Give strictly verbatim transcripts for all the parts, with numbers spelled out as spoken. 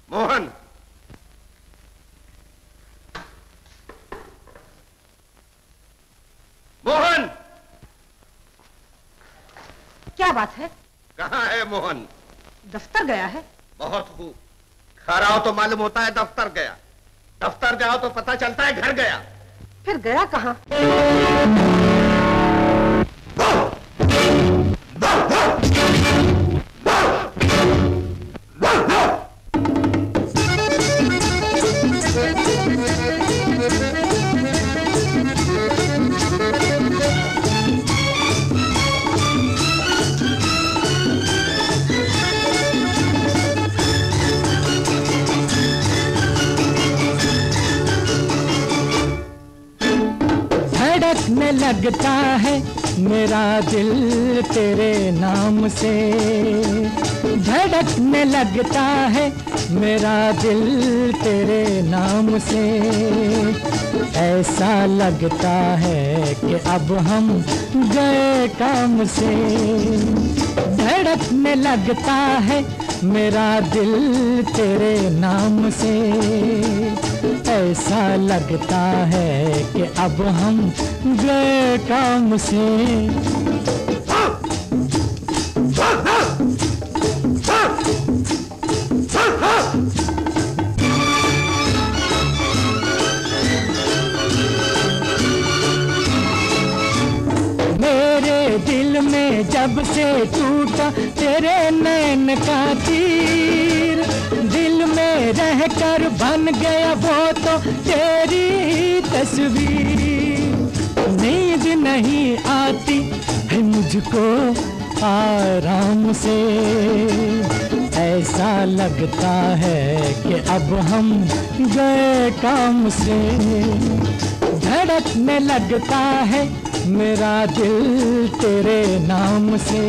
मोहन, मोहन, क्या बात है? कहाँ है मोहन? दफ्तर गया है। बहुत खूब। घर आओ तो मालूम होता है दफ्तर गया, दफ्तर जाओ तो पता चलता है घर गया। फिर गया कहाँ? धड़कने लगता है मेरा दिल तेरे नाम से, धड़कने लगता है मेरा दिल तेरे नाम से। ऐसा लगता है कि अब हम गए काम से। धड़कने लगता है मेरा दिल तेरे नाम से। ऐसा लगता है कि अब हम गए काम से। मेरे दिल में जब से टूटा तेरे नैन का तीर, दिल में रहकर बन गया वो तो तेरी तस्वीर। नींद नहीं आती है मुझको आराम से। ऐसा लगता है कि अब हम गए काम से। धड़कने लगता है मेरा दिल तेरे नाम से।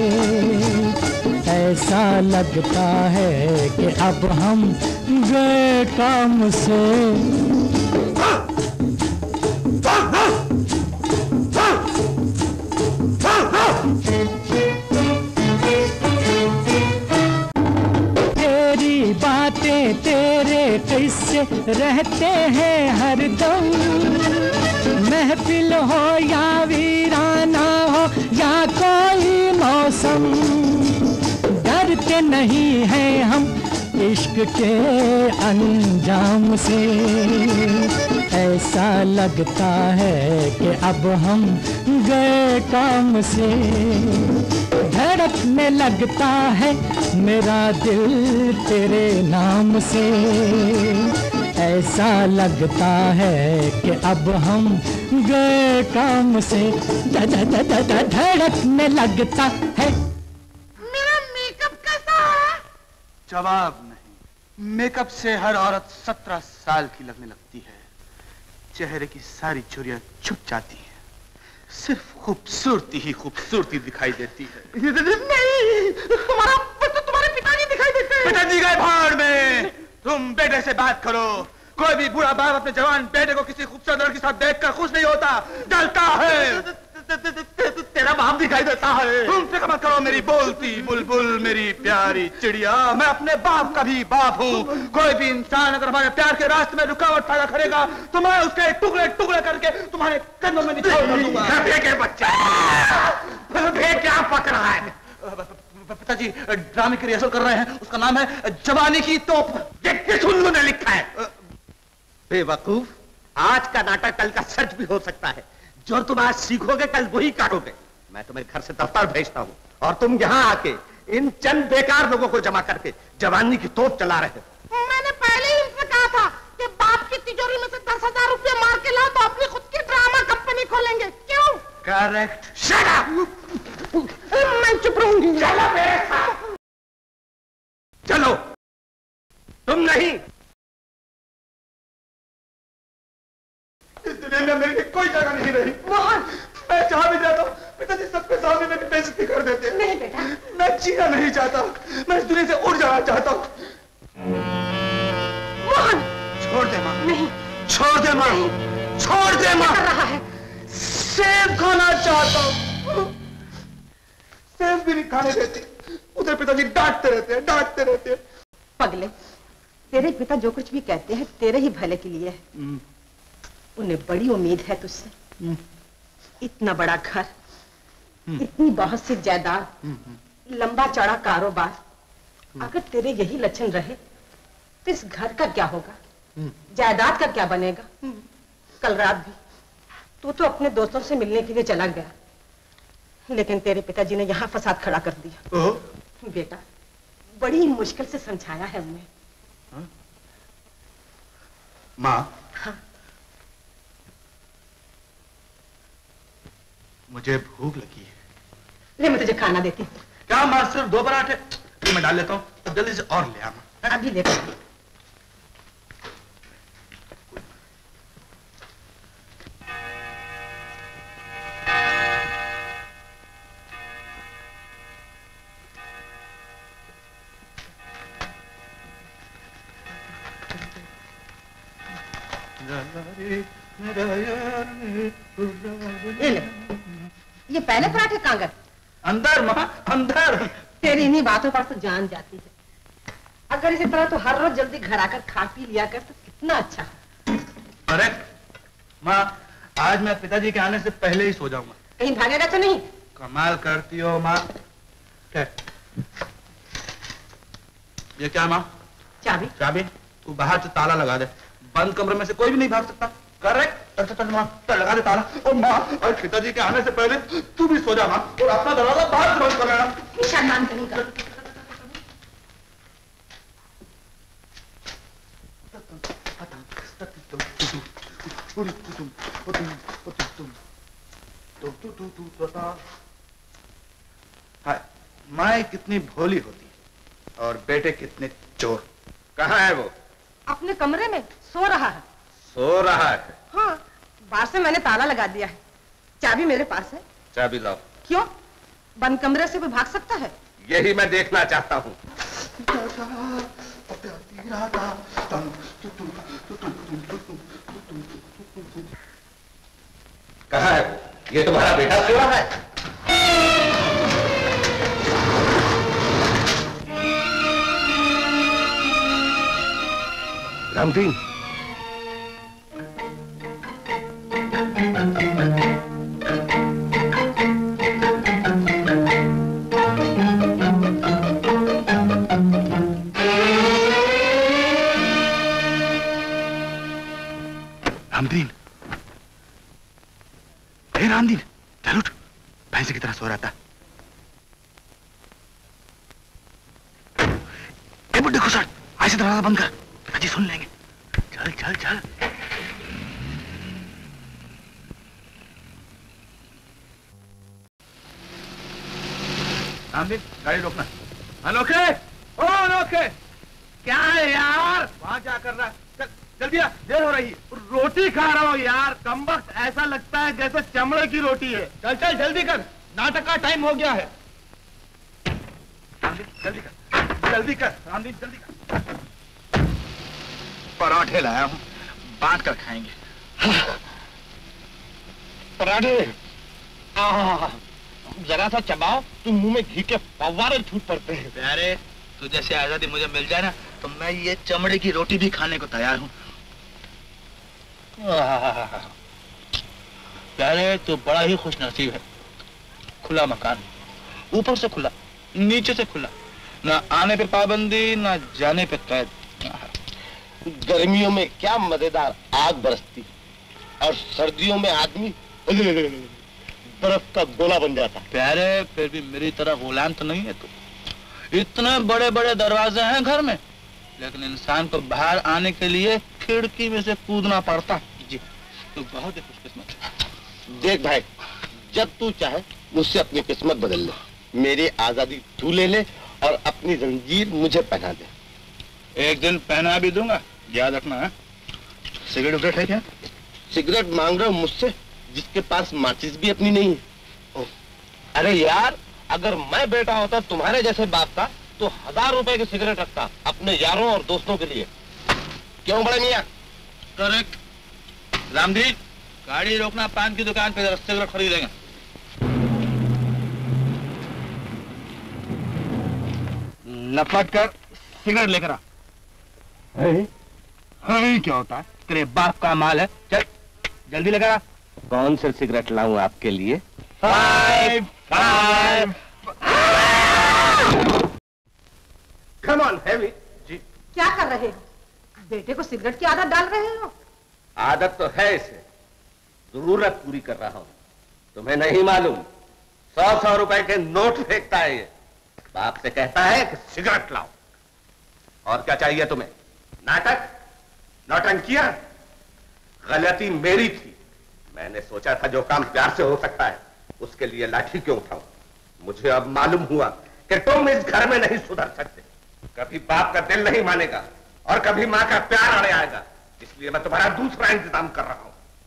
ऐसा लगता है कि अब हम गए काम से। तेरी बातें तेरे किस्से रहते हैं हरदम। महफिल हो या वीराना हो या कोई मौसम, डरते नहीं हैं हम इश्क के अंजाम से। ऐसा लगता है कि अब हम गए काम से। धड़कने लगता है मेरा दिल तेरे नाम से। ऐसा लगता है कि अब हम गए काम से। धड़कने लगता है। मेरा मेकअप कैसा है? जवाब नहीं। मेकअप से हर औरत सत्रह साल की लगने लगती है। चेहरे की सारी चुरियां छुप जाती हैं, सिर्फ खूबसूरती ही खूबसूरती दिखाई देती है। नहीं, हमारा तुम्हारे पिताजी दिखाई देते हैं। पिताजी गए भाड़ में। तुम बेटे से बात करो। कोई भी बुरा बाप अपने जवान बेटे को किसी खूबसूरत लड़की के साथ देखकर खुश नहीं होता, जलता है। तेरा बाप दिखाई देता है। तुम फिक्र मत करो मेरी बोलती बुलबुल, मेरी प्यारी चिड़िया। मैं अपने बाप का भी बाप हूँ। कोई भी इंसान अगर हमारे प्यार के रास्ते में रुकावट पैदा करेगा तो मैं उसके टुकड़े टुकड़े करके तुम्हारे कंधों में निछावर कर दूंगा। के बच्चा क्या पक रहा है? पिताजी ड्रामे की रिहर्सल कर रहे हैं, उसका नाम है जवानी की तोप। ये किस उल्लू ने लिखा है? बेवकूफ, आज का नाटक कल का सच भी हो सकता है। जो तुम आज सीखोगे कल वही काटोगे। मैं तुम्हें घर से दफ्तर भेजता हूँ और तुम यहाँ आके इन चंद बेकार लोगों को जमा करके जवानी की तोप चला रहे हो। मैंने पहले ही इनसे कहा था कि बाप की तिजोरी में से दस हजार रुपये मार के लाओ तो अपनी खुद की ड्रामा कंपनी खोलेंगे। क्यों? करेक्ट। Shut up. मैं चुप रहूंगी। चलो मेरे साथ। चलो। तुम नहीं। इस दुनिया में मेरे लिए कोई जगह नहीं रही। मोहन, मैं जहाँ भी जाता हूँ पिताजी सबके सामने मेरी बेइज्जती कर देते हैं। नहीं बेटा, मैं जीना नहीं चाहता। मैं इस दुनिया से उड़ जाना चाहता हूँ। मोहन, छोड़ दे माँ। नहीं, छोड़ दे माँ। छोड़ दे माँ। कर रहा है? सेब खाना चाहता हूँ। सेब भी नहीं खाने देती। उधर पिताजी डांटते रहते हैं, डांटते रहते हैं। पगले, तेरे पिता जो कुछ भी कहते हैं तेरे ही भले के लिए है। उन्हें बड़ी उम्मीद है तुझसे। इतना बड़ा घर, इतनी बहुत सी जायदाद, लंबा चौड़ा कारोबार, अगर तेरे यही लक्षण रहे तो इस घर का क्या होगा, जायदाद का क्या बनेगा? कल रात भी तू तो अपने दोस्तों से मिलने के लिए चला गया, लेकिन तेरे पिताजी ने यहाँ फसाद खड़ा कर दिया। बेटा, बड़ी मुश्किल से समझाया है उन्हें। हाँ? माँ, हाँ। मुझे भूख लगी है। ले मैं तुझे खाना देती हूँ। क्या माँ, सिर्फ दो पराठे? ये मैं डाल लेता हूँ, तो जल्दी से और ले आना। अभी लेकर। ये ले, ये पहले पराठे कहाँ गए? अंदर माँ, अंदर। तेरी इन्हीं बातों पर तो जान जाती है। अगर इसी तरह तो हर रोज जल्दी घर आकर खा पी लिया कर तो कितना अच्छा। अरे माँ, आज मैं पिताजी के आने से पहले ही सो जाऊंगा। कहीं भागेगा तो नहीं? कमाल करती हो माँ। क्या ये क्या माँ? चाबी। चाबी? तू बाहर से ताला लगा दे, बंद कमरे में से कोई भी नहीं भाग सकता। करेक्ट। अच्छा चल माँ, चल लगा दे ताला। और माँ, और पिताजी के आने से पहले तू भी सो जा माँ, और अपना दरवाजा बाहर से बंद कर लेना। शर्मान करेगा। माँ कितनी भोली होती है और बेटे कितने चोर। कहाँ है वो? अपने कमरे में सो रहा है। सो रहा है? हाँ, बाहर से मैंने ताला लगा दिया है। चाबी मेरे पास है। चाबी लाओ। क्यों? बंद कमरे से कोई भाग सकता है? यही मैं देखना चाहता हूँ। कहाँ है वो? ये तुम्हारा बेटा सो रहा है? रामदीन, रामदीन, हे रामदीन, चल उठ, भैंसे की तरह सो रहा था। ए बुड्ढे खुसट, ऐसे दरवाजा बंद कर, पिताजी सुन लेंगे। चल चल चल। रामदीन, गाड़ी रोकना। अनोखे, ओ अनोखे, क्या है यार? वहां क्या कर रहा है? चल जल्दी आ, देर हो रही है। रोटी खा रहा हूँ यार, कमबख्त, ऐसा लगता है जैसे चमड़े की रोटी है। चल चल जल्दी कर, नाटक का टाइम हो गया है। रामदीन जल्दी कर, जल्दी कर, रामदीन जल्दी कर। पराठे लाया हूँ, बांट कर खाएंगे। पराठे जरा सा चबाओ तो मुंह में घी के फव्वारे छूट पड़ते हैं। प्यारे, तू जैसे आजादी मुझे मिल जाए ना तो मैं ये चमड़े की रोटी भी खाने को तैयार हूँ। प्यारे, तू बड़ा ही खुश नसीब है। खुला मकान, ऊपर से खुला, नीचे से खुला, ना आने पे पाबंदी ना जाने पे कैद। गर्मियों में क्या मजेदार आग बरसती और सर्दियों में आदमी बर्फ का गोला बन जाता। प्यारे, फिर भी मेरी तरह गुलाम तो नहीं है तू। इतने बड़े बड़े दरवाजे हैं घर में, लेकिन इंसान को बाहर आने के लिए खिड़की में से कूदना पड़ता। जी, तू बहुत ही खुशकिस्मत है। देख भाई, जब तू चाहे मुझसे अपनी किस्मत बदल ले। मेरी आजादी तू ले ले और अपनी जंजीर मुझे पहना दे। एक दिन पहना भी दूंगा, याद रखना है। सिगरेट उगरेट है क्या? सिगरेट मांग रहे हो मुझसे, जिसके पास माचिस भी अपनी नहीं है? अरे यार, अगर मैं बेटा होता तुम्हारे जैसे बाप का तो हजार रुपए की सिगरेट रखता अपने यारों और दोस्तों के लिए। क्यों बड़े मियाँ? करेक्ट। रामदीन, गाड़ी रोकना, पान की दुकान पे सिगरेट खरीदेंगे। लपट कर सिगरेट लेकर आ। है? हाँ क्या होता है? तेरे बाप का माल है। चल जल्दी लगा। कौन से सिगरेट लाऊं आपके लिए? Five five. Come on heavy. जी क्या कर रहे हो? बेटे को सिगरेट की आदत डाल रहे हो? आदत तो है इसे, जरूरत पूरी कर रहा हूं। तुम्हें नहीं मालूम, सौ सौ रुपए के नोट फेंकता है ये। बाप से कहता है कि सिगरेट लाओ। और क्या चाहिए तुम्हें? नाटक, नौटंकियां? गलती मेरी थी। मैंने सोचा था जो काम प्यार से हो सकता है उसके लिए लाठी क्यों उठाऊं। मुझे अब मालूम हुआ कि तुम इस घर में नहीं सुधर सकते। कभी बाप का दिल नहीं मानेगा और कभी मां का प्यार अड़े आएगा। इसलिए मैं तुम्हारा दूसरा इंतजाम कर रहा हूं।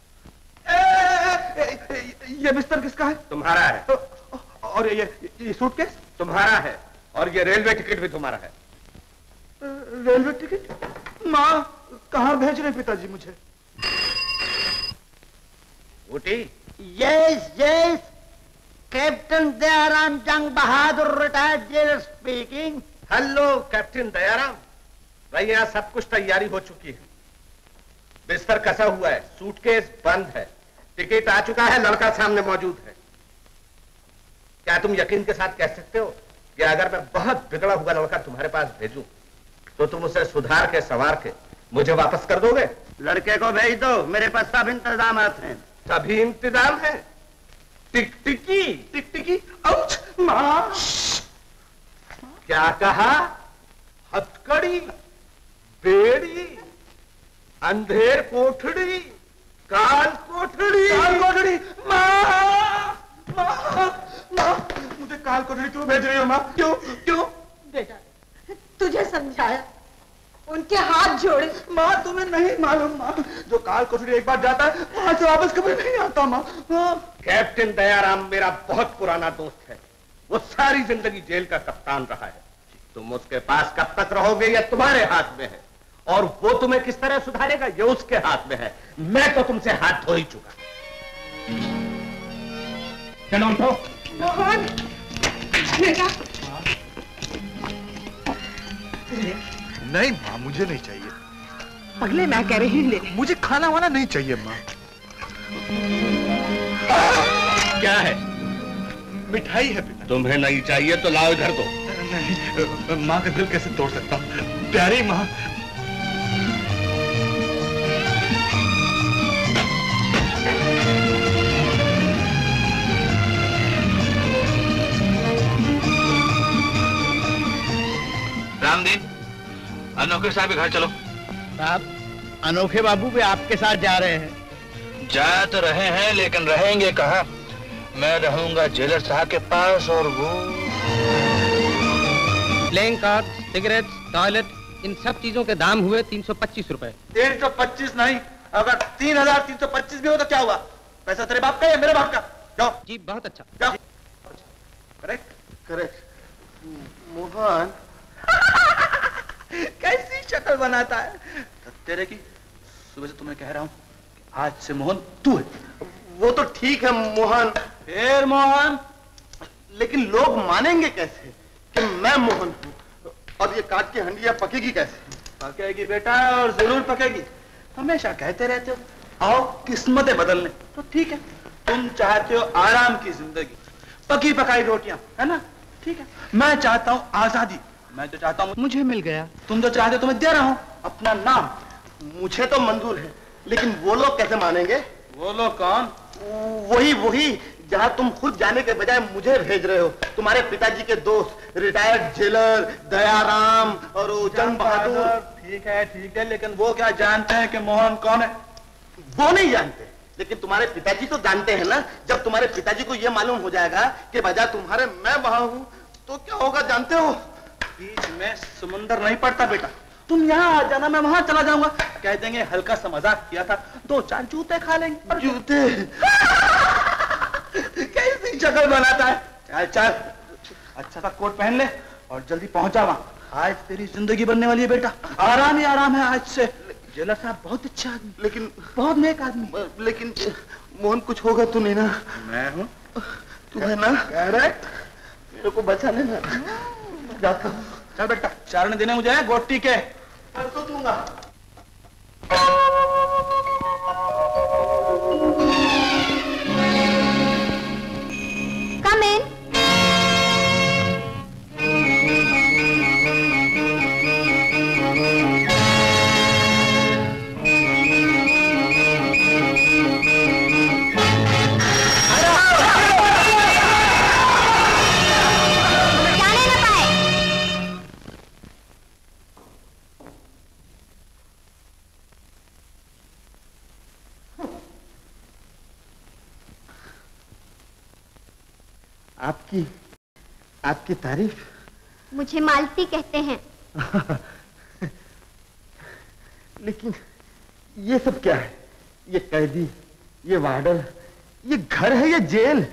ये बिस्तर किसका है? तुम्हारा है। और ये ये सूटकेस? तुम्हारा है। और ये रेलवे टिकट भी तुम्हारा है। Railway ticket? माँ कहाँ भेज रहे पिताजी मुझे? Ooty? Yes, yes. Captain Dayaram Jang Bahadur retired jailor speaking. Hello captain Dayaram. भाई यहाँ सब कुछ तैयारी हो चुकी है। बिस्तर कसा हुआ है, सूटकेस बंद है, टिकट आ चुका है, लड़का सामने मौजूद है। क्या तुम यकीन के साथ कह सकते हो कि अगर मैं बहुत बिगड़ा हुआ लड़का तुम्हारे पास भेजूं तो तुम उसे सुधार के संवार के मुझे वापस कर दोगे? लड़के को भेज दो, मेरे पास सब इंतजाम हैं। सभी इंतजाम है। टिकटिकी? टिकटिकी? आउच! माँ! क्या कहा? हथकड़ी, बेड़ी, अंधेर कोठड़ी, काल कोठड़ी। काल कोठड़ी? माँ! माँ! माँ! मुझे काल कोठड़ी क्यों भेज रही हो माँ? क्यों? क्यों? बेटा, तुझे समझाया, उनके हाथ जोड़े। माँ तुम्हें नहीं मालूम माँ, जो काल कोठड़ी एक बार जाता है वहां से वापस कभी नहीं आता माँ। कैप्टन दयाराम मेरा बहुत पुराना दोस्त है। वो सारी जिंदगी जेल का कप्तान रहा है। तुम उसके पास कब तक रहोगे ये तुम्हारे हाथ में है। और वो तुम्हें किस तरह सुधारेगा ये उसके हाथ में है। मैं तो तुमसे हाथ धो ही चुका। चलो उठो। मोहन, बेटा। नहीं माँ मुझे नहीं चाहिए। अगले मैं कह रही हूँ ले। मुझे खाना वाना नहीं चाहिए माँ। क्या है? मिठाई है पिता। तुम्हें नहीं चाहिए तो लाओ इधर दो। नहीं, माँ का दिल कैसे तोड़ सकता हूँ? प्यारी माँ। रामदीन, अनोखे साहब के घर चलो। साहब, अनोखे बाबू भी आपके साथ जा रहे हैं। जा तो रहे हैं लेकिन रहेंगे कहाँ? मैं रहूंगा जेलर साहब के पास। और वो प्लेइंग कार्ड, सिगरेट, टॉयलेट, इन सब चीजों के दाम हुए तीन सौ पच्चीस रुपए। तीन सौ पच्चीस नहीं, अगर तीन हजार तीन सौ पच्चीस भी हो तो क्या हुआ? पैसा तेरे बाप का या मेरे बाप का? जाओ जी बहुत अच्छा। जाओ। Correct correct. मोहन कैसी शक्ल बनाता है तेरे की। सुबह से तुम्हें कह रहा हूँ आज से मोहन तू है। वो तो ठीक है मोहन। फिर मोहन? लेकिन लोग मानेंगे कैसे कि मैं मोहन हूँ? और ये काट की हंडिया पकेगी कैसे? पकेगी बेटा, और जरूर पकेगी। हमेशा कहते रहते हो आओ किस्मतें बदलने। तो ठीक है, तुम चाहते हो आराम की जिंदगी, पकी पकाई रोटियां, है ना? ठीक है। मैं चाहता हूँ आजादी। मैं तो चाहता हूँ मुझे मिल गया। तुम जो चाहते हो तो मैं दे रहा हूँ अपना नाम। मुझे तो मंजूर है, लेकिन वो लोग कैसे मानेंगे? वो लोग कौन? वही वही जहाँ तुम खुद जाने के बजाय मुझे भेज रहे हो। तुम्हारे पिताजी के दोस्त रिटायर्ड जेलर दयाराम और वो जंग बहादुर। ठीक है ठीक है, लेकिन वो क्या जानते हैं कि मोहन कौन है? वो नहीं जानते, लेकिन तुम्हारे पिताजी तो जानते हैं ना। जब तुम्हारे पिताजी को यह मालूम हो जाएगा कि बजाय तुम्हारे मैं वहां हूँ तो क्या होगा जानते हो? बीच में समुंदर नहीं पड़ता बेटा। तुम यहाँ आ जाना, मैं वहां चला जाऊंगा। कह देंगे हल्का सा मजाक किया था, दो चार जूते खा लेंगे। जूते? कैसी शक्ल बनाता है। चल चल, अच्छा सा कोट पहन ले और जल्दी पहुंचा वहां। आज तेरी जिंदगी बनने वाली है बेटा। आराम ही आराम है आज से। जेलर साहब बहुत अच्छा आदमी, लेकिन बहुत नेक आदमी। लेकिन मोहन कुछ होगा तो नहीं ना? मैं हूँ, तू है ना? करेक्ट। मेरे को बचा लेना। जाता हूँ। चल बेटा, चारण देने मुझे गोटी के। परसों दूंगा। Come in. जाने न पाए। आपकी आपकी तारीफ। मुझे मालती कहते हैं। लेकिन ये सब क्या है? ये कैदी, ये वार्डर, ये घर है या जेल?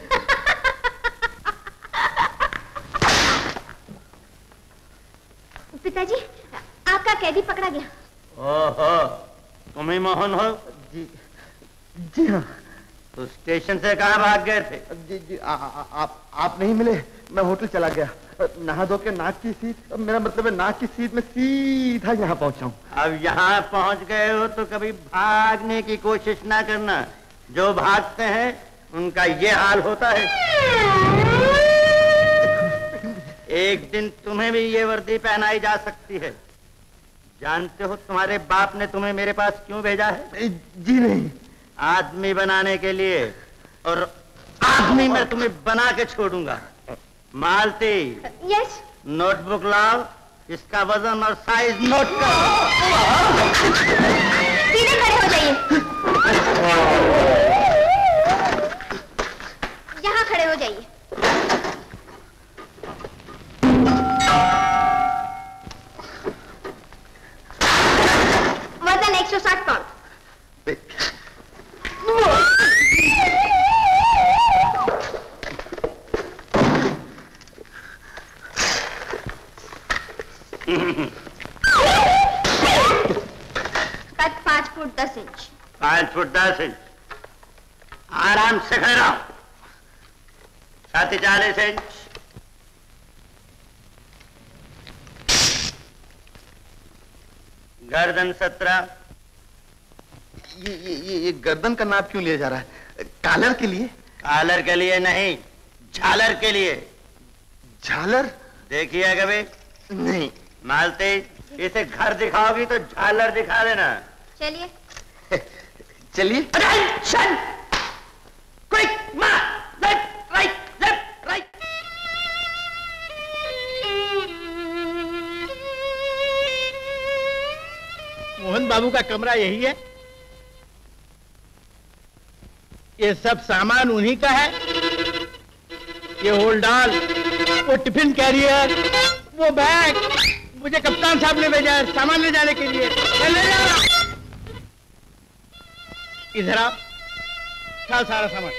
पिताजी, आपका कैदी पकड़ा गया। ओहो, तुम ही मोहन हो? जी जी हाँ। तो स्टेशन से कहाँ भाग गए थे? जी जी आ, आ, आप आप नहीं मिले, मैं होटल चला गया। नहा धो के नाक की सीट, मेरा मतलब है नाक की सीट में सीधा यहाँ पहुंचा हूँ। अब यहाँ पहुंच गए हो तो कभी भागने की कोशिश ना करना। जो भागते हैं उनका ये हाल होता है। एक दिन तुम्हें भी ये वर्दी पहनाई जा सकती है। जानते हो तुम्हारे बाप ने तुम्हें मेरे पास क्यों भेजा है? जी नहीं। आदमी बनाने के लिए, और आदमी मैं तुम्हें बना के छोड़ूंगा। मालती, यस। नोटबुक लाओ, इसका वजन और साइज नोट कर। सीधे खड़े हो जाइए। यहाँ खड़े हो जाइए। वजन एक सौ साठ पाउंड। कद पाँच फुट दस इंच। पाँच फुट दस इंच। आराम से खड़े रहो। छाती चालीस इंच। गर्दन सत्रह। ये, ये ये ये गर्दन का नाप क्यों लिया जा रहा है? कॉलर के लिए? कॉलर के लिए नहीं, झालर के लिए। झालर? देखिए कभी? नहीं। मालती, इसे घर दिखाओगी तो झालर दिखा देना। चलिए। चलिए। Attention! Quick march! Left right left right. Mohan Babu का कमरा यही है? ये सब सामान उन्हीं का है? ये होल्डाल, वो टिफिन कैरियर, वो बैग, मुझे कप्तान साहब ने भेजा है सामान ले जाने के लिए। मैं ले जा रहा। इधर आप, उठाओ सारा सामान।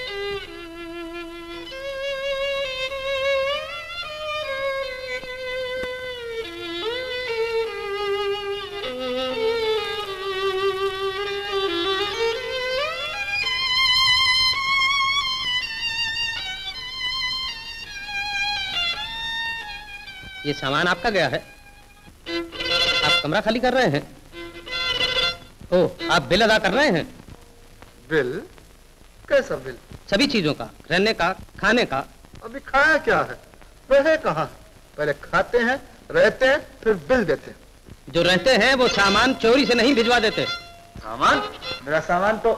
ये सामान आपका गया है? आप कमरा खाली कर रहे हैं? ओ, आप बिल अदा कर रहे हैं? बिल? कैसा बिल? सभी चीजों का, रहने का, खाने का। अभी खाया क्या है? रहे कहाँ? पहले खाते हैं, रहते हैं, फिर बिल देते हैं। जो रहते हैं वो सामान चोरी से नहीं भिजवा देते। सामान? मेरा सामान तो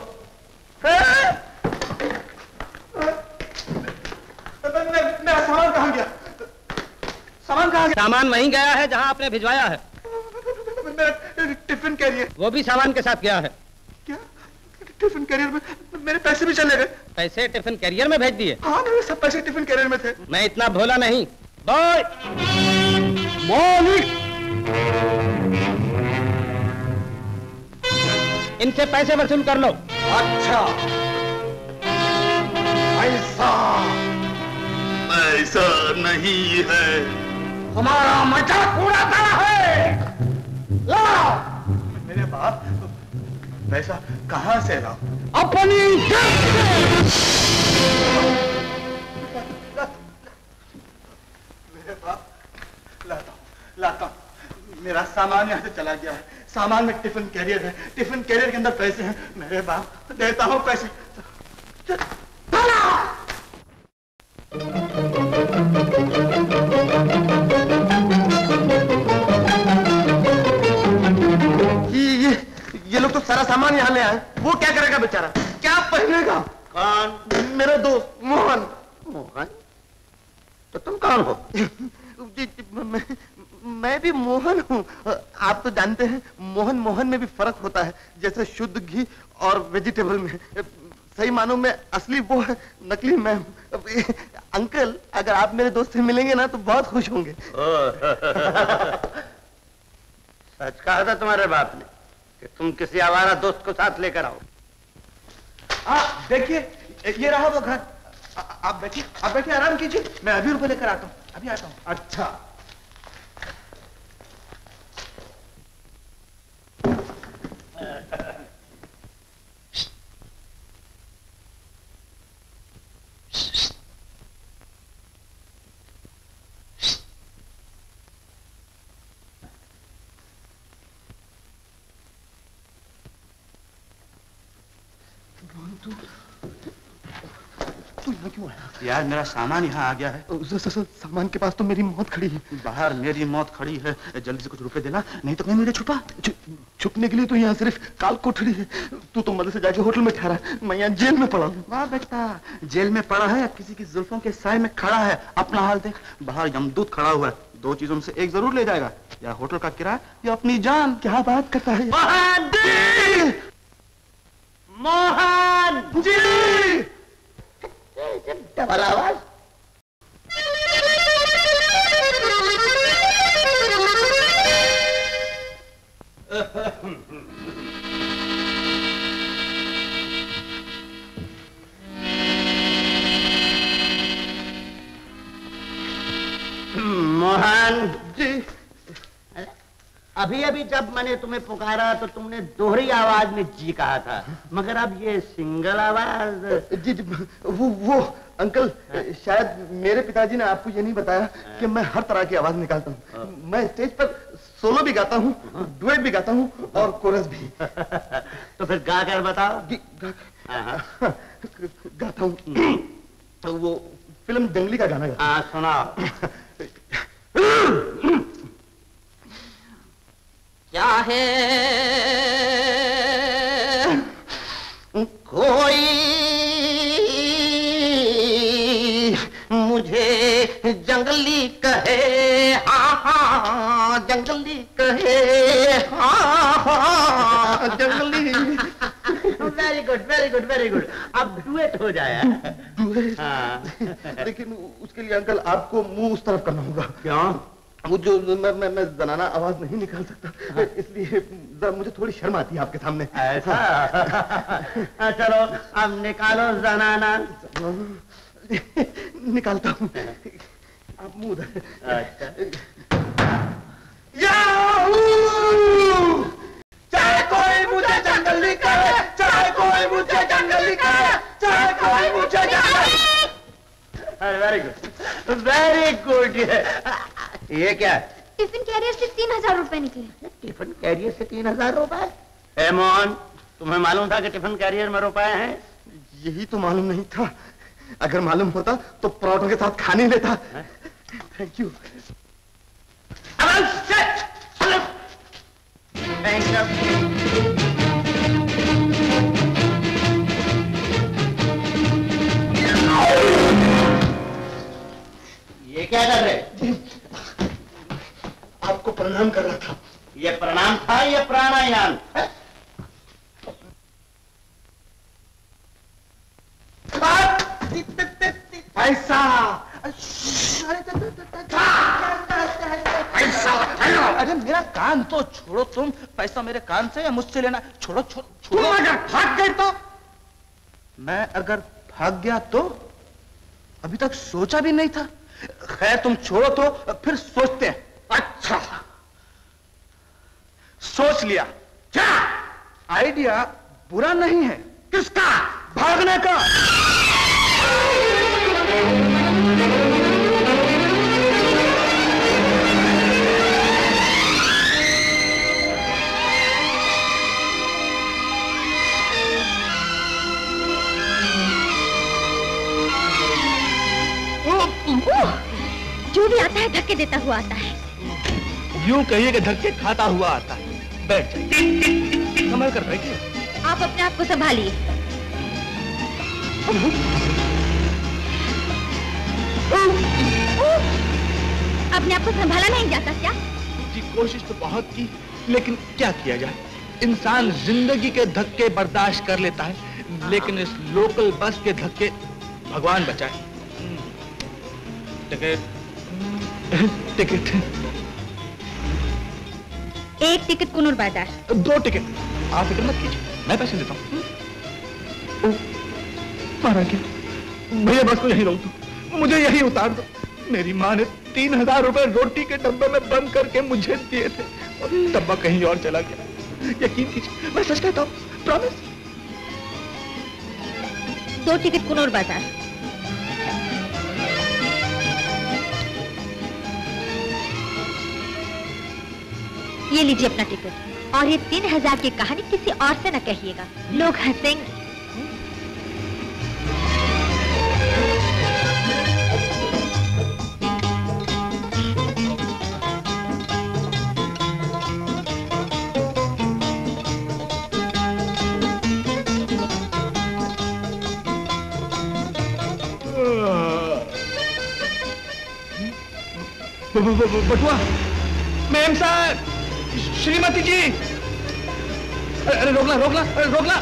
मेरा सामान कहाँ गया? सामान कहाँ गया? सामान वहीं गया है जहां आपने भिजवाया है। मेरा टिफिन कैरियर। वो भी सामान के साथ गया है। क्या? टिफिन कैरियर में मेरे पैसे भी चले गए? पैसे टिफिन कैरियर में भेज दिए? हाँ, मेरे सब पैसे टिफिन कैरियर में थे। मैं इतना भोला नहीं। बॉय! मौलिक! इनसे पैसे वसूल कर लो। अच्छा, ऐसा ऐसा नहीं है। हमारा मजाक उड़ाता है। लाओ। मेरे बाप, पैसा कहाँ से लाओ? अपनी मेरे बाप, लाता हूँ, लाता हूँ। मेरा सामान यहाँ से चला गया है। सामान में टिफिन कैरियर है, टिफिन कैरियर के अंदर पैसे हैं। मेरे बाप, देता हूँ पैसे। ये ये ये लोग तो सारा सामान यहाँ ले आए। वो क्या करेगा बेचारा? क्या पहनेगा? कौन? मेरा दोस्त मोहन। मोहन? तो तुम कौन हो? मैं, मैं भी मोहन हूँ। आप तो जानते हैं मोहन मोहन में भी फर्क होता है, जैसे शुद्ध घी और वेजिटेबल में। सही मानो में असली वो है, नकली मैं हूँ। अंकल, अगर आप मेरे दोस्त से मिलेंगे ना तो बहुत खुश होंगे। सच कहा था तुम्हारे बाप ने कि तुम किसी आवारा दोस्त को साथ लेकर आओ। हाँ देखिए, ये रहा वो घर। आ, आप बैठिए, आप बैठिए, आराम कीजिए। मैं अभी रुपए लेकर आता हूँ, अभी आता हूँ। अच्छा, तू यहाँ क्यों आया? यार मेरा सामान यहाँ आ गया है। स, स, स, सामान के पास तो मेरी मौत खड़ी है। बाहर मेरी मौत खड़ी है, जल्दी से कुछ रुपए देना, नहीं तो कहीं मेरे छुपा। छुपने के लिए तो यहाँ सिर्फ काल कोठरी है। तू तो मदद से जाके होटल में ठहरा, मैं यहाँ जेल में पड़ा हूँ। वाह बेटा, जेल में पड़ा है या किसी की जुल्फों के साए में खड़ा है? अपना हाल देख, बाहर यमदूत खड़ा हुआ है। दो चीजों में से एक जरूर ले जाएगा, या होटल का किराया या अपनी जान। क्या बात करता है? मोहन जी! मोहन जी! डबल आवाज। मोहन जी, अभी अभी जब मैंने तुम्हें पुकारा तो तुमने दोहरी आवाज में जी कहा था, मगर अब ये सिंगल आवाज। जी, जी वो वो अंकल, शायद मेरे पिताजी ने आपको ये नहीं बताया कि मैं हर तरह की आवाज निकालता हूँ। मैं स्टेज पर सोलो भी गाता हूँ, डुएट भी गाता हूँ और कोरस भी। तो फिर गा कर बताओ। गा, गा, गाता हूँ तो वो फिल्म जंगली का गाना गाता हूँ। सुनाओ। क्या है कोई मुझे जंगली कहे, हाँ हाँ जंगली कहे, हाँ हाँ जंगली। Very good, very good, very good. अब डुएट हो जाए। डुएट? हाँ। लेकिन उसके लिए अंकल आपको मुंह उस तरफ करना होगा। क्यों? वो जो मैं मैं मैं जनाना आवाज नहीं निकाल सकता, हाँ। इसलिए जरा मुझे थोड़ी शर्म आती है आपके सामने। ऐसा? चलो अब निकालो जनाना। निकालता हूँ, आप मुंह। अच्छा। चाहे कोई मुझे जंगली करे, चाहे कोई मुझे जंगली करे, चाहे कोई मुझे जंगली। Very good, very good. ये क्या है? टिफिन कैरियर से तीन हजार रुपए निकले। टिफिन कैरियर से तीन हजार रुपए? ए मोहन, तुम्हें मालूम था कि टिफिन कैरियर में रुपए हैं? यही तो मालूम नहीं था। अगर मालूम होता तो पराठों के साथ खाने लेता। Thank you. Thank you. ये क्या कर रहे? आपको प्रणाम कर रहा था। ये प्रणाम था या प्राणायाम? पैसा पैसा। अरे मेरा कान तो छोड़ो तुम। पैसा मेरे कान से या मुझसे लेना? छोड़ो छोड़ो छोड़ो। तुम अगर भाग गए तो? मैं अगर भाग गया तो? अभी तक सोचा भी नहीं था। खैर तुम छोड़ो तो फिर सोचते हैं। अच्छा, सोच लिया। क्या? आइडिया बुरा नहीं है। किसका? भागने का। धक्के देता हुआ आता है। यूं कहिए कि धक्के खाता हुआ आता है। बैठ जाइए, संभल कर बैठिए। आप अपने आप को संभालिए। अपने आप को संभाला नहीं जाता क्या? जी कोशिश तो बहुत की, लेकिन क्या किया जाए। इंसान जिंदगी के धक्के बर्दाश्त कर लेता है, लेकिन इस लोकल बस के धक्के भगवान बचाए। टिकट टिकट एक टिकट कुनूर बाजार। दो टिकट। आप फिक्र मत कीजिए, मैं पैसे देता हूँ। मारा क्या? भैया बस को यहीं रोक दो, मुझे यहीं उतार दो। मेरी माँ ने तीन हजार रुपए रोटी के डब्बे में बंद करके मुझे दिए थे और डब्बा कहीं और चला गया। यकीन कीजिए, मैं सच कहता हूँ, प्रॉमिस। दो टिकट कुनूर बाजार। ये लीजिए अपना टिकट, और ये तीन हजार की कहानी किसी और से न कहिएगा, लोग हंसेंगे। बटुआ, मैम साहब, श्रीमती जी, अरे रोकला रोकला अरे रोकला।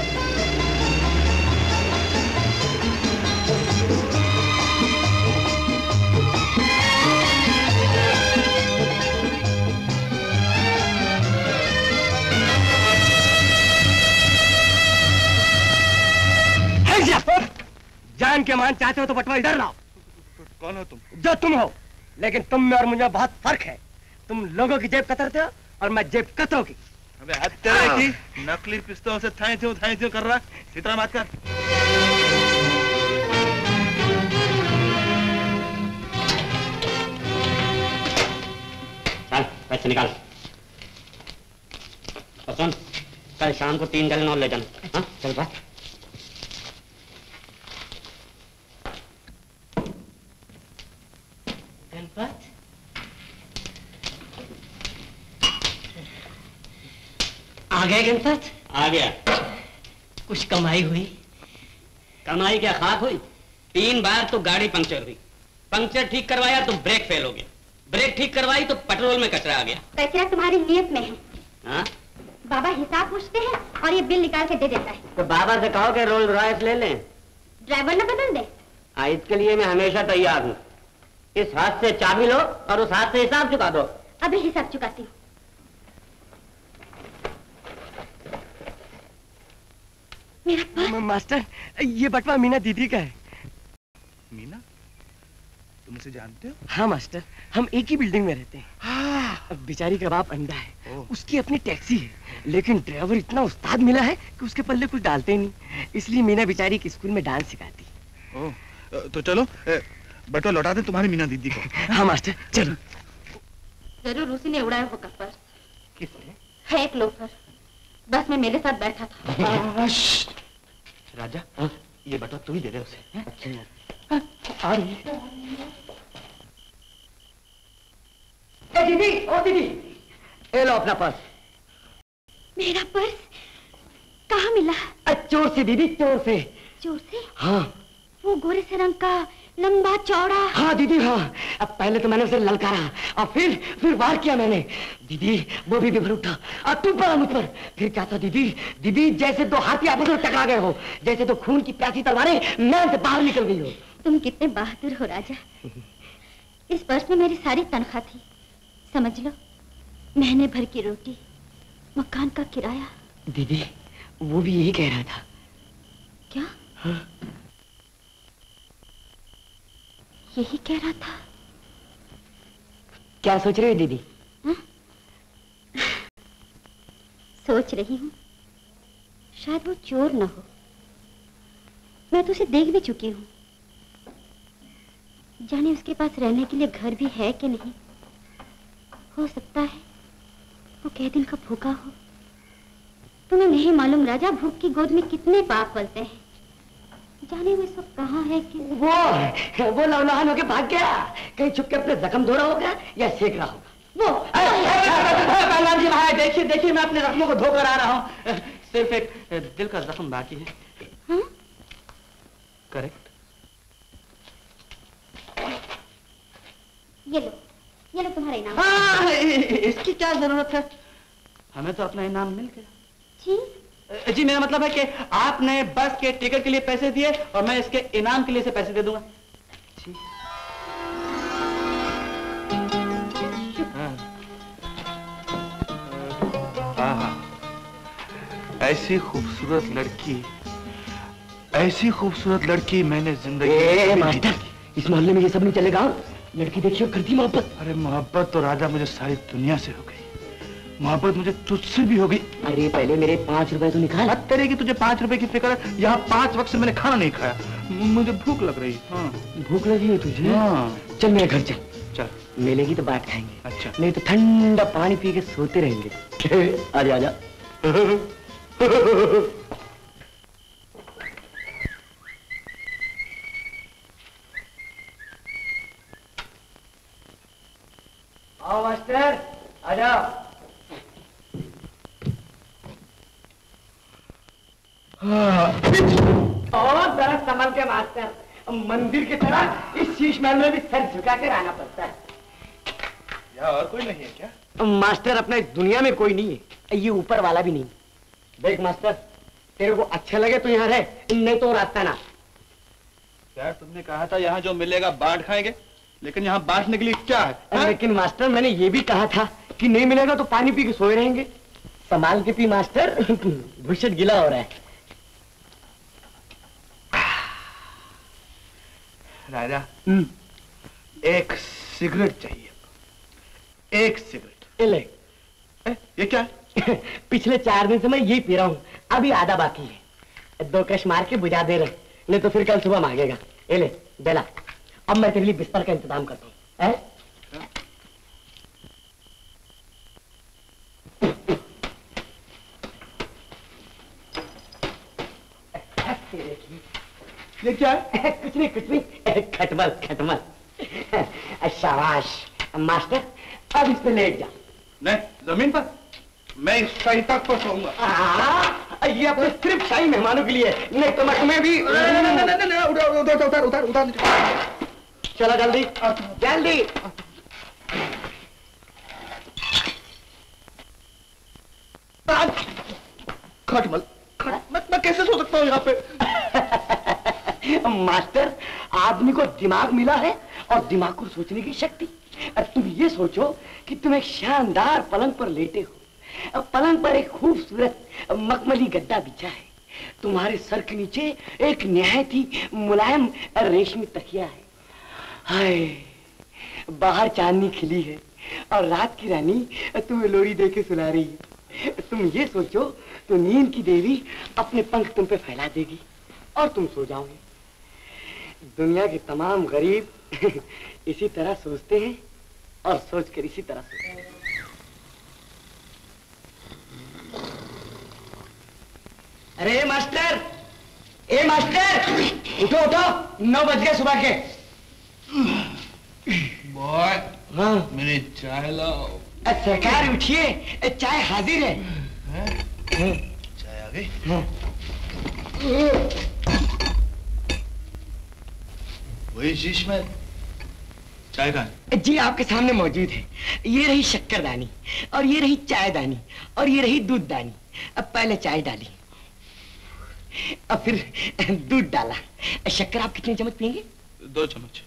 जान के मान चाहते हो तो बटवा इधर लाओ। कौन हो तुम? जो तुम हो, लेकिन तुम में और मुझे बहुत फर्क है। तुम लोगों की जेब कतरते हो और मैं जेब कतरों की। अबे हद तेरे की, नकली पिस्तौल से थाई थी थाई थी कर रहा, इतना मत कर। चल पैसे निकाल। और सुन, कल शाम को तीन गैलन और ले जाना। हाँ चल बात। गणपत, आ गए गणपत? आ गया। कुछ कमाई हुई? कमाई क्या खाक हुई? तीन बार तो गाड़ी पंक्चर हुई, पंक्चर ठीक करवाया तो ब्रेक फेल हो गया, ब्रेक ठीक करवाई तो पेट्रोल में कचरा आ गया। कचरा तुम्हारी नियत में है। हाँ? बाबा हिसाब पूछते हैं और ये बिल निकाल के दे देता है। तो बाबा से कहो कि रोल्स रॉयस ले लें। ड्राइवर न बदल दे। हाँ, इसके लिए मैं हमेशा तैयार हूँ। इस हाथ से चाबी लो और उस हाथ से हिसाब चुका दो। अभी हिसाब चुकाती हूँ। मेरा पर्स। मास्टर, ये बटवा मीना दीदी का है। मीना? तुम उसे जानते हो? हाँ मास्टर, हम एक ही बिल्डिंग में रहते हैं। हाँ। बेचारी का बाप अंधा है, उसकी अपनी टैक्सी है, लेकिन ड्राइवर इतना उस्ताद मिला है कि उसके पल्ले कुछ डालते ही नहीं, इसलिए मीना बेचारी के स्कूल में डांस सिखाती। ओ, तो चलो बटवा लौटा दे तुम्हारी मीना दीदी को। हाँ मास्टर चलो। जरूर उसी ने उड़ाया होगा पर्स। किसने? है एक लोफर, बस में मेरे साथ बैठा था। राजा, हाँ? ये बटवा तू ही दे दे उसे। अच्छा आ रही है। ए दीदी, ओ दीदी, ए लो अपना पर्स। मेरा पर्स कहाँ मिला? चोर से दीदी, चोर से। चोर से? हाँ। वो गोरे से रंग का, लंबा चौड़ा। हाँ दीदी हाँ। अब पहले तो मैंने उसे ललकारा और फिर फिर वार किया मैंने। दीदी वो भी बेभर उठा और टूट पड़ा मुझ पर। फिर क्या था दीदी? दीदी जैसे दो हाथी आपस में टकरा गए हो, जैसे दो खून की प्यासी तलवारें मैन से बाहर निकल गई हो। तुम कितने बहादुर हो राजा। इस पर्स में मेरी सारी तनख्वाह थी, समझ लो, महीने भर की रोटी, मकान का किराया। दीदी वो भी यही कह रहा था। क्या? हाँ। यही कह रहा था? क्या सोच रहे हो दीदी? हा? सोच रही हूँ शायद वो चोर न हो। मैं तो उसे देख भी चुकी हूँ। जाने उसके पास रहने के लिए घर भी है कि नहीं। हो सकता है वो कई दिन का भूखा हो। तुम्हें नहीं मालूम राजा, भूख की गोद में कितने पाप पलते हैं। जाने वो सब कहाँ है कि वो वो लवलहान होके भाग गया, कहीं छुप के अपने जख्म धो रहा होगा या सेक रहा होगा। वो पहलवान जी भाई देखिए देखिए मैं अपने जख्मों को धोकर आ रहा हूँ, सिर्फ एक दिल का जख्म बाकी है। हाँ? करेक्ट। ये लो ये लो तुम्हारा इनाम। हाँ, इसकी क्या जरूरत है, हमें तो अपना इनाम मिल गया। जी जी मेरा मतलब है कि आपने बस के टिकट के लिए पैसे दिए और मैं इसके इनाम के लिए से पैसे दे दूंगा। जी हाँ हाँ, ऐसी खूबसूरत लड़की, ऐसी खूबसूरत लड़की मैंने जिंदगी मास्टर, इस मोहल्ले में ये सब नहीं चलेगा। लड़की देखिए करती मोहब्बत। अरे मोहब्बत तो राजा मुझे सारी दुनिया से हो गई, मोहब्बत मुझे तुझसे भी हो गई। अरे पहले मेरे पांच रुपए तो निकाल। बात तेरे की, तुझे पांच रुपए की फिक्र है? यहाँ पांच वक्त से मैंने खाना नहीं खाया, मुझे भूख लग रही। हाँ भूख लगी है तुझे? हाँ। चल मेरे घर चल। चल मिलेगी तो बात खाएंगे। अच्छा नहीं तो ठंडा पानी पी के सोते रहेंगे। आजा आजा। आओ मास्टर आजा। और जरा संभल के मास्टर, मंदिर की तरह इस शीश महल में भी सर झुका कर आना पड़ता है। यहाँ और कोई नहीं है क्या? मास्टर अपने दुनिया में कोई नहीं है, ये ऊपर वाला भी नहीं। देख मास्टर, तेरे को अच्छा लगे तो यहाँ रहे, नहीं तो रास्ता ना। यार तुमने कहा था यहाँ जो मिलेगा बांट खाएंगे, लेकिन यहाँ बांटने के लिए क्या है? है? लेकिन मास्टर मैंने ये भी कहा था कि नहीं मिलेगा तो पानी पी के सोए रहेंगे। संभाल के पी मास्टर, भूषण गीला हो रहा है। राजा एक सिगरेट चाहिए, एक सिगरेट। ले। ए, ये क्या है? पिछले चार दिन से मैं यही पी रहा हूँ, अभी आधा बाकी है। दो कश मार के बुझा दे रहे, नहीं तो फिर कल सुबह मांगेगा। ये ले बेला, अब मैं तेरे लिए बिस्तर का इंतजाम करता हूँ। ये क्या है? कुछ नहीं कुछ नहीं, खटमल खटमल। शाबाश मास्टर, अब इस पे लेट जा। नहीं, जमीन पर मैं इस शाही तक पर सोऊंगा। ये अपने सिर्फ शाही मेहमानों के लिए, नहीं तो मैं भी। उतार उतार उतार उतार उतार। चलो जल्दी जल्दी। खटमल, मैं, मैं कैसे सो सकता हूँ यहाँ पे? मास्टर, आदमी को दिमाग मिला है और दिमाग को सोचने की शक्ति। तुम ये सोचो कि तुम एक शानदार पलंग पर लेटे हो, पलंग पर एक खूबसूरत मखमली गद्दा बिछा है, तुम्हारे सर के नीचे एक निहायत ही मुलायम रेशमी तकिया है। हाय, बाहर चांदनी खिली है और रात की रानी तुम्हें लोरी दे के सुला रही है। तुम ये सोचो तो नींद की देवी अपने पंख तुम पे फैला देगी और तुम सो जाओगे। दुनिया के तमाम गरीब इसी तरह सोचते हैं और सोचकर इसी तरह सोते हैं। अरे मास्टर, ए मास्टर, उठो उठो, नौ बज गए सुबह के। बॉय, हाँ मेरी चाय लाओ। सरकार उठिए, चाय हाजिर है। हाँ? चाय आ गई? हाँ। वही शीश में चाय का जी आपके सामने मौजूद है। ये रही शक्करदानी और ये रही चायदानी और ये रही दूधदानी। अब पहले चाय डाली, अब फिर दूध डाला। शक्कर आप कितने चम्मच पिएंगे? दो चम्मच।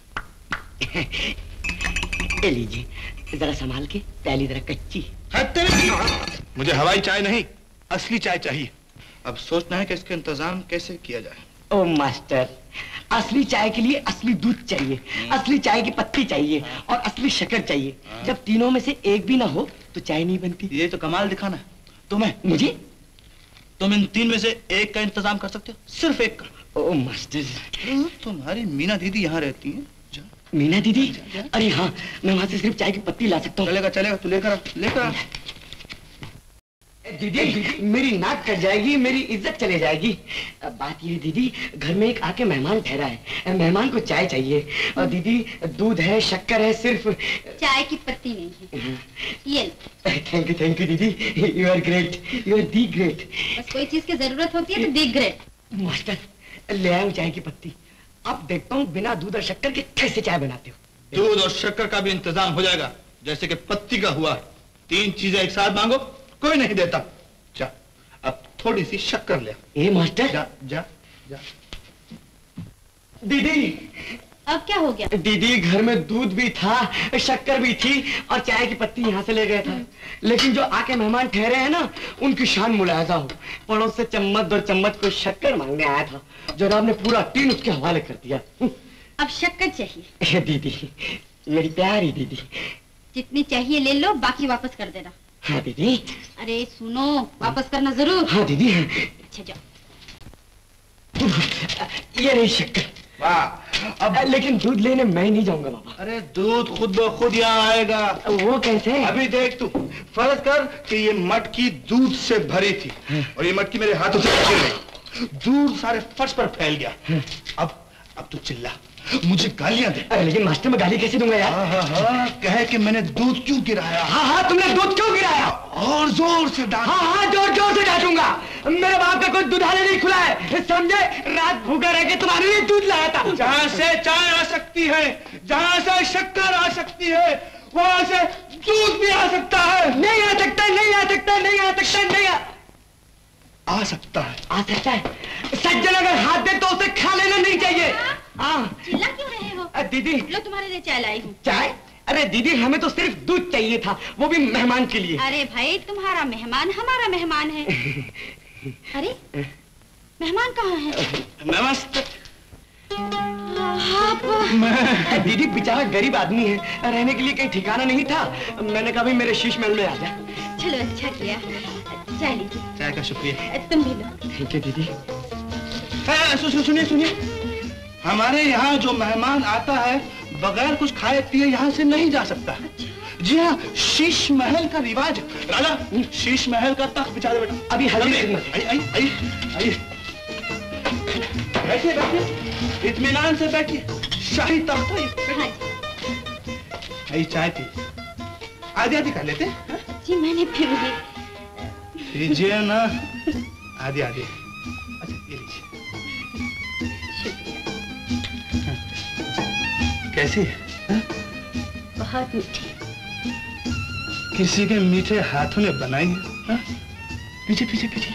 ले लीजिए, जरा संभाल के, पहली जरा कच्ची। मुझे हवाई चाय नहीं, असली चाय चाहिए। अब सोचना है कि इसका इंतजाम कैसे किया जाए। ओ मास्टर, असली चाय के लिए असली दूध चाहिए, असली चाय की पत्ती चाहिए और असली शक्कर चाहिए। जब तीनों में से एक भी ना हो तो चाय नहीं बनती। ये तो कमाल दिखाना है तुम्हें। मुझे? तुम इन तीन में से एक का इंतजाम कर सकते हो, सिर्फ एक का। ओ मास्टर, तुम्हारी मीना दीदी यहाँ रहती है। मीना दीदी? अरे हाँ, मैं वहां से सिर्फ चाय की पत्ती ला सकता हूँ। चलेगा चलेगा, तू लेकर लेकर दीदी, दीदी मेरी नाक कट जाएगी, मेरी इज्जत चले जाएगी। बात ये दीदी, घर में एक आके मेहमान ठहरा है, मेहमान को चाय चाहिए। और दीदी दूध है, शक्कर है, सिर्फ चाय की पत्ती नहीं है। ये थैंक यू थैंक यू दीदी, you are great, you are the great. बस कोई चीज की जरूरत होती है तो दी ग्रेट। मास्टर ले आऊं चाय की पत्ती। अब देखता हूँ बिना दूध और शक्कर के कैसे चाय बनाते हो। दूध और शक्कर का भी इंतजाम हो जाएगा, जैसे कि पत्ती का हुआ। तीन चीजें एक साथ मांगो, कोई नहीं देता। जा, अब थोड़ी सी शक्कर ले। ए मास्टर, जा जा जा। दीदी अब क्या हो गया? दीदी घर में दूध भी था, शक्कर भी थी और चाय की पत्ती यहाँ से ले गया था, लेकिन जो आके मेहमान ठहरे हैं ना, उनकी शान मुलायजा हो। पड़ोस से चम्मच और चम्मच को शक्कर मांगने आया था, जनाब ने पूरा टीन उसके हवाले कर दिया। अब शक्कर चाहिए? दीदी मेरी प्यारी दीदी। जितनी चाहिए ले लो, बाकी वापस कर देना। हाँ दीदी। अरे सुनो, वापस करना जरूर। हाँ दीदी। अच्छा जाओ। ये रही शक्कर। वाह, अब लेकिन दूध लेने मैं नहीं जाऊंगा बाबा। अरे दूध खुद ब खुद यहाँ आएगा। वो कैसे? अभी देख तू, फर्ज कर कि ये मटकी दूध से भरी थी और ये मटकी मेरे हाथों से गिर गई, दूध सारे फर्श पर फैल गया। अब अब तू चिल्ला, मुझे गालियां दे। अरे लेकिन मास्टर मैं गाली कैसे दूंगा यार? हाँ हाँ हाँ, कहे कि मैंने दूध क्यों गिराया। हाँ हाँ तुमने दूध क्यों गिराया? और जोर से डांट। हाँ हाँ जोर जोर से डांटूंगा। मेरे बाप का कोई दुधाले नहीं खुला है, समझे? रात भूखा रह के तुम्हारे लिए दूध लाया था। जहाँ से चाय आ सकती है, जहाँ से शक्कर आ सकती है, वहाँ से दूध भी आ सकता है। नहीं आ सकता, नहीं आ सकता, नहीं आ सकता, नहीं आ आ सकता है, आ सकता है। सज्जन अगर हाथ दे तो उसे खा लेना नहीं चाहिए। हाँ चिल्ला क्यों रहे हो? दीदी लो तुम्हारे लिए चाय लाई हूँ। चाय? अरे दीदी हमें तो सिर्फ दूध चाहिए था, वो भी मेहमान के लिए। अरे भाई तुम्हारा मेहमान हमारा मेहमान है। अरे मेहमान कहाँ है? नमस्ते। आप दीदी बेचारा गरीब आदमी है, रहने के लिए कहीं ठिकाना नहीं था, मैंने कहा भाई मेरे शीश महल में आ जा। चलो अच्छा किया, चाय लीजिए। चाय का शुक्रिया। तुम भी लो। थैंक यू दीदी। सुनिए सुनिए, हमारे यहाँ जो मेहमान आता है बगैर कुछ खाए पिए यहाँ से नहीं जा सकता। जी हाँ, शीश महल का रिवाज। राजा शीश महल का तख्त बिछा दे बेटा। अभी हल्दी आइए आइए आइए, बैठिए बैठिए, इत्मीनान से बैठिए, शाही तख्त है। आइए चाय पी, आधी आधी कर लेते। जी मैंने पी ली। लीजिए ना, आधी आधी। अच्छा ये लीजिए। कैसी है? बहुत मीठी। किसी के मीठे हाथों ने बनाई है। पीछे पीछे पीछे।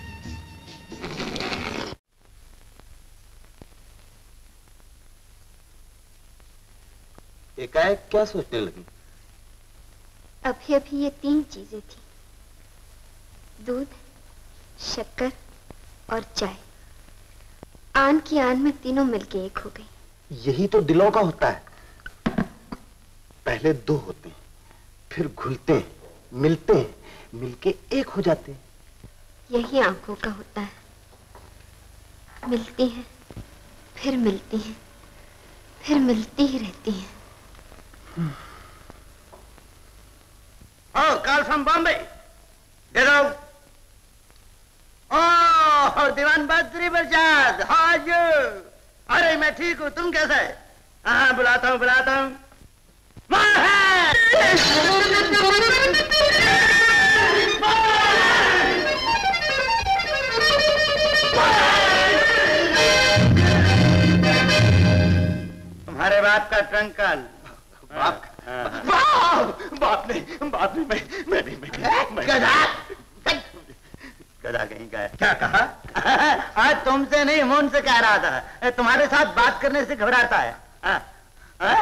एकाएक क्या सोचने लगी? अभी अभी ये तीन चीजें थी, दूध, शक्कर और चाय। आन की आन में तीनों मिलके एक हो गई। यही तो दिलों का होता है, पहले दो होते हैं, फिर घुलते हैं, मिलते हैं, मिलके एक हो जाते हैं। यही आंखों का होता है, मिलती हैं, फिर मिलती हैं, फिर मिलती ही रहती हैं। Oh, call from Bombay. Get out. Oh, Diwan Badri बरजाद, how are you? अरे मैं ठीक हूँ, तुम कैसे? हाँ बुलाता हूँ बुलाता हूँ। तुम्हारे बाप का ट्रंकल। बाप बाप बाप नहीं बाप नहीं, मैं मैं नहीं मैं गधा गधा कहीं का है। क्या कहा? आज तुमसे नहीं मोहन से कह रहा था, तुम्हारे साथ बात करने से घबराता है। आ, आ?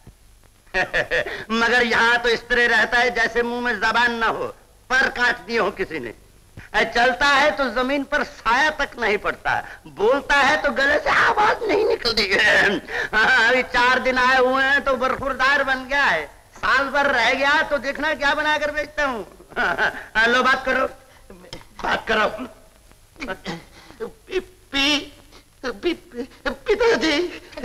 मगर यहाँ तो इस तरह रहता है जैसे मुंह में जबान ना हो, पर काट दिए हो किसी ने। चलता है तो जमीन पर साया तक नहीं पड़ता, बोलता है तो गले से आवाज नहीं निकलती है। अभी चार दिन आए हुए हैं तो बरखुरदार बन गया है, साल भर रह गया तो देखना क्या बना कर बेचता हूँ। लो बात करो बात करो। पी, पी, पी, पिताजी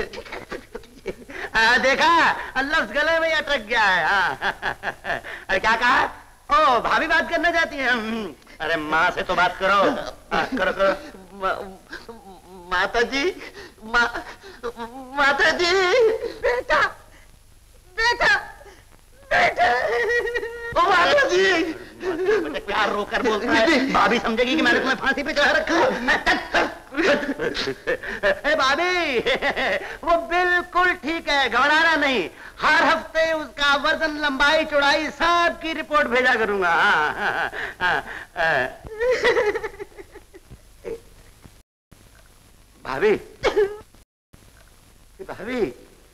देखा, लफ्ज गले में अटक गया है। क्या कहा? ओ भाभी बात करना चाहती है? अरे माँ से तो बात करो। हाँ, करो करो। मा, माता जी, मा, माता जी, बेटा, बेटा, बेटा, ओ माता जी। बेटा क्या रोकर बोलता है? भाभी समझेगी कि मैंने तुम्हें फांसी पे चढ़ा रखा है। ए भाभी, वो बिल्कुल ठीक है, घबराना नहीं। हर हफ्ते उसका वजन, लंबाई, चौड़ाई सब की रिपोर्ट भेजा करूंगा। हाँ, हाँ, हाँ, हाँ। भाभी, भाभी,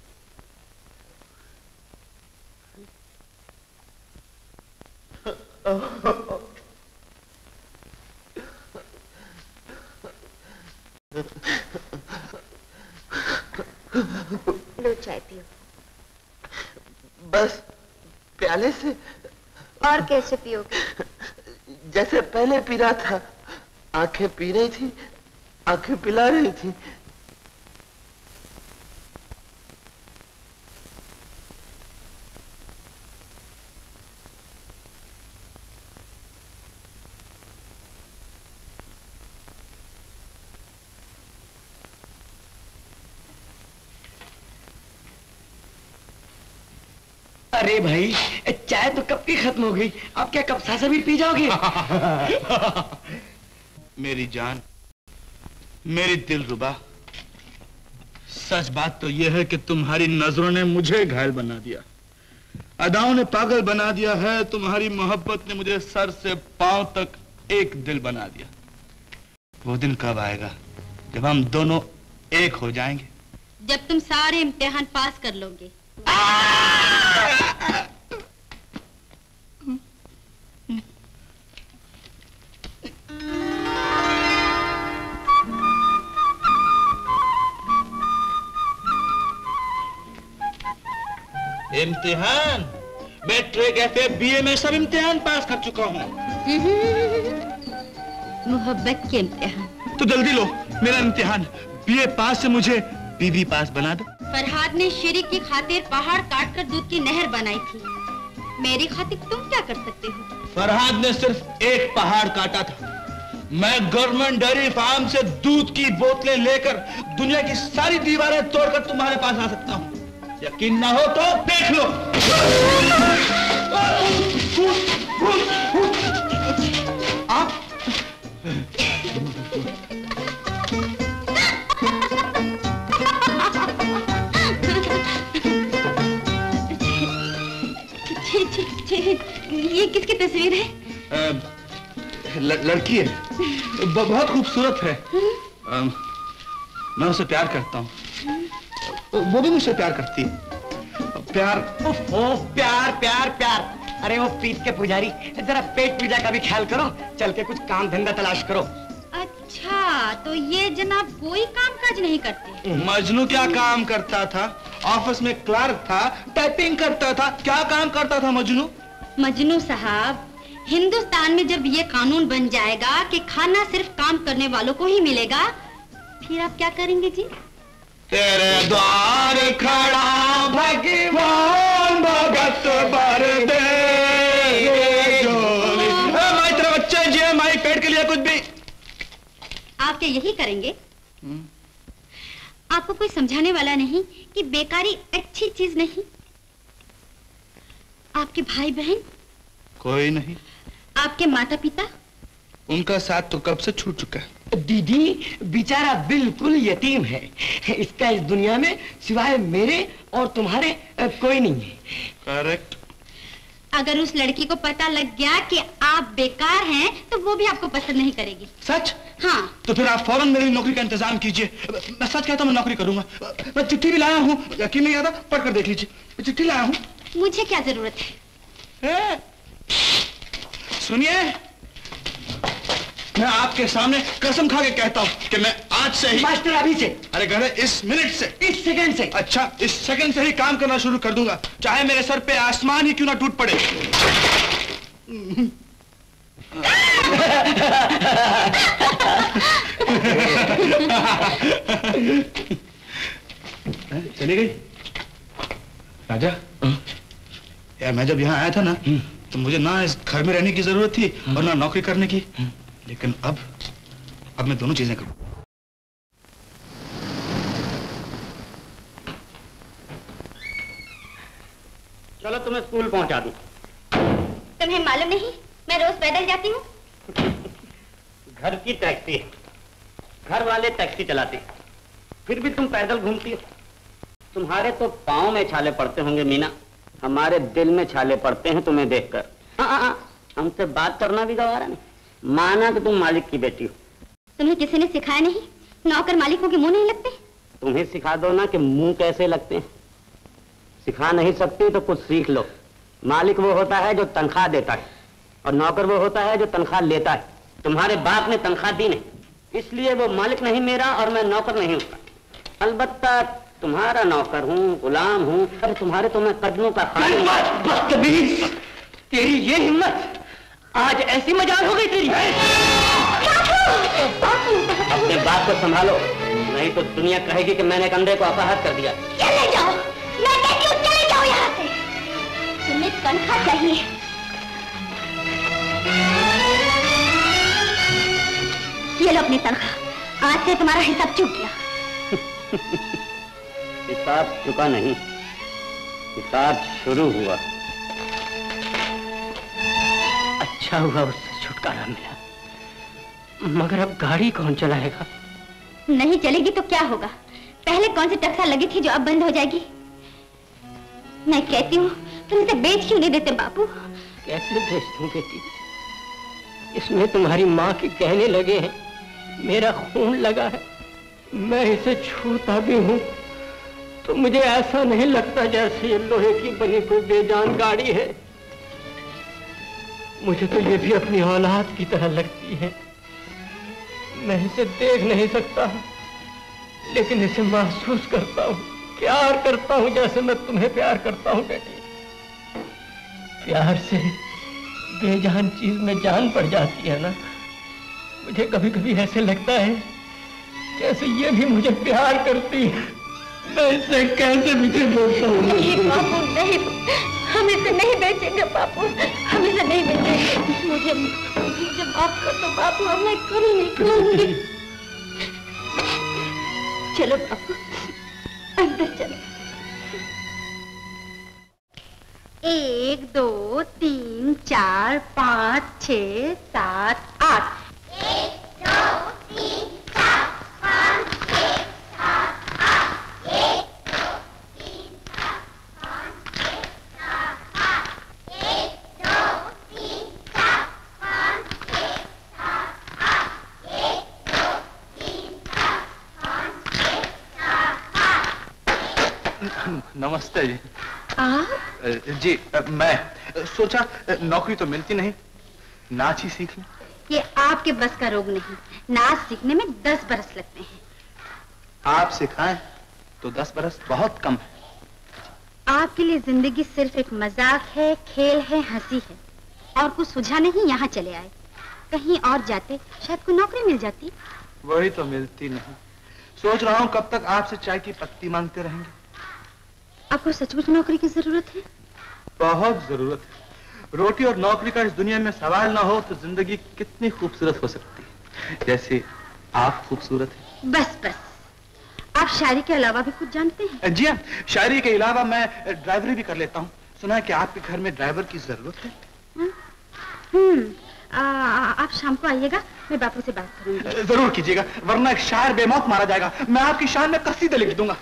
लो चाय पियो। बस प्याले से? और कैसे पियोगे? जैसे पहले पी रहा था। आंखें पी रही थी, आंखें पिला रही थी। अरे भाई, चाय तो कब की खत्म हो गई, अब क्या कब सा भी पी जाओगे? मेरी जान, मेरी दिलरुबा, सच बात तो यह है कि तुम्हारी नजरों ने मुझे घायल बना दिया, अदाओं ने पागल बना दिया है। तुम्हारी मोहब्बत ने मुझे सर से पांव तक एक दिल बना दिया। वो दिन कब आएगा जब हम दोनों एक हो जाएंगे? जब तुम सारे इम्तिहान पास कर लोगे। इम्तिहान? मैट्रिक, एफए, बीए में सब इम्तिहान पास कर चुका हूँ। मोहब्बत के इम्तिहान। तो जल्दी लो मेरा इम्तिहान। बीए पास से मुझे बीबी पास बना दो। फरहाद ने शेरी की खातिर पहाड़ काट कर दूध की नहर बनाई थी, मेरी खातिर तुम क्या कर सकते हो? फरहाद ने सिर्फ एक पहाड़ काटा था। मैं गवर्नमेंट डेयरी फार्म से दूध की बोतलें लेकर दुनिया की सारी दीवारें तोड़कर तुम्हारे पास आ सकता हूँ। यकीन ना हो तो देख लो। आप ये किसकी तस्वीर है? आ, ल, लड़की है, बहुत खूबसूरत है। आ, मैं उसे प्यार करता हूँ, वो भी मुझसे प्यार करती है। प्यार ओ, प्यार प्यार प्यार। अरे वो पीठ के पुजारी, जरा पेट पूजा का भी ख्याल करो, चल के कुछ काम धंधा तलाश करो। अच्छा, तो ये जनाब कोई काम काज नहीं करते? मजनू क्या काम करता था? ऑफिस में क्लर्क था, टाइपिंग करता था। क्या काम करता था मजनू? मजनू साहब, हिंदुस्तान में जब ये कानून बन जाएगा कि खाना सिर्फ काम करने वालों को ही मिलेगा, फिर आप क्या करेंगे जी? तेरे द्वार खड़ा भगवान भगत भर दे जोली। माई तेरा बच्चा जी, माई पेट के लिए कुछ भी। आप क्या यही करेंगे? आपको कोई समझाने वाला नहीं कि बेकारी अच्छी चीज नहीं? आपके भाई बहन? कोई नहीं। आपके माता पिता? उनका साथ तो कब से छूट चुका है। दीदी, बेचारा बिल्कुल यतीम है। इसका इस दुनिया में सिवाय मेरे और तुम्हारे कोई नहीं है। करेक्ट। अगर उस लड़की को पता लग गया कि आप बेकार हैं, तो वो भी आपको पसंद नहीं करेगी। सच? हाँ। तो फिर आप फौरन मेरी नौकरी का इंतजाम कीजिए। मैं सच कहता हूँ, मैं नौकरी करूंगा। मैं चिट्ठी भी लाया हूँ, यकीन नहीं आता, पढ़ कर देख लीजिए। चिट्ठी लाया हूँ। मुझे क्या जरूरत है? सुनिए, मैं आपके सामने कसम खा के कहता हूँ कि मैं आज से ही, मास्टर अभी से, अरे गधे इस मिनट से, इस सेकंड से, अच्छा इस सेकंड से ही काम करना शुरू कर दूंगा, चाहे मेरे सर पे आसमान ही क्यों ना टूट पड़े। चली गई राजा? यार मैं जब यहाँ आया था ना, तो मुझे ना इस घर में रहने की जरूरत थी और ना नौकरी करने की, लेकिन अब अब मैं दोनों चीजें करूं। चलो तुम्हें स्कूल पहुंचा दूं। तुम्हें मालूम नहीं मैं रोज पैदल जाती हूँ। घर की टैक्सी है, घर वाले टैक्सी चलाते, फिर भी तुम पैदल घूमती हो। तुम्हारे तो पाँव में छाले पड़ते होंगे मीना, हमारे दिल में छाले पड़ते हैं तुम्हें देखकर। हाँ हाँ हाँ, हमसे बात करना भी गवारा नहीं। माना कि तुम मालिक की बेटी हो। तुम्हें किसी ने सिखाया नहीं नौकर मालिकों के मुंह नहीं लगते? तुम्हें सिखा दो ना कि मुंह कैसे लगते हैं। सिखा नहीं सकती तो कुछ सीख लो। मालिक वो होता है जो तनख्वाह देता है और नौकर वो होता है जो तनख्वाह लेता है। तुम्हारे बाप ने तनख्वाह दी नहीं, इसलिए वो मालिक नहीं मेरा और मैं नौकर नहीं उसका। अलबत्ता तुम्हारा नौकर हूँ, गुलाम हूँ। अरे तुम्हारे तो मैं कदमों का बदतमीज, तेरी ये हिम्मत, आज ऐसी मजाल हो गई तेरी। अपने बाप को संभालो, नहीं तो दुनिया कहेगी कि मैंने एक अंधे को अपहरण कर दिया। चले जाओ, मैं कहती हूँ चले जाओ यहाँ से। तुम्हें तनख्वाह चाहिए। ये लो अपनी तनख्वाह, आज से तुम्हारा हिसाब चूक गया। हिसाब चुका नहीं, हिसाब शुरू हुआ। अच्छा हुआ उससे छुटकारा मिला, मगर अब गाड़ी कौन चलाएगा? नहीं चलेगी तो क्या होगा? पहले कौन सी टक्सा लगी थी जो अब बंद हो जाएगी? मैं कहती हूँ तुम इसे बेच क्यों नहीं देते बापू? कैसे बेच दूं बेटी? इसमें तुम्हारी माँ के कहने लगे हैं, मेरा खून लगा है। मैं इसे छूता भी हूँ तो मुझे ऐसा नहीं लगता जैसे ये लोहे की बनी कोई बेजान गाड़ी है। मुझे तो ये भी अपनी औलाद की तरह लगती है। मैं इसे देख नहीं सकता, लेकिन इसे महसूस करता हूँ, प्यार करता हूँ जैसे मैं तुम्हें प्यार करता हूँ बेटी। प्यार से बेजान चीज में जान पड़ जाती है ना। मुझे कभी कभी ऐसे लगता है जैसे ये भी मुझे प्यार करती है। मैं इसे कैसे बिछड़ बोलता हूँ? नहीं बापू नहीं, हम इसे नहीं बेचेंगे बापू, हम इसे नहीं बेचेंगे। मुझे मुझे माफ कर दो बापू, अब मैं करूँगी करूँगी। चलो बापू अंदर चलो। एक दो तीन चार पाँच छः सात आठ। एक दो तीन चार पाँच छः सात आठ। एक दो तीन चार पाँच छः सात आठ। एक दो तीन चार पाँच छः सात आठ। एक दो तीन चार पाँच छः सात आठ। नमस्ते जी। आप? जी मैं सोचा नौकरी तो मिलती नहीं, नाच ही सीख लूं। ये आपके बस का रोग नहीं, नाच सीखने में दस बरस लगते हैं। आप सिखाएं तो दस बरस बहुत कम है। आपके लिए जिंदगी सिर्फ एक मजाक है, खेल है, हंसी है, और कुछ सुझा नहीं यहाँ चले आए। कहीं और जाते शायद कोई नौकरी मिल जाती। वही तो मिलती नहीं। सोच रहा हूँ कब तक आपसे चाय की पत्ती मांगते रहेंगे। आपको सचमुच नौकरी की जरूरत है? बहुत जरूरत है। रोटी और नौकरी का इस दुनिया में सवाल ना हो तो जिंदगी कितनी खूबसूरत हो सकती है, जैसे आप खूबसूरत हैं। बस बस, आप शायरी के अलावा भी कुछ जानते हैं? जी हाँ, शायरी के अलावा मैं ड्राइवरी भी कर लेता हूँ। सुना है कि आपके घर में ड्राइवर की जरूरत है। हम्म, आप शाम को आइएगा, मैं बापू से बात करूंगी। जरूर कीजिएगा, वरना एक शायर बेमौत मारा जाएगा। मैं आपकी शान में कसीदे लिख दूंगा।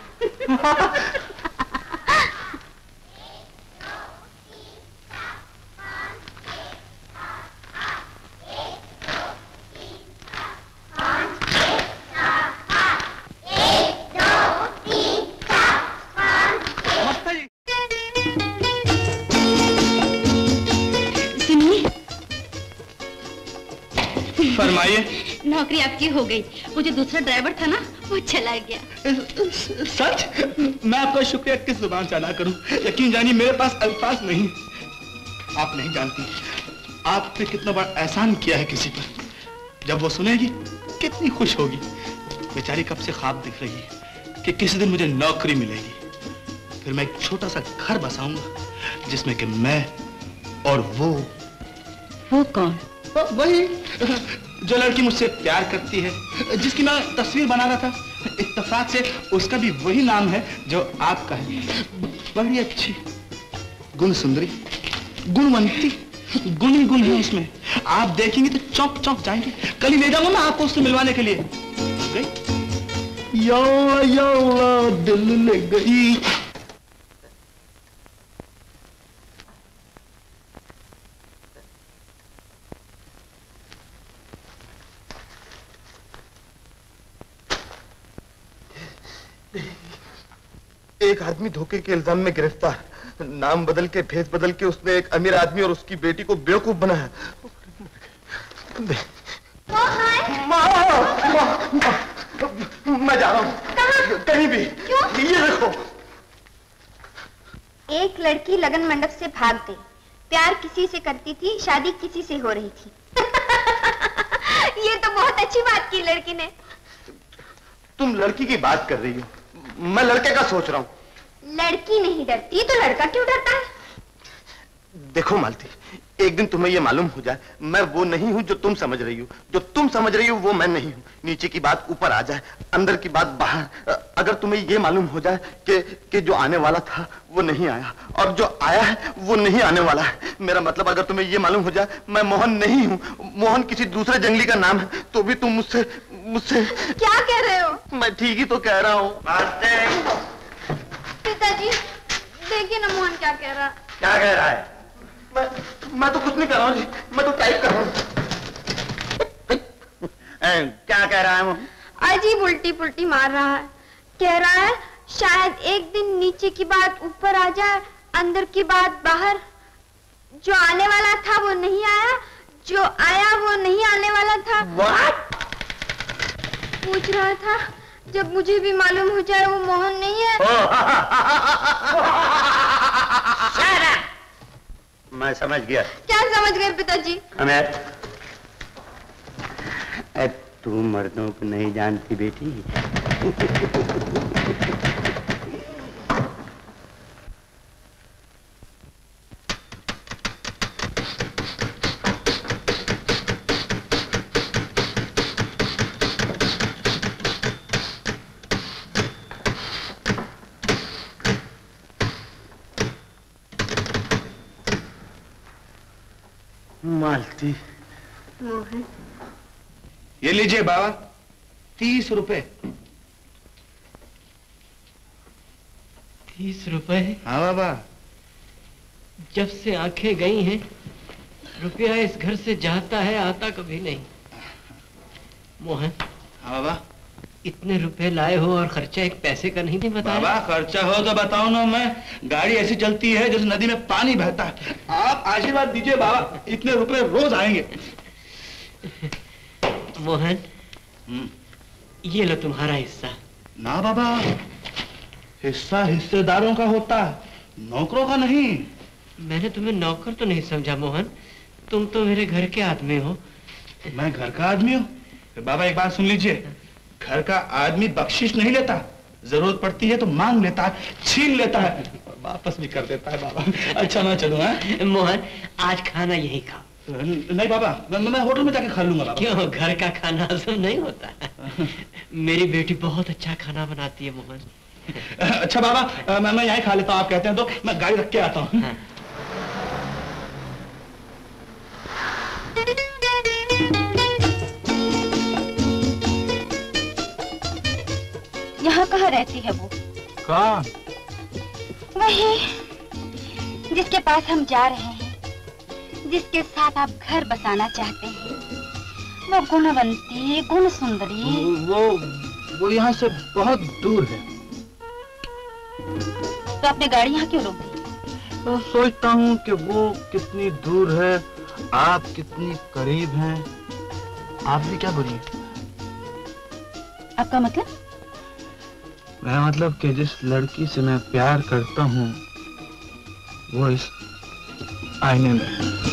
फरमाइए। नौकरी आपकी हो गई, वो जो दूसरा ड्राइवर था ना वो चला गया। सच? मैं आपका शुक्रिया किस जुबान से अदा करूं? यकीन जानिए मेरे पास अल्फाज नहीं। आप नहीं जानती आपने कितना बड़ा एहसान किया है किसी पर। जब वो सुनेगी कितनी खुश होगी। बेचारी कब से ख्वाब दिख रही है कि किसी दिन मुझे नौकरी मिलेगी, फिर मैं एक छोटा सा घर बसाऊंगा जिसमें कि मैं और वो वो कौन? वही जो लड़की मुझसे प्यार करती है, जिसकी मैं तस्वीर बना रहा था। इत्तेफाक से उसका भी वही नाम है जो आपका है। बड़ी अच्छी, गुण सुंदरी, गुणवंती, गुण ही गुण है उसमें। आप देखेंगे तो चौंक चौंक जाएंगे। कल ही ले जाऊंगा मैं आपको उससे मिलवाने के लिए। यो यो दिल ले गई। एक आदमी धोखे के इल्जाम में गिरफ्तार। नाम बदल के, भेस बदल के उसने एक अमीर आदमी और उसकी बेटी को बेवकूफ बनाया। मैं जा रहा हूँ कहीं भी। क्यों? ये देखो। एक लड़की लगन मंडप से भाग गई। प्यार किसी से करती थी, शादी किसी से हो रही थी। ये तो बहुत अच्छी बात की लड़की ने। तुम लड़की की बात कर रही हो, मैं लड़के का सोच रहा हूँ। लड़की नहीं डरती तो लड़का क्यों डरता है? देखो मालती, एक दिन तुम्हें यह मालूम हो जाए मैं वो नहीं हूं जो तुम समझ रही हो। जो तुम समझ रही हो वो मैं नहीं हूं। नीचे की बात ऊपर आ जाए, अंदर की बात बाहर। अगर तुम्हें यह मालूम हो जाए कि कि जो आने वाला था वो नहीं आया और जो आया है वो नहीं आने वाला है। मेरा मतलब अगर तुम्हें यह मालूम हो जाए मैं मोहन नहीं हूं, मोहन किसी दूसरे जंगली का नाम है, तो भी तुम मुझसे मुझसे क्या कह रहे हो? मैं ठीक ही तो कह रहा हूँ। पिताजी देखिए ना मोहन क्या कह रहा। क्या कह रहा है? मैं मैं तो कुछ नहीं कर रहा हूँ जी, मैं तो टाइप कर रहा हूँ। क्या कह रहा है वो? अजीब उल्टी पुल्टी मार रहा है। कह रहा है शायद एक दिन नीचे की बात ऊपर आ जाए, अंदर की बात बाहर। जो आने वाला था वो नहीं आया, जो आया वो नहीं आने वाला था। What? पूछ रहा था जब मुझे भी मालूम हो जाए वो मोहन नहीं है। मैं समझ गया। क्या समझ गए पिताजी? हमें तू मर्दों को नहीं जानती बेटी। मालती। मोहन। ये लीजिए बाबा, तीस रुपए। तीस रुपए? हाँ बाबा। जब से आंखें गई हैं रुपया इस घर से जाता है, आता कभी नहीं। मोहन। हाँ बाबा। इतने रुपए लाए हो और खर्चा एक पैसे का नहीं बताया? बाबा खर्चा हो तो बताओ ना। मैं गाड़ी ऐसी चलती है जैसे नदी में पानी बहता है। आप आशीर्वाद दीजिए बाबा, इतने रुपए रोज आएंगे। मोहन, ये लो तुम्हारा हिस्सा। ना बाबा, हिस्सा हिस्सेदारों का होता है, नौकरों का नहीं। मैंने तुम्हें नौकर तो नहीं समझा मोहन, तुम तो मेरे घर के आदमी हो। मैं घर का आदमी हूँ? बाबा एक बात सुन लीजिए, घर का आदमी बख्शिश नहीं लेता, जरूरत पड़ती है तो मांग लेता है, छीन लेता है, वापस भी कर देता है बाबा। अच्छा मैं चलूँ? मोहन आज खाना यही खाओ। नहीं बाबा, मैं, मैं होटल में जाके खा लूंगा बाबा। क्यों, घर का खाना हजम नहीं होता? मेरी बेटी बहुत अच्छा खाना बनाती है मोहन। अच्छा बाबा, मैं मैं यहीं खा लेता हूँ, आप कहते हैं तो मैं गाड़ी रख के आता हूँ। हाँ। यहाँ कहाँ रहती है वो? कौन? वही जिसके पास हम जा रहे हैं, जिसके साथ आप घर बसाना चाहते हैं। वो गुणवंती, गुण सुंदरी। वो वो यहाँ से बहुत दूर है। तो आपने गाड़ी यहाँ क्यों रोकी? तो सोचता हूँ कि वो कितनी दूर है, आप कितनी करीब हैं। आप भी क्या बोलिए? आपका मतलब? मैं मतलब कि जिस लड़की से मैं प्यार करता हूँ वो इस आईने में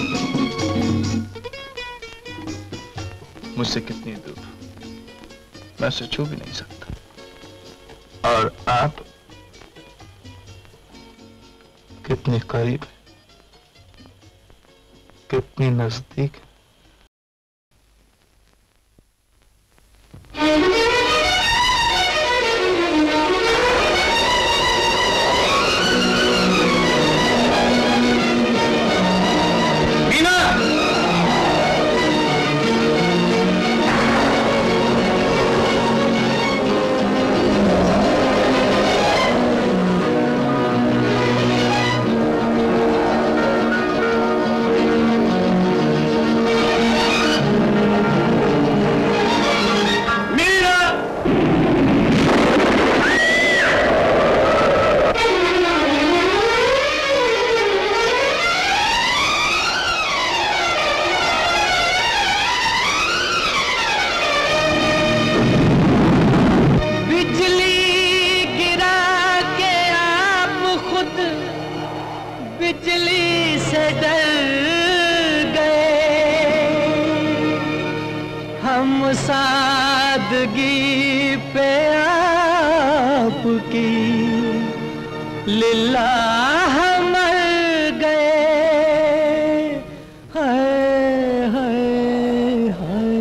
मुझसे कितनी दूर, मैं उसे छू भी नहीं सकता। और आप कितने करीब कितनी नजदीक। सादगी पे आपकी लिल्लाह मर गए। हाय हाय हाय।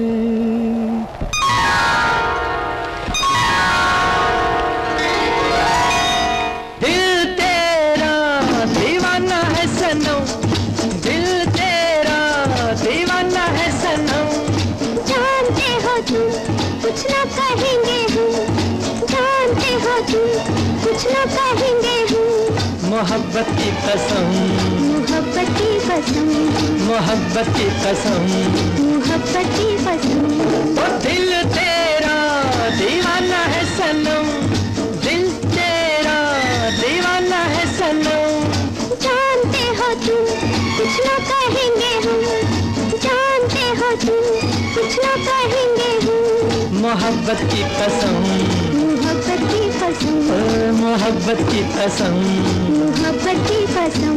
दिल तेरा दीवाना है सनम, दिल तेरा दीवाना है सनम। जानते हो तुम कुछ ना कहेंगे हम, जानते हो तुम कुछ ना कहेंगे हम। मोहब्बत की कसम, मोहब्बत की कसम, मोहब्बत की कसम, मोहब्बत की कसम। ओ दिल तेरा दीवाना है सनम, दिल तेरा दीवाना है सनम। जानते हो तुम कुछ ना कहेंगे हम, जानते हो तुम कुछ ना कहेंगे हम। मोहब्बत की कसम, मोहब्बत की कसम, ओ मोहब्बत की कसम, मोहब्बत की कसम।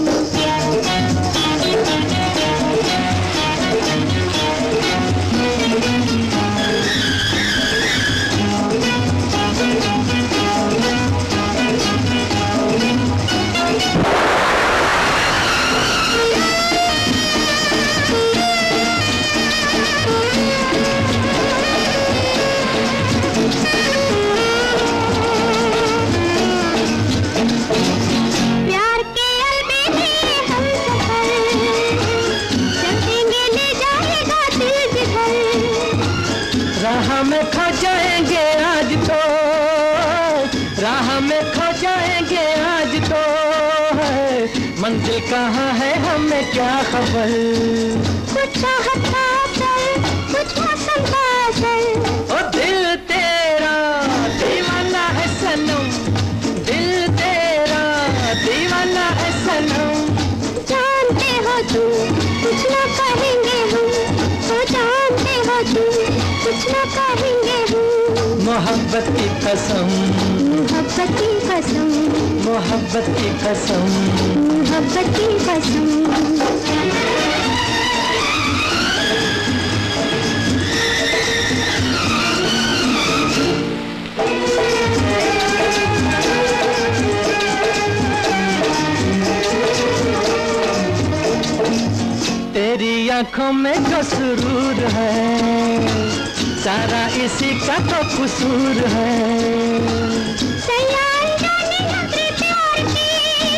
राह में खो जाएंगे आज तो, राह में खो जाएंगे आज तो है। मंजिल कहाँ है हमें क्या खबर। कुछ चाहत का असर, कुछ मौसम का असर। ओ दिल तेरा दीवाना है सनम, दिल तेरा दीवाना है सनम। जानते हो तुम कुछ ना कहेंगे हम, ओ जानते हो तुम कुछ ना कहेंगे हम। मोहब्बत की कसम, मोहब्बत की कसम, मोहब्बत की कसम, मोहब्बत की कसम। तेरी आंखों में जो सुरूर है, सारा इसी का तो कसूर है। सयाई जाने नजरे प्यार की,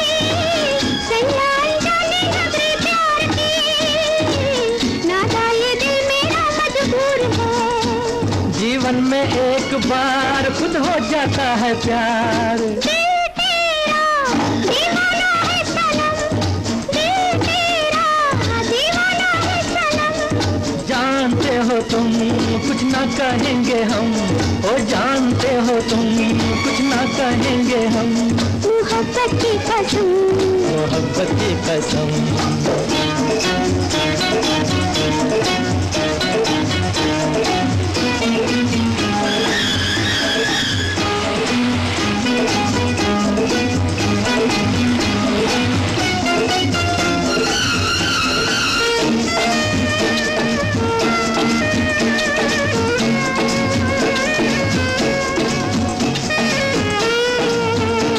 सयाई जाने नजरे प्यार की, नादा ये दिल मेरा मजबूर है। जीवन में एक बार खुद हो जाता है प्यार। दिल तेरा दीवाना है सनम, दिल तेरा दीवाना है सनम। जानते हो तुम कुछ ना कहेंगे हम, ओ जानते हो तुम कुछ ना कहेंगे हम। मोहब्बत की कसम, मोहब्बत की कसम।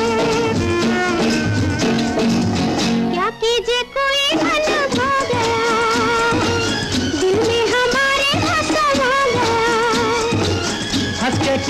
क्या कीजिए कोई मन हो गया,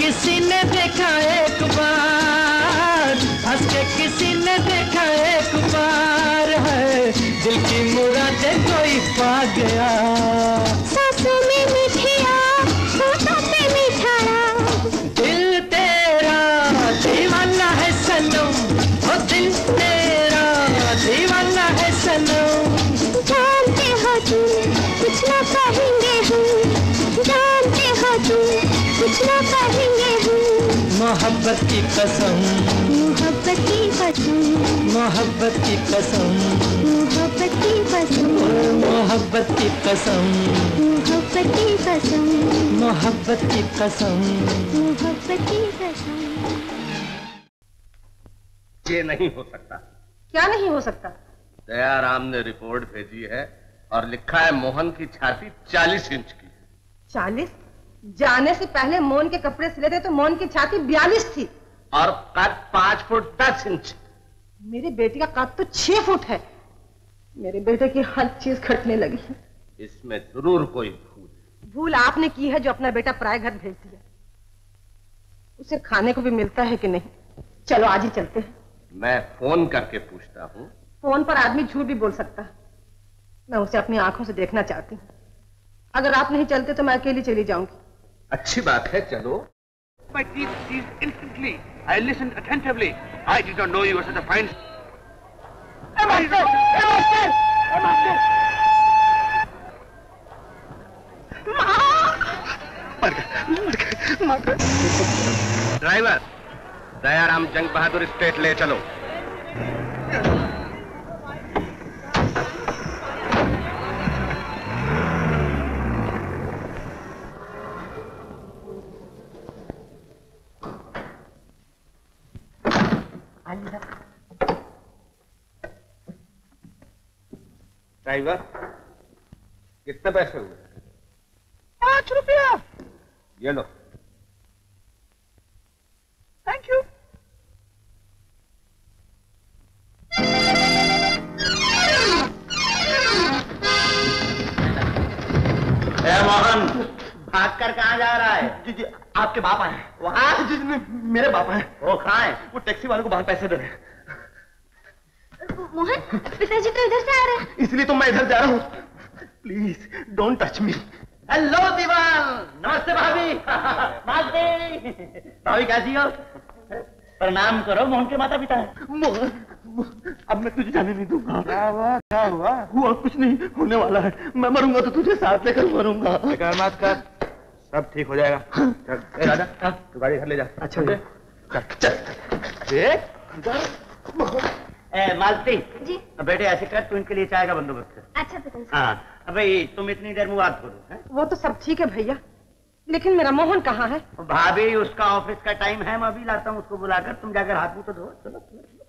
किसी ने देखा एक बार, हंस के किसी ने देखा एक बार है, दिल की मुरादें कोई पा गया। सांसों में मिठिया, होठों पे मिठाया, दिल तेरा दीवाना है सनम, ओ दिल तेरा दीवाना है सनम। जानते हो तुम कुछ ना कहेंगे हम, जानते हो तुम कुछ ना कहेंगे हम। मोहब्बत की कसम, मोहब्बत की कसम, मोहब्बत की कसम, मोहब्बत की कसम, मोहब्बत की कसम, मोहब्बत की कसम, मोहब्बत की कसम, मोहब्बत की कसम। ये नहीं हो सकता। क्या नहीं हो सकता? दयाराम ने रिपोर्ट भेजी है और लिखा है मोहन की छाती चालीस इंच की। चालीस? जाने से पहले मोहन के कपड़े सिले थे तो मोहन की छाती बयालीस थी और कद पांच फुट दस इंच। मेरी बेटी का कद तो छह फुट है। मेरे बेटे की हर चीज घटने लगी है। इसमें जरूर कोई भूल। भूल आपने की है जो अपना बेटा पराये घर भेज दिया। उसे खाने को भी मिलता है कि नहीं? चलो आज ही चलते हैं। मैं फोन करके पूछता हूँ। फोन पर आदमी झूठ भी बोल सकता है। मैं उसे अपनी आंखों से देखना चाहती हूँ। अगर आप नहीं चलते तो मैं अकेली चली जाऊंगी। अच्छी बात है, चलो। My teeth ceased instantly. I listened attentively. I did not know you were such a fine. Hey, master! Hey, master! Hey, master! मर गए, मर गए, मर गए। ड्राइवर, दयाराम जंग बहादुर स्टेट ले चलो। ड्राइवर, कितने पैसे हुए? पांच रुपया। ये लो। Thank you. ए मोहन, भागकर कहाँ जा रहा है? जी जी आपके बाप आए। वहाँ? जी जी मेरे बाप आए। वो कहाँ है? वो टैक्सी वाले को बाहर पैसे दे रहे हैं। मोहन, पिताजी तो इधर से आ रहे हैं। इसलिए तो मैं इधर जा रहा हूँ। Please don't touch me. Hello Diwan, नमस्ते भाभी। भाभी कैसी हो? प्रणाम करो, मोहन के माता पिता है। मोहन, अब मैं तुझे जाने नहीं दूंगा। क्या हुआ? क्या हुआ? हुआ कुछ नहीं, होने वाला है। मैं मरूंगा तो तुझे साथ लेकर मरूंगा। फिक्र मत कर, सब ठीक हो जाएगा। चल, ए राजा, तू गाड़ी घर ले जा। अच्छा चल चल। देख ए, मालती जी बेटे, ऐसे कर, तू इनके लिए चाय का बंदोबस्त कर। अच्छा पिताजी। हाँ भाई, तुम इतनी देर में बात करो। वो तो सब ठीक है भैया, लेकिन मेरा मोहन कहाँ है? भाभी, उसका ऑफिस का टाइम है, मैं अभी लाता हूँ उसको बुलाकर। तुम जाकर हाथ मुंह तो धो। चलो चलो चलो।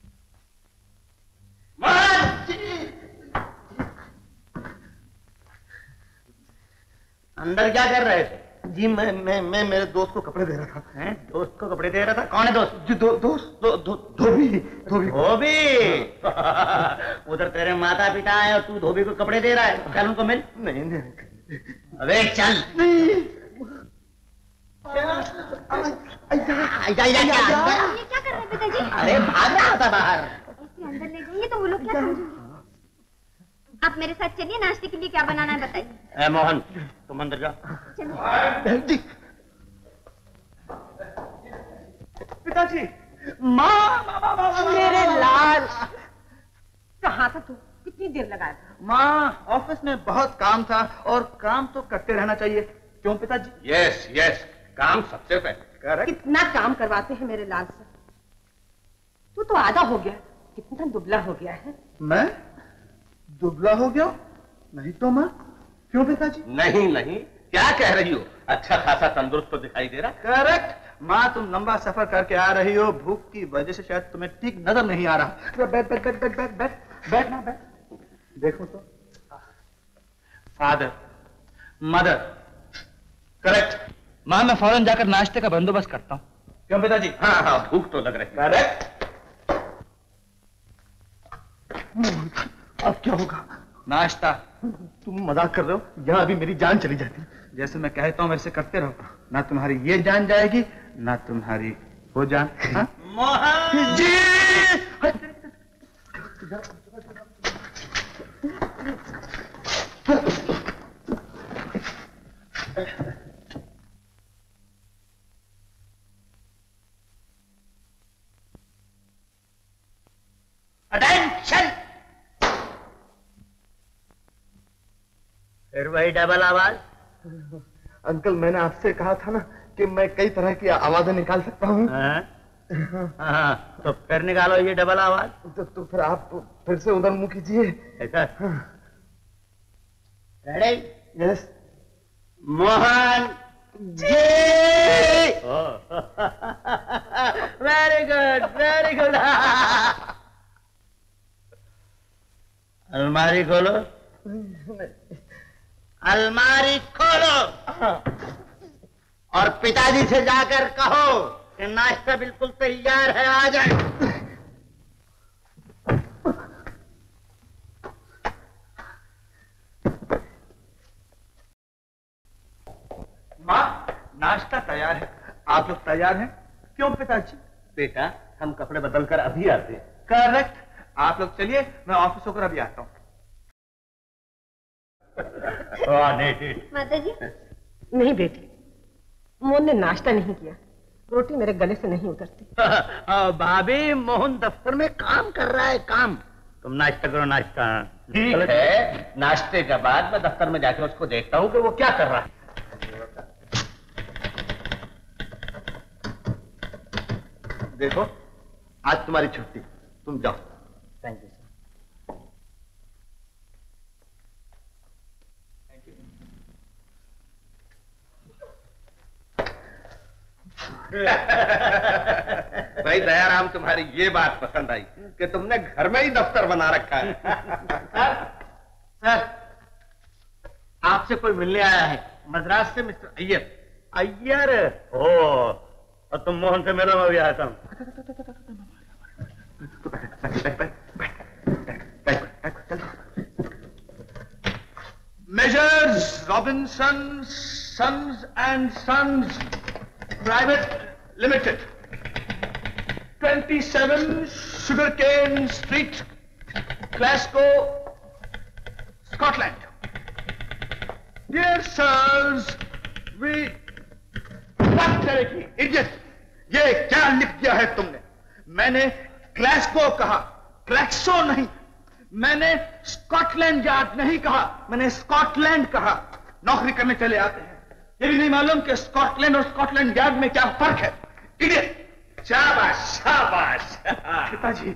अंदर क्या कर रहे थे? जी मैं मैं मैं मेरे दोस्त को कपड़े दे रहा था। हैं? दोस्त को कपड़े दे रहा था? कौन है दोस्त? जी दो, दोस्त दो, दो, धोबी धोबी धोबी। उधर तेरे माता पिता है और तू धोबी को कपड़े दे रहा है। चल उनको मिल। नहीं नहीं। अबे चल। ये क्या कर रहे हैं पिताजी? अरे भाग रहा था बाहर। ऐसे अंदर ले जाइए तो वो लोग क्या समझेंगे? आप मेरे साथ चलिए, नाश्ते के लिए क्या बनाना है बताइए। ए मोहन, तुम अंदर जाओ। चलिए। पिताजी, माँ, मेरे लाल, कहाँ था तू? कितनी देर लगाया था? माँ, ऑफिस में बहुत काम था और काम तो करते रहना चाहिए। क्यों पिताजी? यस यस, काम सबसे पहले। करेक्ट। कितना काम करवाते हैं मेरे लाल से। तू तो आधा हो गया, कितना दुबला हो गया है। मैं दुबला हो गया? नहीं तो माँ। क्यों पिताजी? नहीं नहीं, क्या कह रही हो? अच्छा खासा तंदुरुस्त तो दिखाई दे रहा। करेक्ट। माँ, तुम लंबा सफर करके आ रही हो, भूख की वजह से शायद तुम्हें ठीक नजर नहीं आ रहा। बैठ बैठ बैठ बैठ बैठ बैठ बैठ ना बैठ। देखो तो, फादर, मदर। करेक्ट। माँ, मैं फौरन जाकर नाश्ते का बंदोबस्त करता हूँ। क्यों पिताजी? हाँ हाँ, भूख तो लग रही है। करेक्ट। अब क्या होगा? नाश्ता। तुम मजाक कर रहे हो? यहाँ अभी मेरी जान चली जाती। जैसे मैं कहता हूँ वैसे करते रहो, ना तुम्हारी ये जान जाएगी ना तुम्हारी वो जान। मोहन जी अटेंशन। फिर वही डबल आवाज। अंकल मैंने आपसे कहा था ना कि मैं कई तरह की आवाजें निकाल सकता हूँ। हाँ, तो फिर निकालो ये डबल आवाज। तो, तो फिर आप फिर से उधर मुंह कीजिए। ऐसा? Ready? Yes. Mohan ji. Very good, very good. अलमारी खोलो, अलमारी खोलो और पिताजी से जाकर कहो कि नाश्ता बिल्कुल तैयार है, आ जाए। माँ, नाश्ता तैयार है। आप लोग तैयार हैं? क्यों पिताजी? बेटा, हम कपड़े बदलकर अभी आते हैं। करेक्ट। आप लोग चलिए, मैं ऑफिस होकर अभी आता हूँ। माता जी। नहीं बेटी, मोहन ने नाश्ता नहीं किया, रोटी मेरे गले से नहीं उतरती। भाभी, मोहन दफ्तर में काम कर रहा है, काम। तुम नाश्ता करो, नाश्ता। ठीक है, नाश्ते के बाद मैं दफ्तर में जाकर उसको देखता हूँ कि वो क्या कर रहा है। देखो, आज तुम्हारी छुट्टी, तुम जाओ। Thank you sir. भाई दयाराम, तुम्हारी ये बात पसंद आई कि तुमने घर में ही दफ्तर बना रखा है। सर, आपसे कोई मिलने आया है, मद्रास से मिस्टर अय्यर। अय्यर? ओ, और तुम मोहन से मिलो, मैं भी आता हूँ। Measures Robinson Sons and Sons Private Limited, twenty-seven Sugarcane Street, Glasgow, Scotland. Dear sirs, we... बात करेगी, इडियट! ये क्या लिख दिया है तुमने? मैंने ग्लासगो कहा, ग्लैक्सो नहीं। मैंने स्कॉटलैंड यार्ड नहीं कहा, मैंने स्कॉटलैंड कहा। नौकरी करने चले आते हैं, ये भी नहीं मालूम कि स्कॉटलैंड और स्कॉटलैंड यार्ड में क्या फर्क है। इडियट! शाबाश, शाबाश। पिताजी,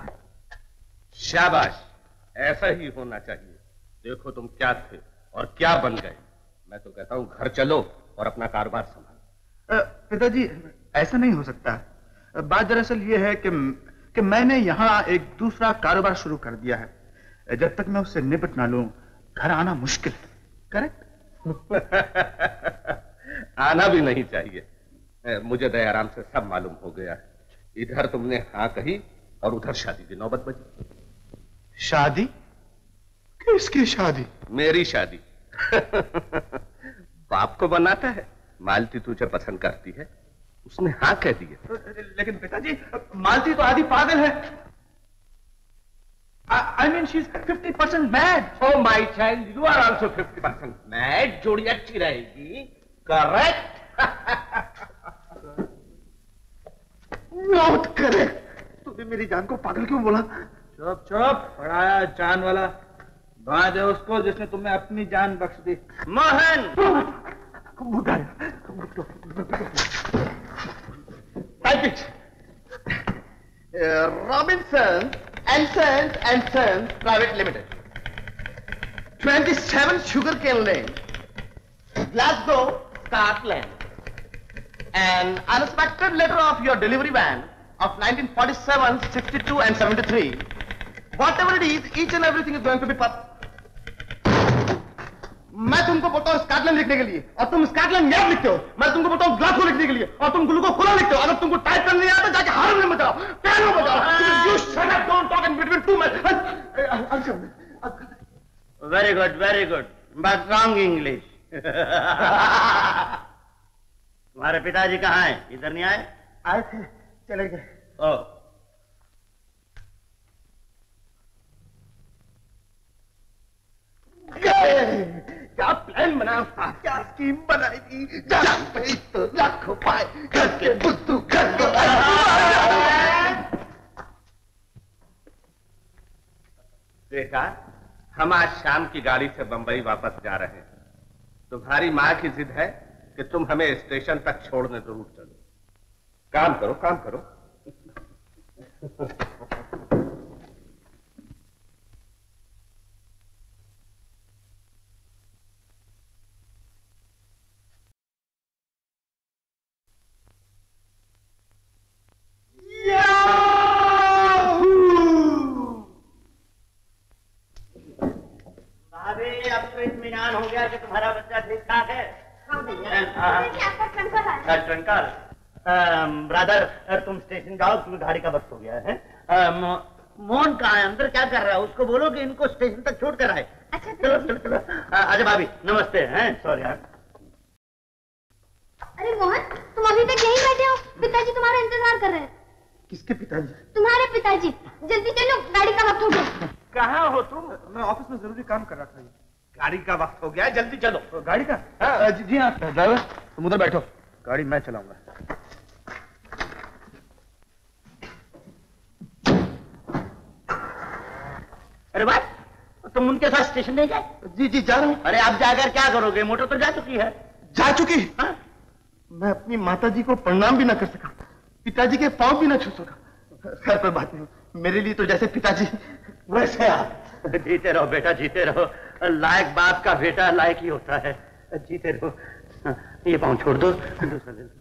शाबाश, ऐसा ही होना चाहिए। देखो तुम क्या थे और क्या बन गए। मैं तो कहता हूं घर चलो और अपना कारोबार संभालो। पिताजी, ऐसा नहीं हो सकता। बात दरअसल ये है कि कि मैंने यहाँ एक दूसरा कारोबार शुरू कर दिया है। जब तक मैं उससे निपट ना लूं, घर आना मुश्किल है। करेक्ट? आना भी नहीं चाहिए। मुझे दयाराम से सब मालूम हो गया है। इधर तुमने हाँ कही और उधर शादी की नौबत बजी। शादी? किसकी शादी? मेरी शादी। बाप को बनाता है, मालती तुझे पसंद करती है, उसने हाँ कह दी है। लेकिन पिताजी, मालती तो आधी पागल है। I mean, she's fifty percent mad. Oh my child, you are also fifty percent mad. जोड़ी अच्छी रहेगी। Correct? Not correct. तूने मेरी जान को पागल क्यों बोला? चुप चुप, पढ़ाया जान वाला। बात है उसको जिसने तुम्हें अपनी जान बख्श दी। Mohan! Type it. Uh, Robinson and Sons and Sons Private Limited, twenty-seven Sugarcane Lane, Glasgow, Scotland. An unexpected letter of your delivery van of nineteen forty-seven, sixty-two and seventy-three. Whatever it is, each and everything is going to be pub. मैं तुमको बोलता हूँ Scotland लिखने के लिए और तुम Scotland yard लिखते हो। मैं तुमको बोलता हूँ ग्लासगो लिखने के लिए और तुम ग्लूको कोला लिखते हो। अगर तुमको टाइप करने नहीं आता जाके हार्मोनियम में बजाओ, पियानो बजाओ। You shut up, don't talk in between two men. Very good very good, but wrong English. तुम्हारे पिताजी कहाँ हैं? इधर नहीं आए? आए थे, चले गए। ओ, क्या प्लान बनाया था, क्या स्कीम बनाई थी, जान पे तो लाखों पाए, घर के बुद्धू घर को। देखा, हम आज शाम की गाड़ी से बंबई वापस जा रहे हैं। तुम्हारी माँ की जिद है कि तुम हमें स्टेशन तक छोड़ने जरूर चलो। काम करो, काम करो। अब तो इत्मीनान हो गया कि तुम्हारा बच्चा ठीक ठाक है। ट्विंकल, ब्रदर, तुम स्टेशन जाओ क्योंकि गाड़ी का वक्त हो गया है। मोहन कहाँ है? अंदर क्या कर रहा है? उसको बोलो कि इनको स्टेशन तक छोड़ कर आए। अच्छा चलो चलो चलो। अच्छा भाभी नमस्ते। हैं सॉरी यार। अरे मोहन, तुम अभी तक यहीं बैठे हो? पिताजी तुम्हारा इंतजार कर रहे हैं। किसके पिताजी? तुम्हारे पिताजी। जल्दी चलो, गाड़ी का वक्त हो गया। कहाँ हो तुम? मैं ऑफिस में जरूरी काम कर रहा था। गाड़ी का वक्त हो गया, जल्दी चलो। गाड़ी का? हाँ। जी, जी हाँ ड्राइवर, तुम उधर बैठो, गाड़ी मैं चलाऊंगा। अरे बात, तुम उनके साथ स्टेशन नहीं गए? जी जी जा रहा हूँ। अरे आप जाकर क्या करोगे? मोटर तो जा चुकी है। जा चुकी? हाँ? मैं अपनी माताजी को प्रणाम भी ना कर सका, पिताजी के पांव भी ना छू सका। खैर कोई बात नहीं, मेरे लिए तो जैसे पिताजी वैसे आप। जीते रहो बेटा, जीते रहो। लायक बाप का बेटा लायक ही होता है। जीते रहो। ये पाँव छोड़ दो, दूसरा दे दो।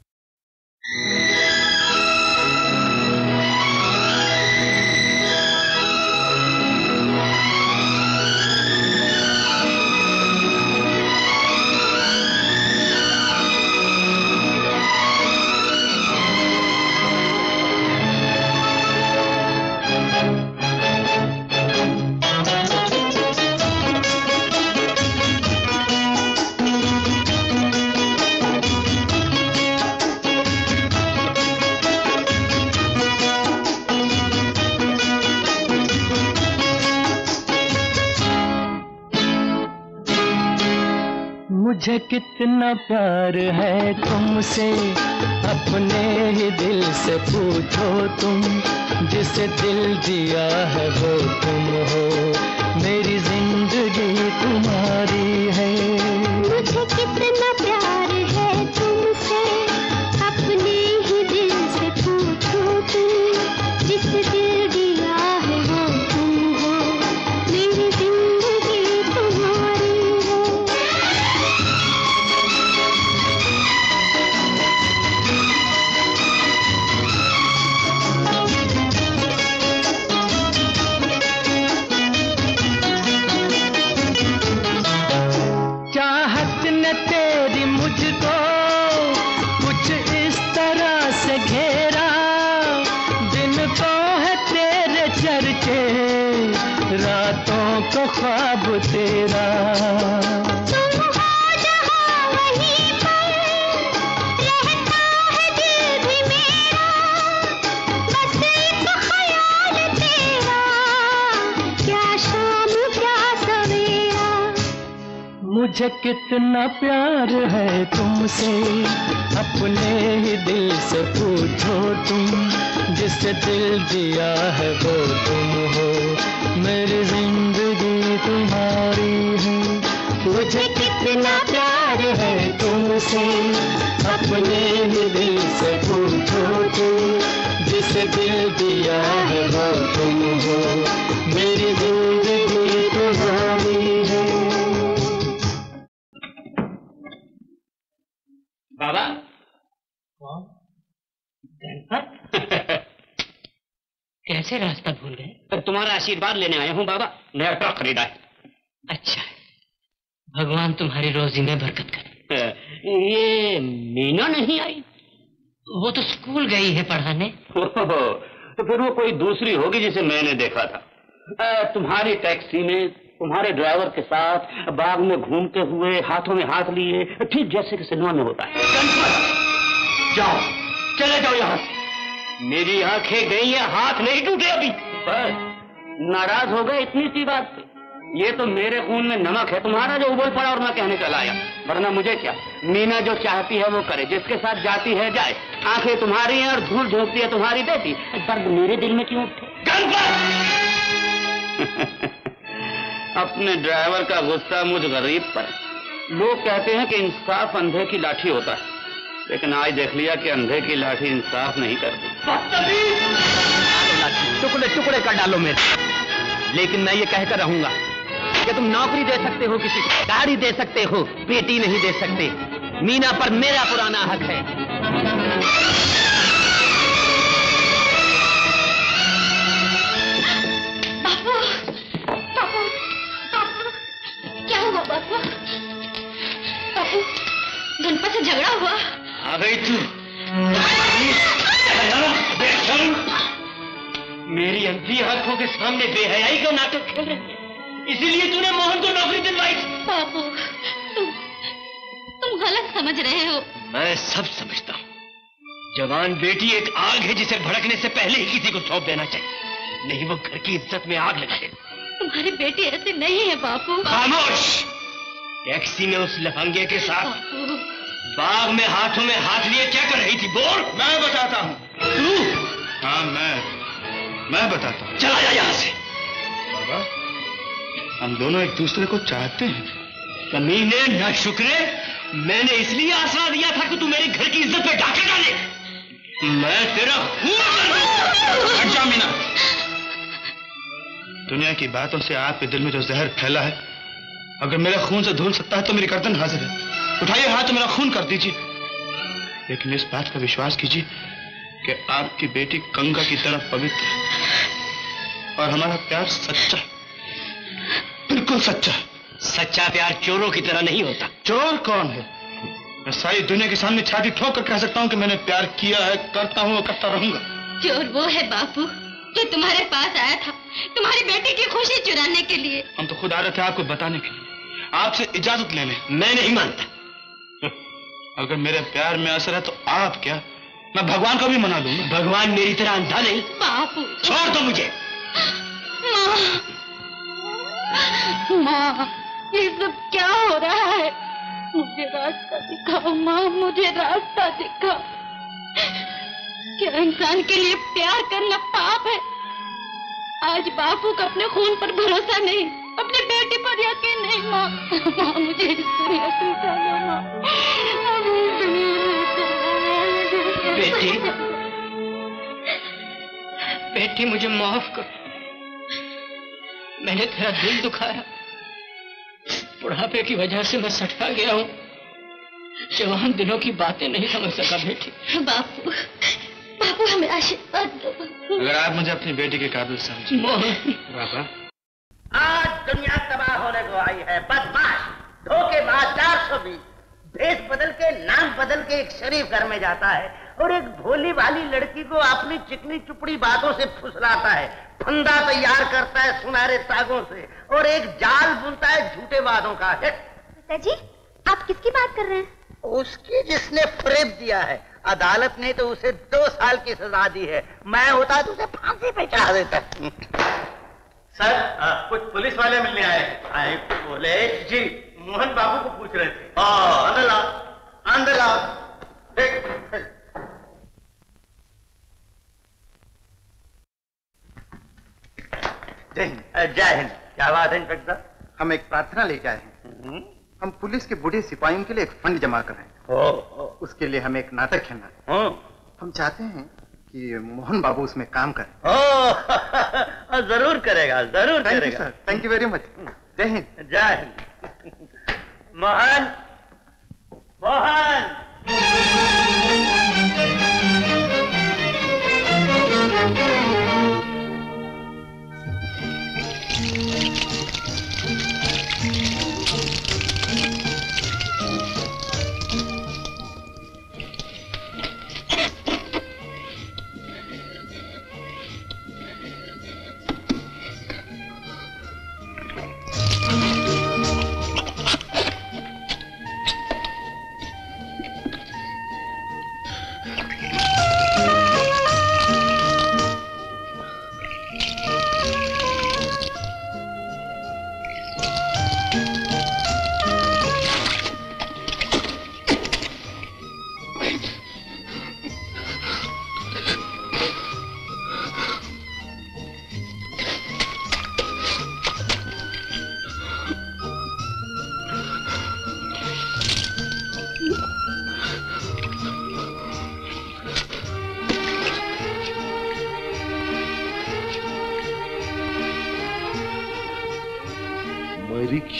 मुझे कितना प्यार है तुमसे, अपने ही दिल से पूछो तुम। जिसे दिल दिया है वो तुम हो, मेरी जिंदगी तुम्हारी है। मुझे कितना प्यार है तुमसे, अपने ही दिल से पूछो तुम। जिसे दिल दिया है वो तुम हो, मेरी जिंदगी तुम्हारी है। चाहत न तेरी मुझको कुछ इस तरह से घेरा, दिन को है तेरे चर्चे, रातों को ख्वाब तेरा। तुम हो जहाँ वहीं पर, रहता है दिल भी मेरा, बस एक ख्याल तेरा, क्या शाम क्या सवेरा। मुझे कितना प्यार है तुमसे, अपने ही दिल से पूछो तुम। जिसे दिल दिया है वो तुम हो, मेरी जिंदगी तुम्हारी है। मुझे कितना प्यार है तुमसे, अपने ही दिल से पूछो तुम। जिसे दिल दिया है वो तुम हो, मेरी जिंदगी तुम्हारी है। बाबा कैसे रास्ता भूल गए? तुम्हारा आशीर्वाद लेने आया हूँ बाबा। नया ट्रक खरीदा है। अच्छा, भगवान तुम्हारी रोजी में बरकत करे। ये मीना नहीं आई? वो तो स्कूल गई है पढ़ाने। तो फिर वो कोई दूसरी होगी जिसे मैंने देखा था। आ, तुम्हारी टैक्सी में तुम्हारे ड्राइवर के साथ बाग में घूमते हुए हाथों में हाथ लिए, ठीक जैसे कि सिनेमा में होता है। जाओ, चले जाओ यहाँ से। मेरी आंखें गई हैं, हाथ नहीं टूटे अभी। बस नाराज हो गए इतनी सी बात पे? ये तो मेरे खून में नमक है तुम्हारा जो उबल पड़ा और मैं कहने चला आया, वरना मुझे क्या। मीना जो चाहती है वो करे, जिसके साथ जाती है जाए। आंखें तुम्हारी हैं और धूल झोंकती है तुम्हारी बेटी, दर्द मेरे दिल में क्यों उठे? अपने ड्राइवर का गुस्सा मुझ गरीब पर। लोग कहते हैं कि इंसाफ अंधे की लाठी होता है, लेकिन आज देख लिया कि अंधे की लाठी इंसाफ नहीं करती। टुकड़े टुकड़े कर डालो मेरे, लेकिन मैं ये कहकर रहूंगा कि तुम नौकरी दे सकते हो, किसी को गाड़ी दे सकते हो, बेटी नहीं दे सकते। मीना पर मेरा पुराना हक है। बापू, बापू, बापू, क्या हुआ बापू? बापू, गणपत से झगड़ा हुआ? आ गई तू। मेरी अंधी आंखों के सामने बेहयाई का नाटक खेल रही है, इसीलिए तूने मोहन को नौकरी दिलवाई। बापू, तुम तुम गलत समझ रहे हो। मैं सब समझता हूँ। जवान बेटी एक आग है जिसे भड़कने से पहले ही किसी को सौंप देना चाहिए, नहीं वो घर की इज्जत में आग लगा देती। तुम्हारी बेटी ऐसे नहीं है बापू। खामोश। टैक्सी में उस लफंगे के साथ बाग में हाथों में हाथ लिए क्या कर रही थी? बोल। मैं बताता हूँ। तू? हाँ मैं मैं बताता हूँ। चला जा यहाँ से। बाबा, हम दोनों एक दूसरे को चाहते हैं। कमीने, ना शुक्रे, मैंने इसलिए आसरा दिया था कि तू मेरे घर की इज्जत पे डाका डाले। मैं तेरा खून। हट जा मीना। दुनिया की बातों से आपके दिल में जो जहर फैला है, अगर मेरे खून से धुल सकता है तो मेरी गर्दन हाजिर है। उठाइए हाथ तो मेरा खून कर दीजिए, लेकिन इस बात का विश्वास कीजिए कि आपकी बेटी गंगा की तरह पवित्र है और हमारा प्यार सच्चा, बिल्कुल सच्चा। सच्चा प्यार चोरों की तरह नहीं होता। चोर कौन है? मैं सारी दुनिया के सामने छाती ठोक कर कह सकता हूँ कि मैंने प्यार किया है, करता हूँ और करता रहूंगा। चोर वो है बापू जो तुम्हारे पास आया था तुम्हारी बेटी की खुशी चुराने के लिए। हम तो खुद आ रहे थे आपको बताने के लिए, आपसे इजाजत लेने। मैं नहीं मानता। अगर मेरे प्यार में असर है तो आप क्या, मैं भगवान को भी मना लूंगा। भगवान मेरी तरह अंधा नहीं। बापू छोड़ दो मुझे। माँ, माँ, ये सब क्या हो रहा है? मुझे रास्ता दिखाओ माँ, मुझे रास्ता दिखाओ। क्या इंसान के लिए प्यार करना पाप है? आज बापू का अपने खून पर भरोसा नहीं, अपनी बेटी पर यकीन नहीं। माँ, माँ मुझे इस दुनिया से उठाओ माँ। बेटी, बेटी मुझे माफ कर। मैंने तेरा दिल दुखाया। बुढ़ापे की वजह से मैं सटका गया हूँ। जवान दिनों की बातें नहीं समझ सका बेटी। बापू, बापू हमें आशीर्वाद दो। अगर आप मुझे अपनी बेटी के काबिल समझे। बाबा, आज दुनिया तबाह होने को आई है। बदमाश, धोखेबाज, चार सौ बीस भेष बदल के, नाम बदल के एक शरीफ घर में जाता है और एक भोली भाली लड़की को अपनी चिकनी चुपड़ी बातों से फुसलाता है, फंदा तैयार करता है सुनहरे सागों से और एक जाल बुनता है झूठे वादों का। जी, आप किसकी बात कर रहे हैं? उसकी जिसने फरेब दिया है। अदालत ने तो उसे दो साल की सजा दी है, मैं होता तो उसे फांसी पे चढ़ा देता। सर, आ, कुछ पुलिस वाले मिलने आए हैं। आए बोले जी, मोहन बाबू को पूछ रहे थे। अंदर लाओ, अंदर लाओ। जय हिंद। जय हिंद। क्या बात है इंस्पेक्टर? हम एक प्रार्थना लेके आए हैं। हम पुलिस के बूढ़े सिपाहियों के लिए एक फंड जमा कर रहे हैं। ओ, ओ। उसके लिए हमें एक नाटक खेलना है। हम चाहते हैं कि मोहन बाबू उसमें काम करें। ओ, जरूर करेगा, जरूर थैंक करेगा। You sir, thank you very much. जय हिंद। जय हिंद। मोहन, मोहन।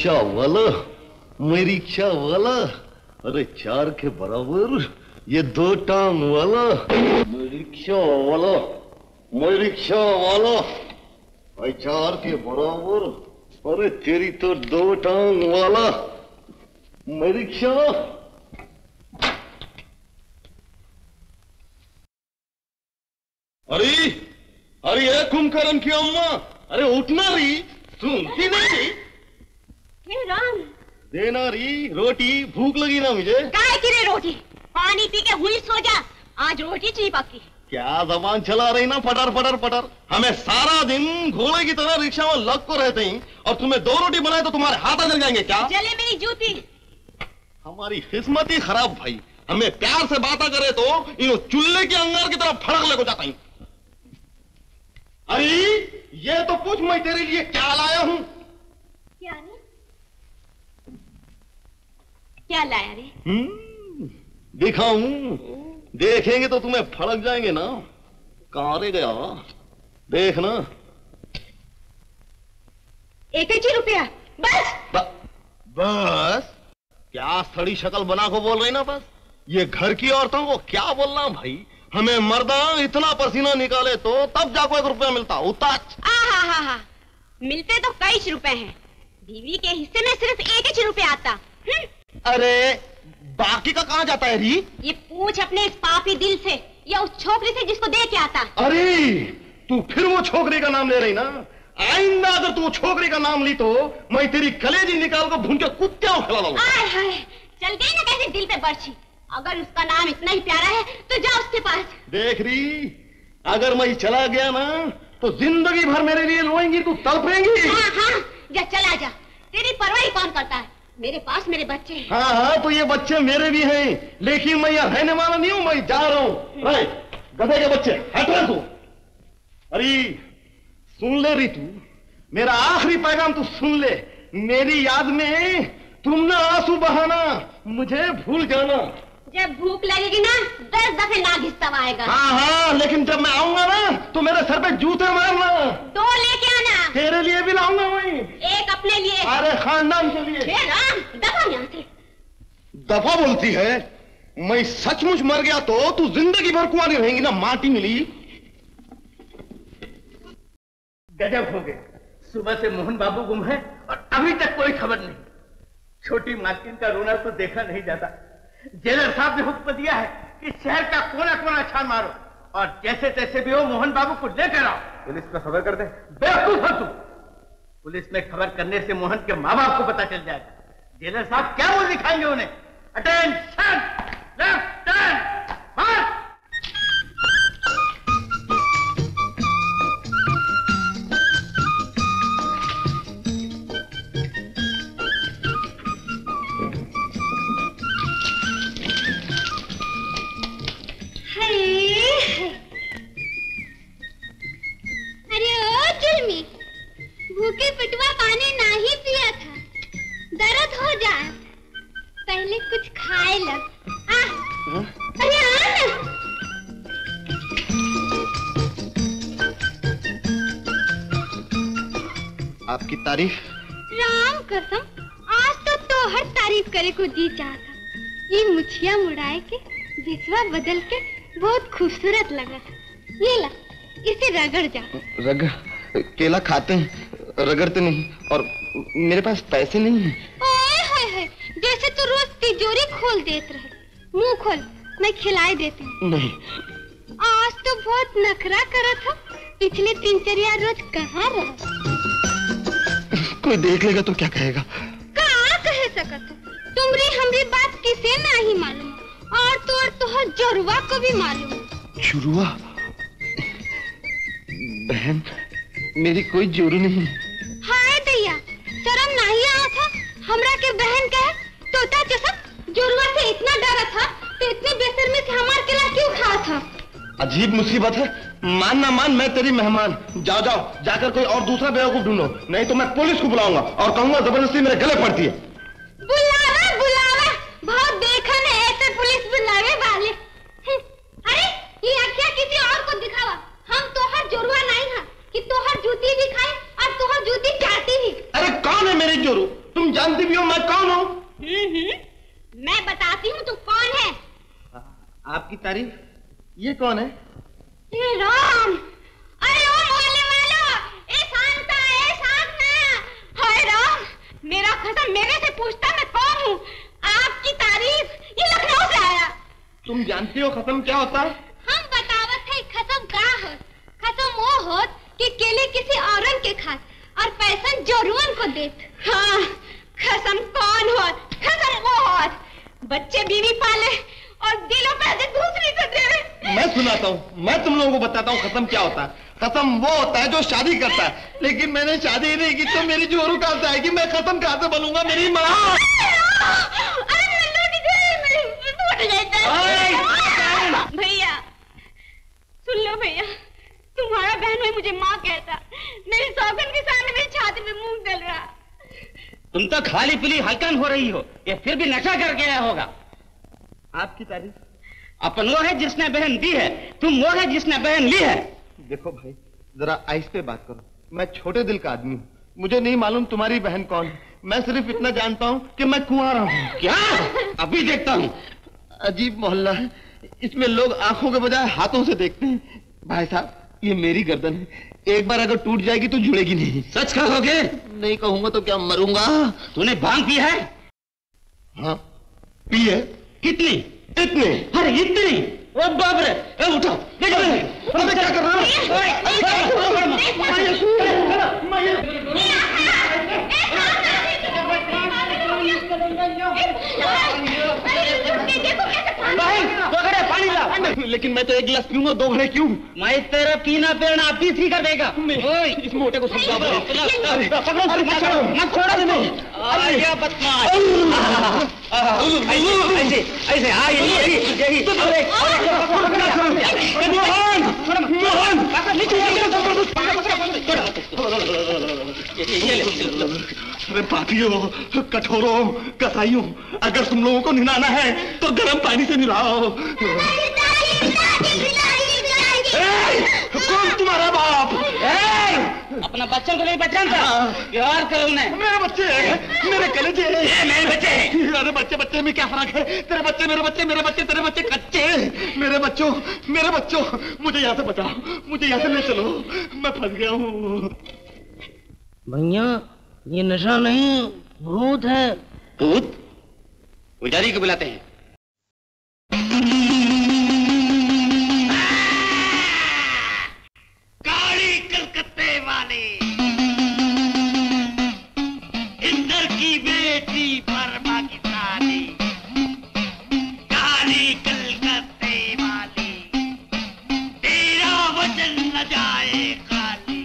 रिक्शा वाला, मैं रिक्शा वाला, अरे चार के बराबर ये दो टांग वाला, मैं रिक्शा वाला, मैं रिक्शा वाला, भाई चार के बराबर, अरे तेरी तो दो टांग वाला, मैं रिक्शा। अरे अरे ये कुंभकर्ण की अम्मा, अरे उठना रही, सुनती नहीं। हे राम, देना रही रोटी, भूख लगी ना मुझे। काय की रे रोटी, पानी पी के हुई सो जा, आज रोटी चाहिए पक्की। क्या जबान चला रही ना, पटर पटर पटर। हमें सारा दिन घोड़े की तरह रिक्शा में लग को रहते हैं, और तुम्हें दो रोटी बनाए तो तुम्हारे हाथ जल जाएंगे क्या? जले मेरी जूती। हमारी किस्मत ही खराब भाई, हमें प्यार से बातें करे तो इन चूल्हे के अंगार की तरफ फड़क ले को जाता हूं। अरे ये तो पूछ, मैं तेरे लिए क्या लाया हूं? क्या रे? क्या लाया रे? हम्म, दिखाऊं? देखेंगे तो तुम्हें फड़क जाएंगे ना। कहां रे गया, देखना। एक ही रुपया बस। ब, बस क्या सड़ी शक्ल बना को बोल रही ना बस? ये घर की औरतों को क्या बोलना भाई? हमें मर्दा इतना पसीना निकाले तो तब जाको एक रुपया मिलता, उतना। हा हा हा, मिलते तो कई रुपए हैं, बीवी के हिस्से में सिर्फ एक ही रुपया आता। अरे बाकी का कहाँ जाता है री? ये पूछ अपने इस पापी दिल से या उस छोकरी से जिसको दे के आता। अरे तू फिर वो छोकरी का नाम ले रही ना? आइंदा अगर तू छोकरी का नाम ली तो मैं तेरी कलेजी निकाल कर भून के कुत्ते खिला दूंगा। आय हाय, चल गई ना कैसे दिल पे बर्छी। अगर उसका नाम इतना ही प्यारा है तो जा उसके पास। देख री, अगर मैं चला गया ना तो जिंदगी भर मेरे लिए रोएंगी, तू तड़पेंगी। हाँ हाँ, जा चला जा, तेरी परवाह कौन करता है? मेरे पास मेरे बच्चे हैं। हाँ हाँ, तो ये बच्चे मेरे भी हैं, लेकिन मैं यहाँ रहने वाला नहीं हूँ, मैं जा रहा हूँ। गधे के बच्चे हट रहे तू। अरे सुन ले री, तू मेरा आखिरी पैगाम तू सुन ले। मेरी याद में तुम ना आंसू बहाना, मुझे भूल जाना। जब भूख लगेगी ना दस दफे नाग हिस्सा आएगा। हाँ हाँ, लेकिन जब मैं आऊंगा ना तो मेरे सर पे जूते मारना। दो लेके आना। तेरे लिए भी लाऊंगा मैं। एक अपने लिए। अरे खानदान के लिए। हे राम, दफा यहाँ से। दफा बोलती है? मैं सचमुच मर गया तो तू जिंदगी भर कुंवारी रहेंगी ना, माटी मिली। गजब हो गया, सुबह से मोहन बाबू गुम है और अभी तक कोई खबर नहीं। छोटी मालकिन का रोना तो देखा नहीं जाता। जेलर साहब ने हुक्म दिया है कि शहर का कोना कोना छान मारो और जैसे तैसे भी हो मोहन बाबू को लेकर आओ। पुलिस में खबर कर दे। बेवकूफ हो तुम, पुलिस में खबर करने से मोहन के माँ बाप को पता चल जाएगा। जेलर साहब क्या मुंह दिखाएंगे उन्हें? Attention, left turn, march. भूखे पिटवा पानी नहीं पिया था, दर्द हो जाए, पहले कुछ खाए लग। आ, अरे आ ना। आपकी तारीफ? राम कसम, आज तो तोहर तारीफ करे को जी चाहता। ये मुछिया मुड़ाए के बिस्वा बदल के बहुत खूबसूरत लगा था। ये ला, इसे रगड़ जा। रगड़? केला खाते हैं, रगड़ते नहीं, और मेरे पास पैसे नहीं हैं। ओए होए होए, जैसे तू रोज तिजोरी खोल देते रहे। मुंह खोल, मैं खिलाई देती हूँ। नहीं। आज तो बहुत नखरा करा था, पिछले तीन चार रोज कहाँ रहा? कोई देख लेगा तो क्या कहेगा? कहाँ कहे सकत हो? तुमरी हमरी बात किसे नहीं मालूम, और तो और तुहर जोरुआ को भी मालूम। जोरुआ? बहन, मेरी कोई जोरू नहीं। हाय दैया, शर्म नहीं आया था हमरा के बहन कहे? तोता चसम, जोरुआ से इतना डरा था तो इतनी बेशर्मी से हमार केला क्यों खाया था? अजीब मुसीबत है, मान ना मान मैं तेरी मेहमान। जाओ जाओ, जाकर कोई और दूसरा बेवकूफ ढूंढो, नहीं तो मैं पुलिस को बुलाऊंगा और कहूंगा जबरदस्ती मेरे गले पड़ती है। बुलावा बुलावा, बहुत देखा ने ऐसे पुलिस बुलावे वाले। अरे ये क्या किसी और को दिखावा? हम तोहर जोरुआ नहीं है कि तोहर जूती भी खाए और तोहर जूती चाटी भी। अरे कौन है मेरी जोरू? तुम आपकी तारीफ? ये कौन है? ये राम, अरे ओ मोहल्ले वालों, ए शांता, ए शांता। हाय राम, मेरा खसम मेरे से पूछता मैं कौन हूँ। आपकी तारीफ ये लखनऊ से आया। तुम जानती हो खसम क्या होता है? हम बतावत है खसम का होत। खसम वो होत कि केले किसी औरन के खात और पैसन जोरुअन को देत। हाँ, खसम कौन होत? खसम वो होत बच्चे बीवी पाले और दिलों पैसे दूसरी से दे। मैं सुनाता हूँ, मैं तुम लोगों को बताता हूँ खसम क्या होता है। खसम वो होता है जो शादी करता है, लेकिन मैंने शादी ही नहीं की तो मेरी जोरू कहाँ से आएगी? मैं खसम कहाँ से बनूंगा? मेरी माँ। भैया सुन लो भैया, तुम्हारा बहन में मुझे माँ कहता। मेरी सौगन के सामने मेरी छाती पे मुंह डल रहा। तुम तो खाली पीली हलकन हो रही हो, ये फिर भी नशा करके आया होगा। आपकी तारीफ? अपन वो है जिसने बहन दी है, तुम वो है जिसने बहन ली है। देखो भाई, जरा आहिस्ते बात करो। मैं छोटे दिल का आदमी हूँ, मुझे नहीं मालूम तुम्हारी बहन कौन है। मैं सिर्फ इतना जानता हूँ कि मैं कुंवारा हूँ। क्या? अभी देखता हूँ। अजीब मोहल्ला है, इसमें लोग आंखों के बजाय हाथों से देखते हैं। भाई साहब, ये मेरी गर्दन है, एक बार अगर टूट जाएगी तो जुड़ेगी नहीं। सच कहोगे? नहीं कहूंगा तो क्या मरूंगा? तूने भांग पी है? हाँ पी है। कितनी? इतनी। अरे इतनी? ओ बाप रे, ए उठो, ले जाओ। अबे क्या कर रहा पानी ला। लेकिन मैं तो एक गिलास पीऊंगा, दो घड़े क्यों? मैं तेरा पीना पीना आप ही कर देगा। इस मोटे को समझा। मत छोड़ो तुम्हें। क्या बदमाश। ऐसे ऐसे हाँ यही यही अरे पापियों, कठोरों, कसाईयों, अगर तुम लोगों को निलाना है तो गर्म पानी से निलाओ। कौन तुम्हारा बाप? अपना बच्चों को नहीं पहचानता? प्यार करो उन्हें। मेरे बच्चे, मेरे कलेजे। ये मेरे बच्चे। अरे बच्चे बच्चे में क्या फर्क है? तेरे बच्चे मेरे बच्चे, मेरे बच्चे तेरे बच्चे कच्चे। मेरे बच्चों, मेरे बच्चों, मुझे यहाँ से बचाओ, मुझे यहाँ से ले चलो, मैं फंस गया हूँ। भैया ये नशा नहीं, भूत है। भूत? पुजारी को बुलाते हैं। काली कलकत्ते वाले, इंदर की बेटी वर्मा की शादी। काली कलकत्ते वाली, तेरा वचन न जाए खाली।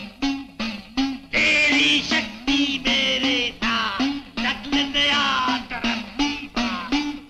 तेरी शक्ति मेरे साथ नकल दया करती बात।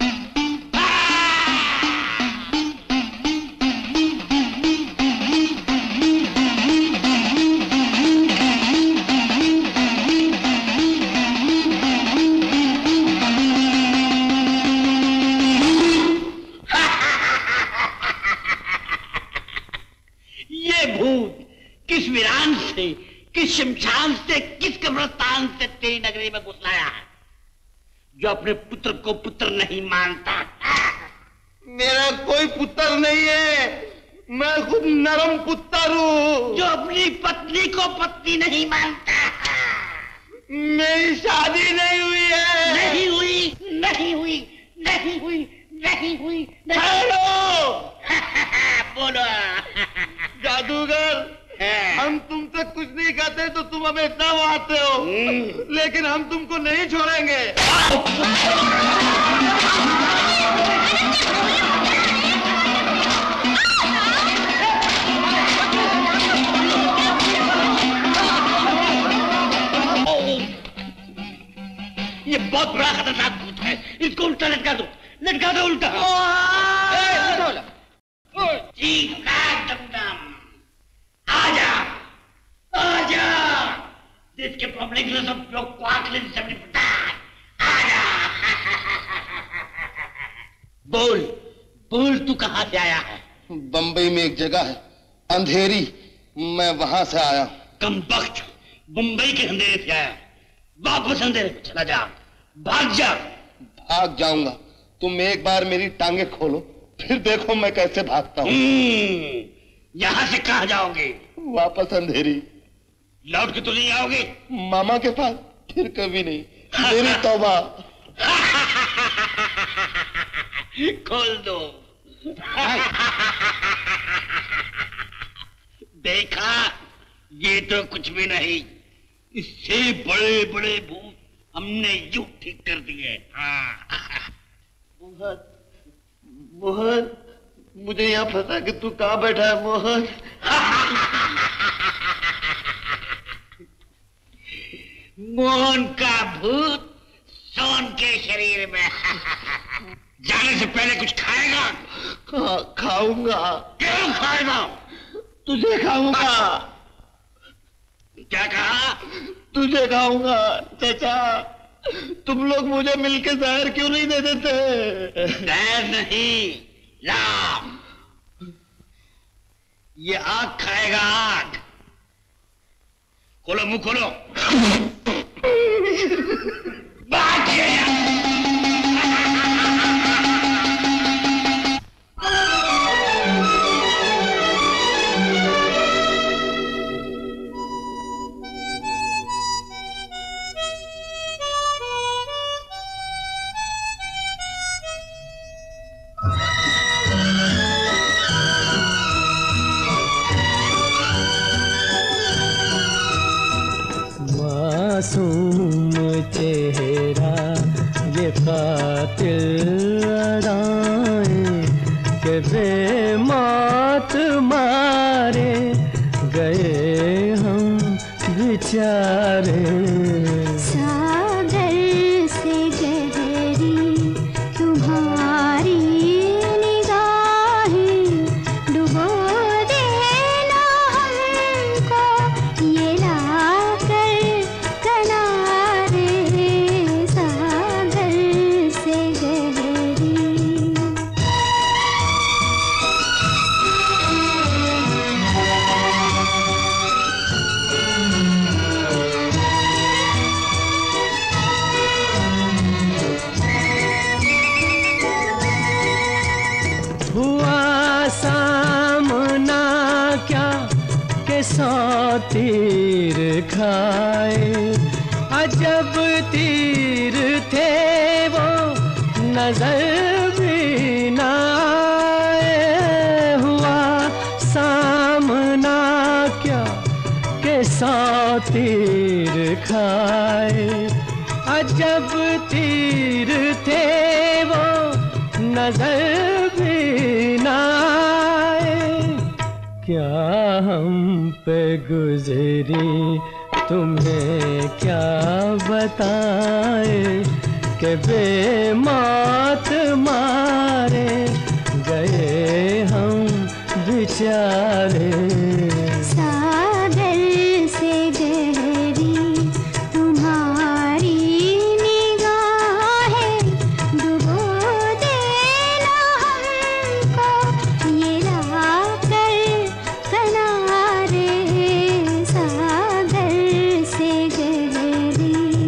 ये भूत किस वीरान से, किस शमशान से, किस कब्रिस्तान से तेरी नगरी में घुस लाया है, जो अपने पुत्र को पुत्र नहीं मानता? मेरा कोई पुत्र नहीं है, मैं खुद नरम पुत्र हूँ। जो अपनी पत्नी को पत्नी नहीं मानता? मेरी शादी नहीं हुई है। नहीं हुई, नहीं हुई, नहीं हुई, नहीं हुई, हेलो बोलो। जादूगर, हम तुमसे कुछ नहीं कहते तो तुम हमें इतना मारते हो, लेकिन हम तुमको नहीं छोड़ेंगे। ये बहुत बड़ा खतरनाक भूत है, इसको उल्टा लटका दो, लटका दो उल्टा। आजा, आजा, जिसके पब्लिक ने सब लोग क्वाकलिन से अपनी पता। आजा। बोल, बोल तू कहाँ से आया है? बंबई में एक जगह है अंधेरी, मैं वहां से आया। कम वक्त, बंबई के अंधेरे से आया, वापस अंधेरे में चला जा, भाग जा। भाग जाऊंगा, तुम एक बार मेरी टांगे खोलो, फिर देखो मैं कैसे भागता हूँ। यहाँ से कहाँ जाओगे? वापस अंधेरी। लौट के तो नहीं आओगे? मामा के पास फिर कभी नहीं। मेरी तौबा। खोल दो। देखा, ये तो कुछ भी नहीं, इससे बड़े बड़े भूत हमने यूं ठीक कर दिए। हाँ। मोहन, मोहन, मुझे यहाँ फंसा के तू कहाँ बैठा है मोहन? मोहन का भूत सोन के शरीर में। जाने से पहले कुछ खाएगा? खा, खाऊंगा। क्यों खाएगा? तुझे खाऊंगा। क्या कहा? तुझे खाऊंगा। चाचा, तुम लोग मुझे मिलके जहर क्यों नहीं दे देते? जहर नहीं, लाभ। ये आग खाएगा, आग। खोलो मुंह खोलो। बात मासूम चेहरा ये कातिल अदाएं के बेमौत मारे गए हम बेचारे। सागर से गहरी तुम्हारी निगाहें डुबो देना हमको ये लाकर किनारे। सागर से गहरी हुआ सामना क्या के सौ तीर खाए, अजब तीर थे वो नजर भी न आए। हुआ सामना क्या के सौ तीर खाए, अजब तीर थे वो नजर भी न आए। क्या हम पे गुजरी तुम्हें क्या बताए कि बेमौत मारे गए हम बेचारे। सागर से गहरी तुम्हारी निगाहें डुबो देना हमको ये लाकर किनारे। सागर से गहरी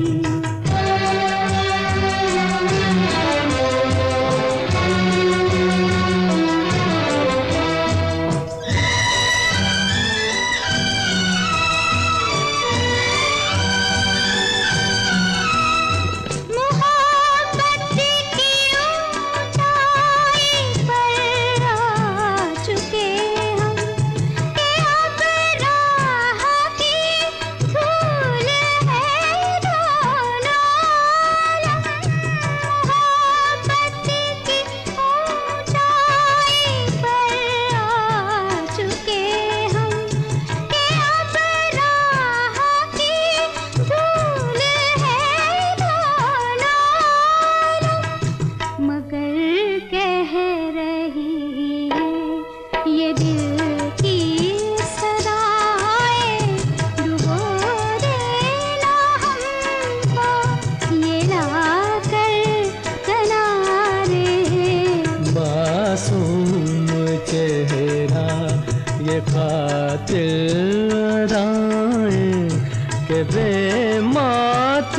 के बेमौत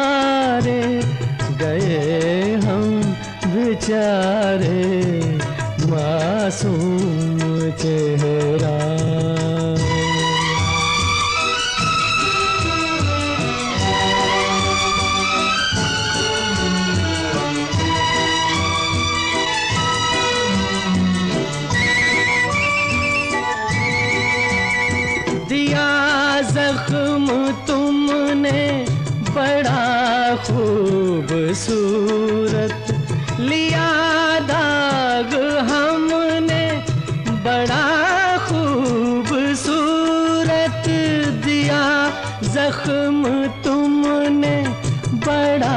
मारे गए हम बेचारे। मासूम चेहरा। दिया जख्म तुमने बड़ा खूबसूरत, लिया दाग हमने बड़ा खूबसूरत, दिया जख्म तुमने बड़ा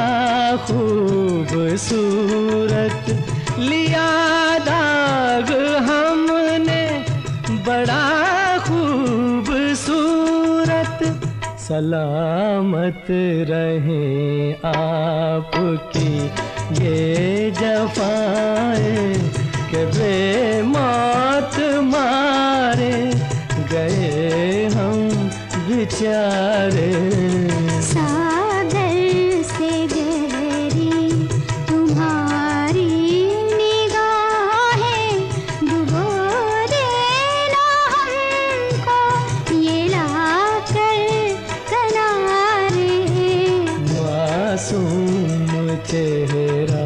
खूबसूरत, लिया दाग हमने बड़ा खूबसूरत। सलामत रहें आपकी ये जफाएं कि बेमौत मारे गए हम बेचारे। सागर से गहरी तुम्हारी निगाहें, डुबो देना हमको ये लाकर किनारे। मासूम चेहरा।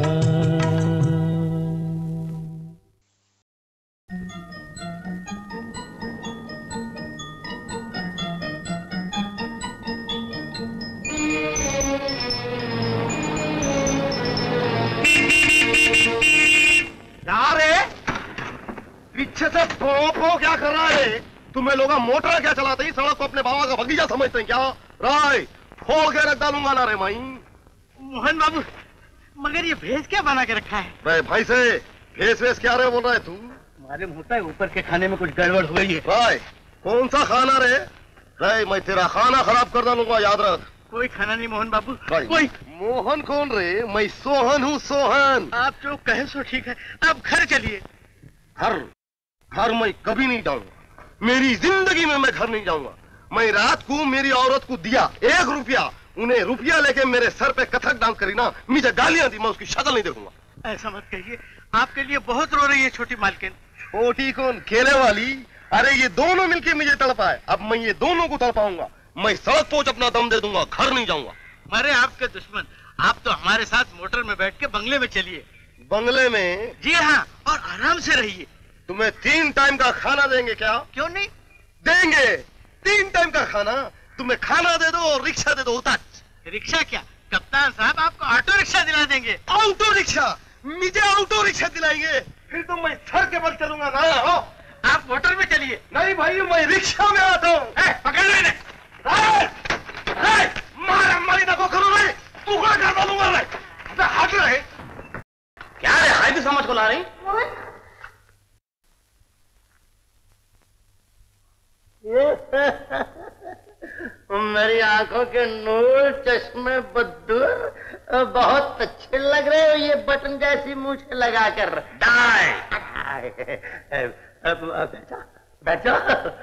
क्या रे? पीछे से पो पो क्या कर रहा है? तुम्हें लोग मोटर क्या चलाते हैं? सड़क को अपने बाबा का बगीचा समझते हैं क्या? राय फोड़ के रख डालूंगा ना रे माई। मोहन बाबू, मगर ये भेस क्या बना के रखा है? रे भाई से भेस वेस क्या रे बोल रहा है तू? मालूम होता है ऊपर के खाने में कुछ गड़बड़ हो गई है। राय कौन सा खाना रे? राय मैं तेरा खाना खराब कर डालूंगा, याद रख। कोई खाना नहीं मोहन बाबू। कोई मोहन कौन रे? मैं सोहन हूँ, सोहन। आप जो कहे सो ठीक है, अब घर चलिए। घर घर मैं कभी नहीं जाऊंगा, मेरी जिंदगी में मैं घर नहीं जाऊंगा। मैं रात को मेरी औरत को दिया एक रुपया, उन्हें रुपया लेके मेरे सर पे कथक डांस करी ना, मुझे गालियां दी, मैं उसकी शक्ल नहीं देखूंगा। ऐसा मत कहिए, आपके लिए बहुत रो रही है छोटी मालकिन। छोटी कौन, केले वाली? अरे ये दोनों मिलके मुझे तड़पाए, अब मैं ये दोनों को तड़पाऊंगा। मैं सड़क पहुंच अपना दम दे दूंगा, घर नहीं जाऊंगा। मरे आपके दुश्मन, आप तो हमारे साथ मोटर में बैठ के बंगले में चलिए। बंगले में? जी हाँ, और आराम से रहिए। तुम्हें तीन टाइम का खाना देंगे क्या? क्यों नहीं देंगे? तीन टाइम का खाना? तुम्हें खाना दे दो और रिक्शा दे दो। उतार। रिक्शा क्या कप्तान साहब, आपको ऑटो रिक्शा दिला देंगे। Auto rickshaw? मुझे ऑटो रिक्शा दिलाएंगे? फिर तो मैं सर के बल चलूंगा ना। हो आप मोटर में चलिए। नहीं भाई, मैं रिक्शा में आता हूँ। पकड़ लो इन्हें। मारा मारी ना को करो रे, टुकड़ा कर डालूंगा रे। हट रहे क्या रे, हाय भी समझ को ला रही? मेरी आंखों के नूर, चश्मे बद्दूर, बहुत अच्छे लग रहे हो ये बटन जैसी मूछें लगा कर। बैठ जाओ,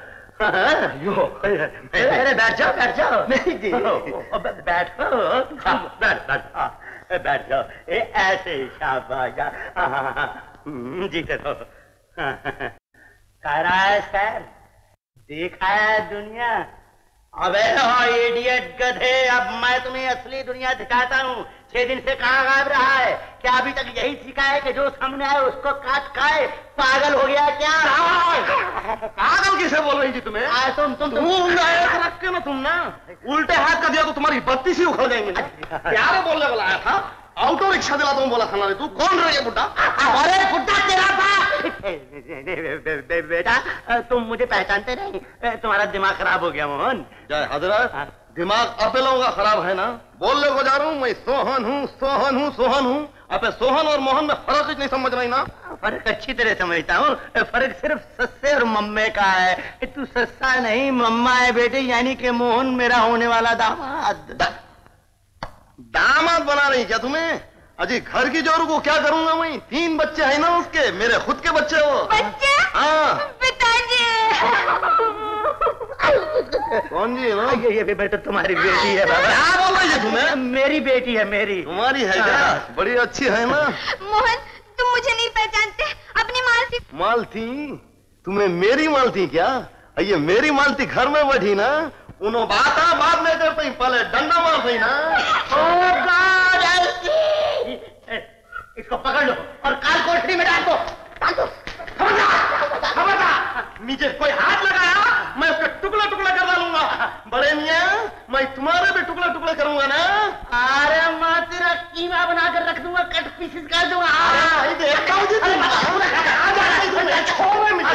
अरे बैठ जाओ, बैठ जाओ। नहीं जी, बैठो, बैठ बैठ बैठ जाओ, ऐसे ही शाबाश। जीते रहो। कह रहा है सर, देखा है दुनिया? अबे हो इडियट गधे, अब मैं तुम्हें असली दुनिया दिखाता हूँ। छह दिन से कहाँ गायब रहा है? क्या अभी तक यही सीखा है कि जो सामने आए उसको काट खाए? पागल हो गया क्या? पागल किसे बोल रही थी तुम्हें? आ, तुम तुम तुम रख के ना तुम ना उल्टे हाथ कर दिया तो तुम्हारी बत्ती सी उखड़ जाएंगे। क्या रे बोलने वाला आया था? ऑटो रिक्शा दिला तुम बोला था ना रे। तू कौन रही है बुड्ढा? अरे बुड्ढा तेरा था। बेटा तुम मुझे पहचानते नहीं, तुम्हारा दिमाग खराब हो गया मोहन। जय हजरत, दिमाग अपेलों का खराब है ना? बोलने को जा रहा हूँ, मैं सोहन हूँ, सोहन हूँ, सोहन हूँ। अब सोहन और मोहन में फर्क नहीं समझ रही ना? फर्क अच्छी तरह समझता हूँ, फर्क सिर्फ सस्से और मम्मे का है। तू सस्सा नहीं, मम्मा है बेटे, यानी कि मोहन मेरा होने वाला दामाद। दामाद बना रही क्या तुम्हें? अजी घर की जोरू को क्या करूंगा मैं? तीन बच्चे हैं ना उसके, मेरे खुद के बच्चे वो। बच्चे? हाँ। पिताजी। कौन जी? ना ये ये बेटा तुम्हारी बेटी है बाबा। क्या बोल रही है तुम्हें? मेरी बेटी है, मेरी। तुम्हारी है क्या? बड़ी अच्छी है ना? मोहन, तुम मुझे नहीं पहचानते, अपनी माँ मालती। मालती? तुम्हें मेरी मालती क्या? ये मेरी मालती घर में बैठी ना, उन्हों बात बाद में करते ही पहले डंडा मार सही ना। O God, Elsie! इसको पकड़ लो और काल कोठरी में डाल दो, डाल दो। खबरदार, खबरदार! नीचे कोई हाथ लगाया, मैं उसका टुकड़ा टुकड़ा कर डालूंगा। बड़े मियाँ, मैं तुम्हारे भी टुकड़ा टुकड़ा करूंगा ना। अरे मैं तेरा कीमा बनाकर रख दूंगा, कट पीसेस कर दूंगा। अरे देखता हूँ जी, छोड़ मुझे,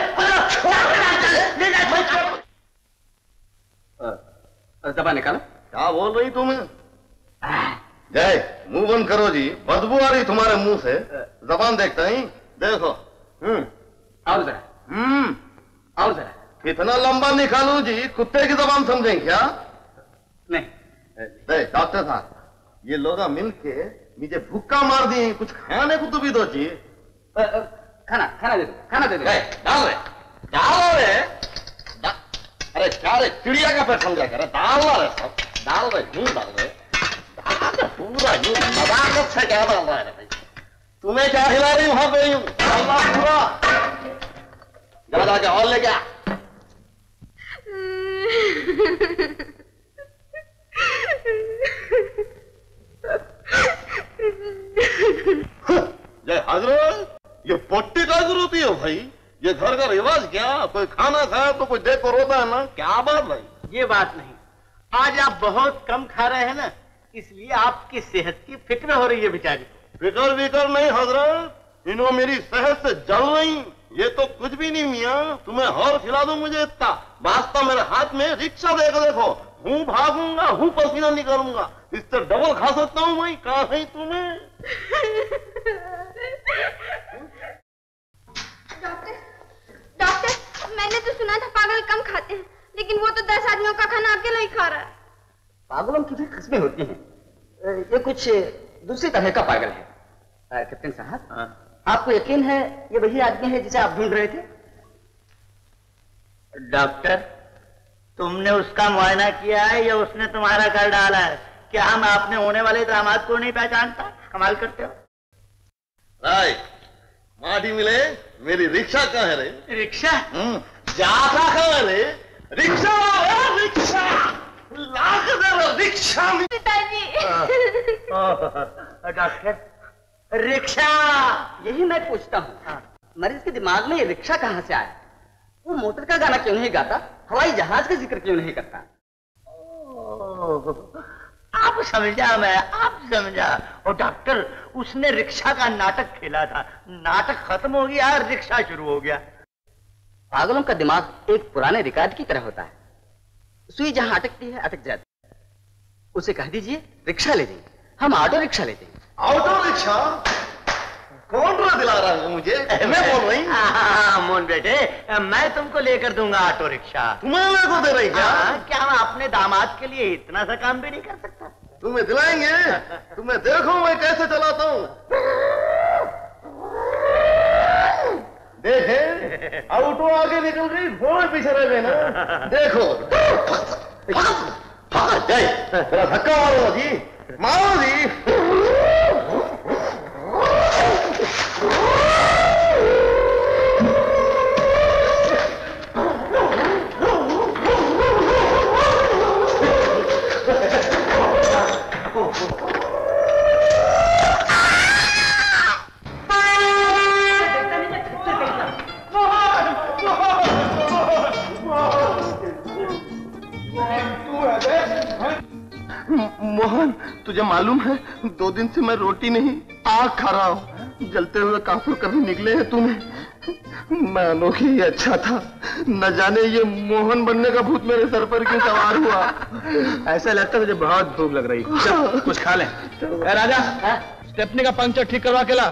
दबा निकालो। क्या बोल रही तुम्हें? जय, मुंह बंद करो जी, बदबू आ रही तुम्हारे मुंह से। जबान देखता ही, देखो। हम्म और जरा, हम्म और जरा। कितना लंबा निकालू जी, कुत्ते की जबान समझें क्या? नहीं। दे, डॉक्टर साहब, ये लोग मिलके मुझे भूखा मार दिए, कुछ खाने को तो भी दो जी। खाना खाना दे दो, खाना दे दो। डाल रे, डाल रे। अरे क्या रे, चिड़िया का पैर समझा कर, डाल रे सब, डाल रे, यूं डाल रे, डाल रे पूरा यूं, नजाकत से क्या डाल रहा है भाई? तुम्हें क्या हिला रही वहां पे यूं? डालना पूरा। जा जाके और ले गया। जय हजरत, ये पट्टी का जरूरत है भाई? ये घर का रिवाज क्या? कोई खाना खाया तो कोई देखो रोता है ना, क्या बात भाई? ये बात नहीं, आज आप बहुत कम खा रहे हैं ना, इसलिए आपकी सेहत की फिक्र हो रही है बेचारी। फिक्र विकर नहीं हजरत, इन्हों मेरी सेहत से जल रही। ये तो कुछ भी नहीं मियाँ, तुम्हें और खिला दूं मुझे इतना। वास्ता मेरे हाथ में रिक्शा देखो, देखो हूँ भागूंगा, हूँ पसीना निकालूंगा, इससे डबल खा सकता हूँ मैं। कहा है तुम्हें? डॉक्टर, डॉक्टर, मैंने तो सुना था पागल कम खाते हैं, लेकिन वो तो दस आदमियों का खाना अकेला ही खा रहा है। पागलों की भी किस्में होती हैं, ये कुछ दूसरी तरह का पागल है। कैप्टन साहब, आपको यकीन है ये वही आदमी है जिसे आप ढूंढ रहे थे? डॉक्टर, तुमने उसका मुआयना किया है या उसने तुम्हारा कर डाला है? क्या हम आपने होने वाले दामाद को नहीं पहचानता? कमाल करते हो। राय, माटी मिले, मेरी रिक्शा कहाँ है रे? रिक्शा? हम्म, जाता कहाँ है रे? रिक्शा, रिक्शा, लाख दे रिक्शा में। पिताजी। डॉक्टर, रिक्शा, यही मैं पूछता हूँ, मरीज के दिमाग में ये रिक्शा कहाँ से आया? वो मोटर का गाना क्यों नहीं गाता? हवाई जहाज का जिक्र क्यों नहीं करता? आप समझा मैं, आप समझा। और डॉक्टर, उसने रिक्शा का नाटक खेला था, नाटक खत्म हो गया, रिक्शा शुरू हो गया। पागलों का दिमाग एक पुराने रिकॉर्ड की तरह होता है, सुई जहां अटकती है अटक जाती है। उसे कह दीजिए रिक्शा ले देंगे, हम ऑटो रिक्शा ले देंगे। Auto rickshaw? कौन रा दिला रहा है मुझे? मैं बोल रही। हाँ मोहन बेटे, मैं तुमको लेकर दूंगा ऑटो रिक्शा। तुम्हें मेरे को दे रही क्या? हाँ, क्या मैं अपने दामाद के लिए इतना सा काम भी नहीं कर सकता? तुम्हें दिलाएंगे, तुम्हें देखो मैं कैसे चलाता हूँ। देखे, ऑटो आगे निकल रही, घोड़े पीछे रह गए ना। देखो, जय, तेरा धक्का मारो जी, मारो जी। मोहन, तुझे मालूम है दो दिन से मैं रोटी नहीं आग खा रहा हूँ। जलते हुए काफिर कभी निकले हैं तुम्हें? मैं अनोखी ही अच्छा था, न जाने ये मोहन बनने का भूत मेरे सर पर क्यों सवार हुआ। ऐसा लगता है मुझे बहुत भूख लग रही। चल, कुछ खा ले। ए राजा, स्टेपनी का पंक्चर ठीक करवा के ला।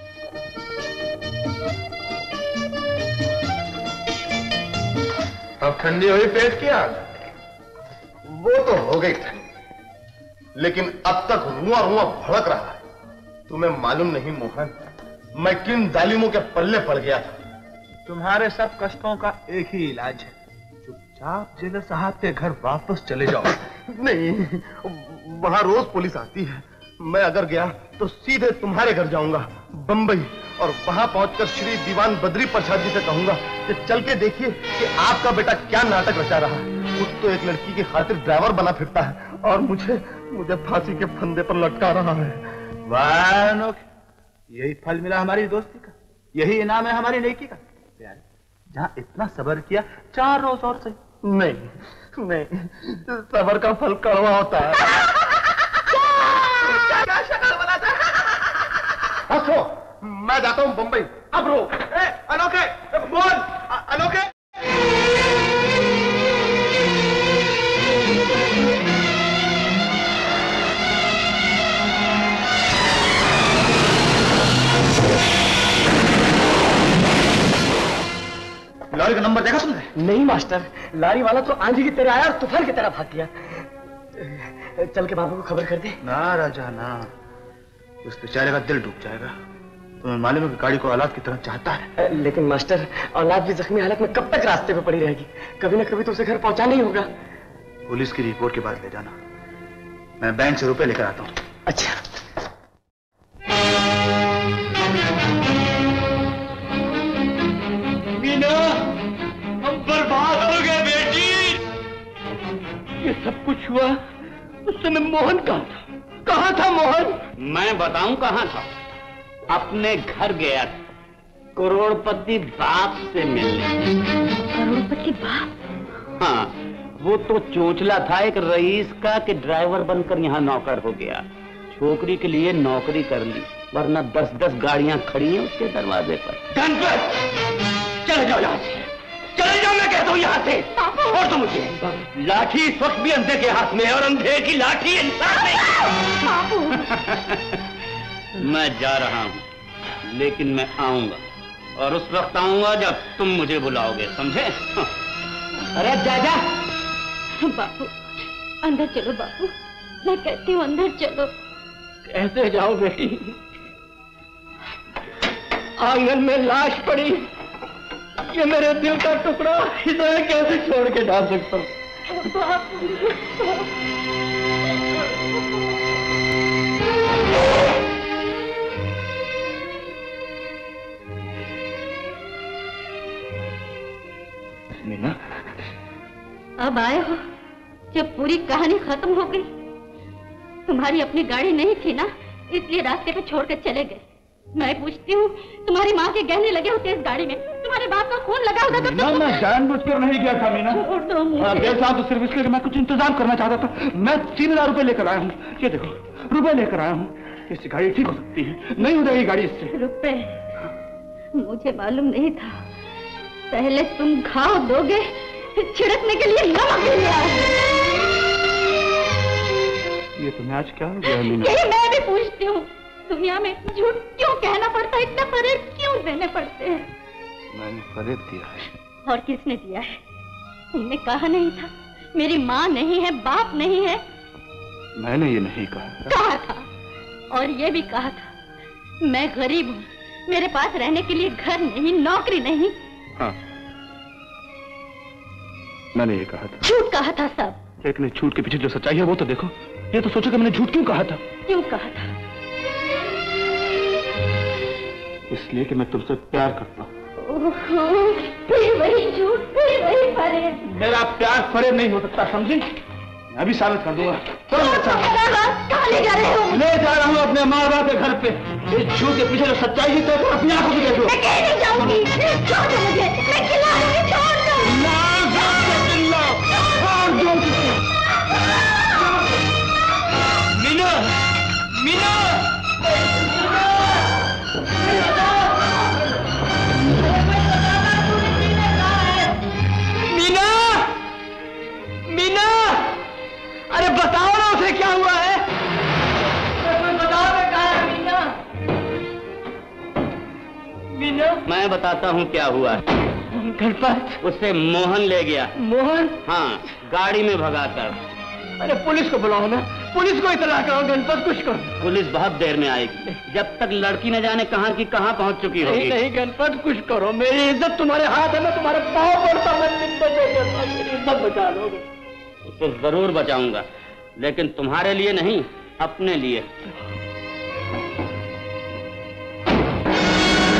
अब ठंडी हुई पेट की आग? वो तो हो गई ठंडी, लेकिन अब तक रुआ रुआ भड़क रहा है। तुम्हें मालूम नहीं मोहन, मैं किन जालिमों के पल्ले पड़ गया था। तुम्हारे सब कष्टों का एक ही इलाज है, चुपचाप जेलर साहब के घर वापस चले जाओ। नहीं, वहां रोज पुलिस आती है, मैं अगर गया तो सीधे तुम्हारे घर जाऊंगा, बंबई। और वहां पहुंचकर श्री दीवान बद्री प्रसाद जी से कहूंगा कि चल के देखिए कि आपका बेटा क्या नाटक रचा रहा है। खुद तो एक लड़की की खातिर ड्राइवर बना फिरता है और मुझे मुझे फांसी के फंदे पर लटका रहा है। वाह, यही फल मिला हमारी दोस्ती का, यही इनाम है हमारी नेकी का। प्यारे, जहाँ इतना सब्र किया, चार रोज और सही। नहीं नहीं, सब्र का फल कड़वा होता है। क्या शक्ल बनाता है? हंसो, मैं जाता हूँ बम्बई। अब रो। ए, अनोखे, बोल, अनोखे। लॉरी का नंबर देखा तुमने? नहीं मास्टर, लारी वाला तो आंधी की तरह आया और तूफान की तरह भाग गया। चल के बाबू को खबर कर दे। ना राजा ना, उस बेचारे का दिल डूब जाएगा। तुम्हें मालूम है कि गाड़ी को औलाद की तरह चाहता है। लेकिन मास्टर, औलाद भी जख्मी हालत में कब तक रास्ते पे पड़ी रहेगी? कभी ना कभी तो उसे घर पहुंचाना ही होगा। पुलिस की रिपोर्ट के बाद ले जाना, मैं बैंक से रुपए लेकर आता हूँ। अच्छा। मीना, हम बर्बाद हो गए बेटी। ये सब कुछ हुआ उस समय मोहन कहाँ था? कहाँ था मोहन? मैं बताऊं कहाँ था? अपने घर गया था, करोड़पति बाप से मिलने। करोड़पति बाप? हाँ, वो तो चोचला था एक रईस का कि ड्राइवर बनकर यहाँ नौकर हो गया। छोकरी के लिए नौकरी कर ली, वरना दस दस गाड़ियां खड़ी हैं उसके दरवाजे पर। गणपत, चले जाओ यहाँ से, चले जाओ मैं कहता हूँ यहाँ से। और तो मुझे लाठी इस वक्त भी अंधे के हाथ में है और अंधे की लाठी इंसान नहीं। मैं जा रहा हूँ, लेकिन मैं आऊंगा और उस वक्त आऊंगा जब तुम मुझे बुलाओगे, समझे? अरे जा जा। बापू, अंदर चलो बापू, मैं कहती हूँ अंदर चलो। कैसे जाओ बेटी? आंगन में लाश पड़ी, ये मेरे दिल का टुकड़ा, इसे कैसे छोड़ के जा सकता हूँ? बापू, मीना, अब आए हो जब पूरी कहानी खत्म हो गई। तुम्हारी अपनी गाड़ी नहीं थी ना, इसलिए रास्ते पे छोड़कर चले गए। मैं पूछती हूँ, तुम्हारी माँ के गहने लगे होते इस गाड़ी में, तुम्हारे बाप का खून लगा होता तो मैं जानबूझकर नहीं गया था मीना। तो मुझे साहब तो सिर्फ इसलिए कि मैं कुछ इंतजाम करना चाहता था। मैं तीन हजार रुपए लेकर आया हूँ, ये देखो रुपए लेकर आया हूँ। इससे गाड़ी ठीक हो सकती है, नहीं हो जाएगी गाड़ी इससे। रुपए? मुझे मालूम नहीं था। पहले तुम घाव दोगे, छिड़कने के लिए नमक ले आए। ये तुम्हें आज क्या हो गया मीना? यही मैं भी पूछती हूँ, दुनिया में झूठ क्यों कहना पड़ता है, इतना फरेब क्यों देने पड़ते हैं? मैंने फरेब दिया है। और किसने दिया है? तुमने कहा नहीं था मेरी माँ नहीं है, बाप नहीं है? मैंने ये नहीं कहा। कहा था, और ये भी कहा था मैं गरीब हूँ, मेरे पास रहने के लिए घर नहीं, नौकरी नहीं। हाँ, मैंने ये कहा था। झूठ कहा था सब। लेकिन झूठ के पीछे जो सच्चाई है वो तो देखो। ये तो सोचो कि मैंने झूठ क्यों कहा था। क्यों कहा था? इसलिए कि मैं तुमसे प्यार करता हूँ। फिर वही झूठ, फिर वही फरेब। मेरा प्यार फरेब नहीं हो सकता, समझी? मैं अभी साबित कर दूंगा। चलो मेरे साथ। कहाँ ले जा रहे हो? ले जा रहा हूँ अपने माँ बाप के घर पे। इस झूठ के पीछे जो सच्चाई है तो अपनी आंखों से देखो। मैं कहीं नहीं जाऊंगी, छोड़ दो मुझे, मैं खिला रही हूँ, छोड़ दो। मीना, मीना, मीना, मीना, अरे बताओ ना उसे क्या हुआ है? बताओ ना कहाँ है मीना? मीना, मैं बताता हूँ क्या हुआ है। गणपत, उससे मोहन ले गया। मोहन? हाँ, गाड़ी में भगाकर। अरे पुलिस को बुलाओ ना, पुलिस को इतला करो गणपत, कुछ करो। पुलिस बहुत देर में आएगी, जब तक लड़की न जाने कहाँ की कहाँ पहुँच चुकी होगी। नहीं नहीं गणपत, कुछ करो, मेरी इज्जत तुम्हारे हाथ है, मैं तुम्हारे पाँव पड़ता हूँ, मेरी इज्जत बचा लोगे। उसको जरूर बचाऊंगा, लेकिन तुम्हारे लिए नहीं, अपने लिए।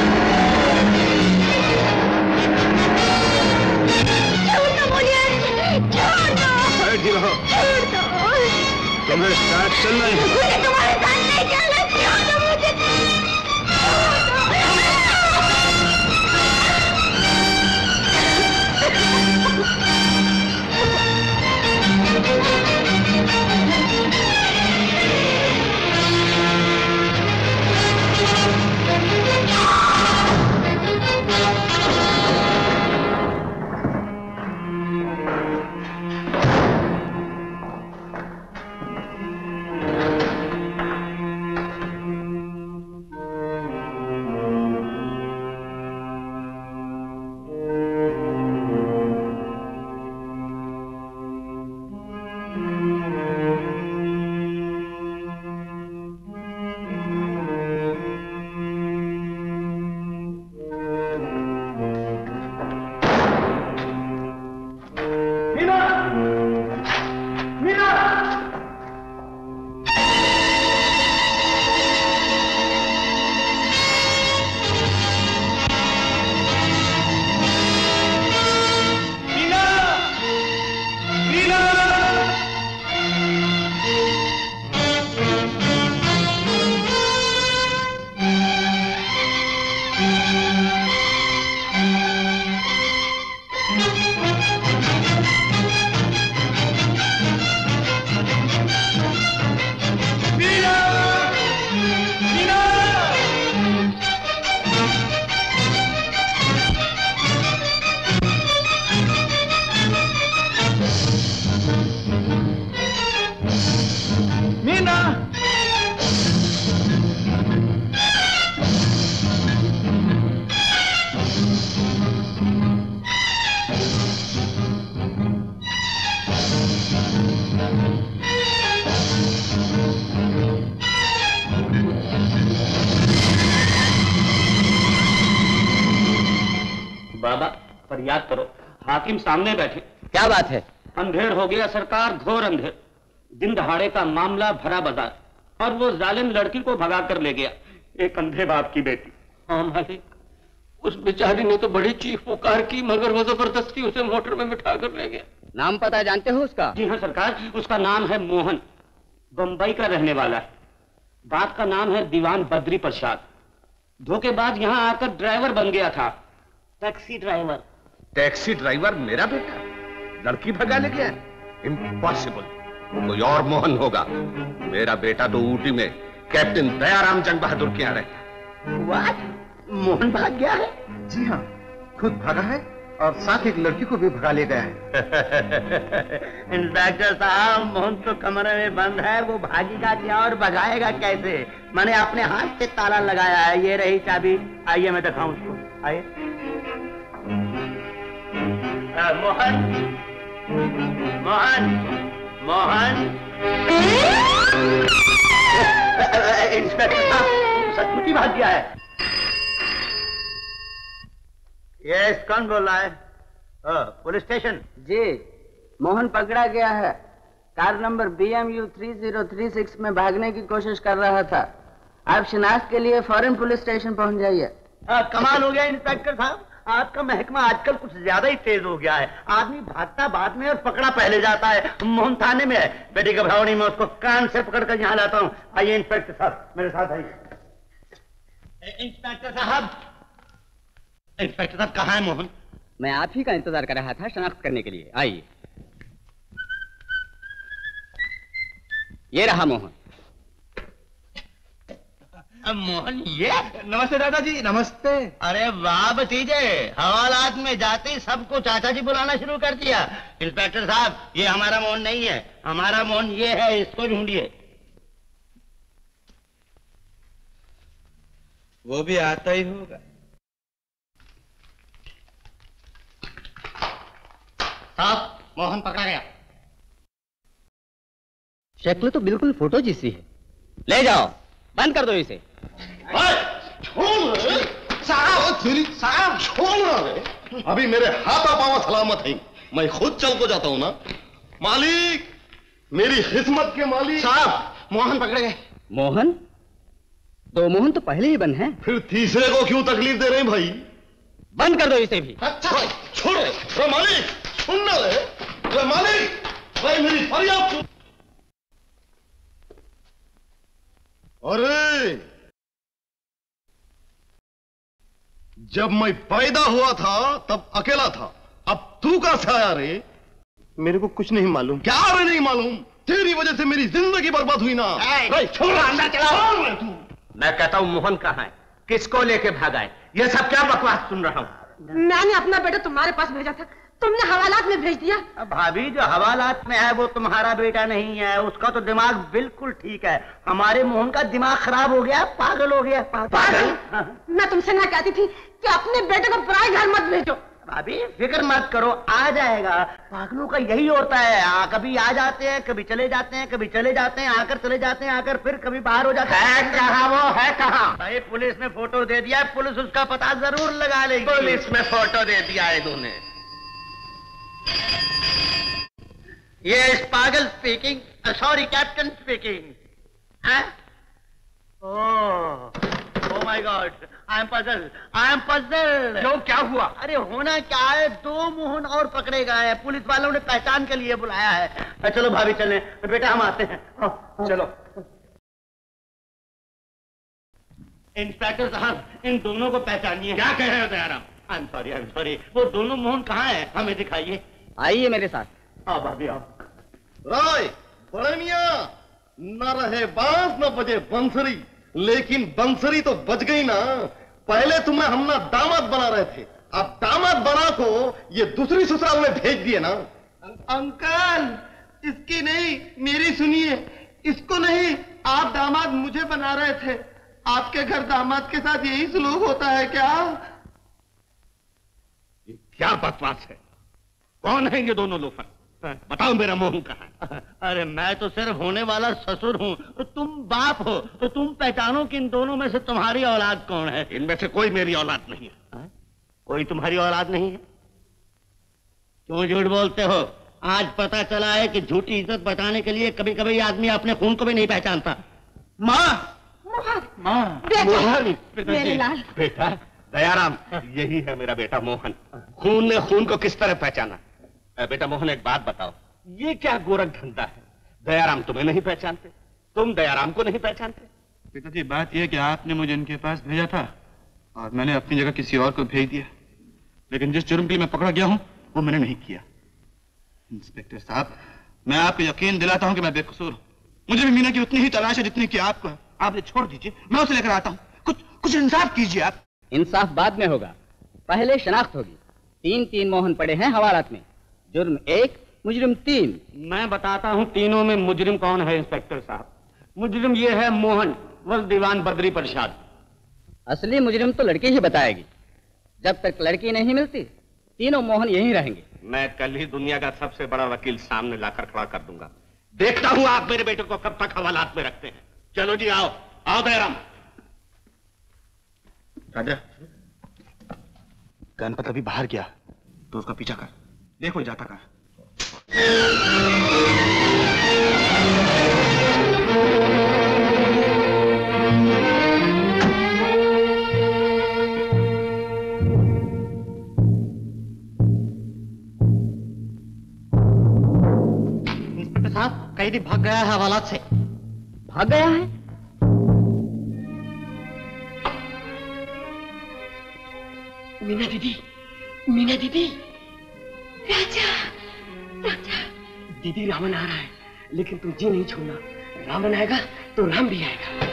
बाबा फरियाद करो, हाकिम सामने बैठे। क्या बात है? अंधेर हो गया सरकार, घोर अंधेर। दिन दहाड़े का मामला, भरा बाजार, और वो जालिम लड़की को भगा कर ले गया, एक अंधे बाप की बेटी। हाँ मालिक, उस बेचारी ने तो बड़ी चीख पुकार की, मगर वो जबरदस्ती उसे मोटर में बिठा कर ले गया। नाम पता जानते हो उसका? जी हाँ सरकार, उसका नाम है मोहन, बंबई का रहने वाला है। बाप का नाम है दीवान बद्री प्रसाद। धोखेबाज यहाँ आकर ड्राइवर बन गया था, टैक्सी ड्राइवर। टैक्सी ड्राइवर मेरा बेटा लड़की भगा ले गया? इम्पॉसिबल, कोई और मोहन होगा। मेरा बेटा तो ऊटी में कैप्टन दयाराम जंग बहादुर के यहाँ रहता। What? मोहन भाग गया है? जी हाँ, खुद भागा है और साथ एक लड़की को भी भगा ले गया है। इंस्पेक्टर साहब, मोहन तो कमरे में बंद है, वो भागेगा क्या और भगाएगा कैसे? मैंने अपने हाथ से ताला लगाया है, ये रही चाबी। आइए मैं दिखाऊं उसको, आइए। मोहन, मोहन, मोहन। इंस्पेक्टर साहब, सचमुच ही भाग गया है। ये कौन बोल रहा है? Police station. जी, मोहन पकड़ा गया है। Car number B M U three zero three six में भागने की कोशिश कर रहा था। आप शिनाख्त के लिए फौरन पुलिस स्टेशन पहुंच जाइए। कमाल हो गया इंस्पेक्टर साहब, आपका महकमा आजकल कुछ ज्यादा ही तेज हो गया है। आदमी भागता बाद में और पकड़ा पहले जाता है। मोहन थाने में है, बेटी घबराओ नहीं, मैं उसको कान से पकड़ कर यहाँ लाता हूँ। आइए इंस्पेक्टर साहब, मेरे साथ आइए। इंस्पेक्टर साहब, इंस्पेक्टर साहब कहाँ है मोहन? मैं आप ही का इंतजार कर रहा था शनाख्त करने के लिए। आइए, ये रहा मोहन। मोहन ये? नमस्ते दादाजी। नमस्ते। अरे वाह भतीजे, हवालात में जाते ही सबको चाचा जी बुलाना शुरू कर दिया। इंस्पेक्टर साहब, ये हमारा मोहन नहीं है, हमारा मोहन ये है, इसको ढूंढिए। वो भी आता ही होगा। साहब, मोहन पकड़ा गया। शक्ल तो बिल्कुल फोटो जैसी है। ले जाओ, बंद कर दो इसे। छोड़ साहब, साहब छोड़ रे। अभी मेरे हाथा पावा सलामत है, मैं खुद चल को जाता हूं ना। मालिक, मेरी किस्मत के मालिक। साहब, मोहन पकड़े गए। मोहन? दो मोहन तो पहले ही बंद हैं। फिर तीसरे को क्यों तकलीफ दे रहे हैं भाई? बंद कर दो इसे भी। अच्छा छोड़ रे मालिक, सुनना रे, रे मालिक, भाई मेरी फरियाद सुन। अरे जब मैं पैदा हुआ था तब अकेला था, अब तू का आया रे? मेरे को कुछ नहीं मालूम। क्या रे नहीं मालूम? तेरी वजह से मेरी जिंदगी बर्बाद हुई ना। छोड़ अंदर चला। तू, मैं कहता हूं मोहन कहाँ है, किसको लेके भागा है? ये सब क्या बकवास सुन रहा हूं? मैंने अपना बेटा तुम्हारे पास भेजा था, तुमने हवालात में भेज दिया। भाभी, जो हवालात में है वो तुम्हारा बेटा नहीं है, उसका तो दिमाग बिल्कुल ठीक है। हमारे मोहन का दिमाग खराब हो गया, पागल हो गया। पागल? मैं तुमसे ना कहती थी कि अपने बेटे को पराए घर मत भेजो। भाभी फिक्र मत करो, आ जाएगा। पागलों का यही होता है, आ, कभी आ जाते हैं, कभी चले जाते हैं, कभी चले जाते हैं, आकर चले जाते हैं, आकर फिर कभी बाहर हो जाते हैं। है कहाँ वो, है कहाँ? भाई पुलिस ने फोटो दे दिया, पुलिस उसका पता जरूर लगा लेगी। पुलिस में फोटो दे दिया है इन्होंने। ये इस पागल speaking, sorry captain speaking. Oh my god, I am puzzle, I am puzzle. क्यों, क्या हुआ? अरे होना क्या है, दो मोहन और पकड़े गए हैं, पुलिस वालों ने पहचान के लिए बुलाया है। चलो भाभी चलें, बेटा हम आते हैं। चलो। इंस्पेक्टर साहब, इन दोनों को पहचानिए। क्या कह रहे हो Dayaram? I am sorry, I am sorry. वो दोनों मोहन कहाँ हैं, हमें दिखाइए। आइए मेरे साथ। आओ भाभी आओ। राय बड़े मियां, न रहे बांस न बजे बंसरी, लेकिन बंसरी तो बज गई ना। पहले तुम्हें हम ना दामाद बना रहे थे, अब दामाद बना को ये दूसरी ससुराल में भेज दिए ना। अंकल, इसकी नहीं मेरी सुनिए, इसको नहीं, आप दामाद मुझे बना रहे थे। आपके घर दामाद के साथ यही सलूक होता है क्या? ये क्या बकवास है? कौन है ये दोनों लोफर? बताओ मेरा मोहन कहाँ है? अरे मैं तो सिर्फ होने वाला ससुर हूँ, तो तुम बाप हो, तो तुम पहचानो कि इन दोनों में से तुम्हारी औलाद कौन है? इनमें से कोई मेरी औलाद नहीं है। कोई तुम्हारी औलाद नहीं है? क्यों झूठ बोलते हो? आज पता चला है कि झूठी इज्जत बचाने के लिए कभी कभी आदमी अपने खून को भी नहीं पहचानता। माँ माँ मोहन, मेरे लाल। बेटा दयाराम, यही है मेरा बेटा मोहन। खून ने खून को किस तरह पहचाना? बेटा मोहन, एक बात बताओ, ये क्या गोरख धंधा है? दयाराम तुम्हें नहीं पहचानते, तुम दयाराम को नहीं पहचानते। पिताजी, बात यह है कि आपने मुझे इनके पास भेजा था और मैंने अपनी जगह किसी और को भेज दिया, लेकिन जिस जुर्म के लिए मैं पकड़ा गया हूं वो मैंने नहीं किया। इंस्पेक्टर साहब, मैं आपको यकीन दिलाता हूं कि मैं बेकसूर हूं। मुझे भी मीना की उतनी ही तलाश है जितनी कि आपको है। आप मुझे छोड़ दीजिए, मैं उसे लेकर आता हूं। कुछ कुछ इंसाफ कीजिए आप। इंसाफ बाद में होगा, पहले शनाख्त होगी। तीन तीन मोहन पड़े हैं हवालात में, जुर्म एक, मुजरिम तीन। मैं बताता हूँ तीनों में मुजरिम कौन है इंस्पेक्टर साहब। मुजरिम ये है मोहन वल दीवान बद्री प्रसाद। असली मुजरिम तो लड़की ही बताएगी। जब तक लड़की नहीं मिलती तीनों मोहन यहीं रहेंगे। मैं कल ही दुनिया का सबसे बड़ा वकील सामने लाकर खड़ा कर दूंगा। देखता हूं आप मेरे बेटे को कब तक हवालात में रखते हैं। चलो जी, आओ आओ दयाराम। राजा, गणपत अभी बाहर गया तो उसका पीछा कर, देखो जाता कहाँ। इंस्पेक्टर साहब, कैदी भाग गया है हवालात से। भाग गया है? मीना दीदी, मीना दीदी। राजा, राजा। दीदी, रावण आ रहा है, लेकिन तुम जी नहीं छोड़ना। रावण आएगा तो राम भी आएगा।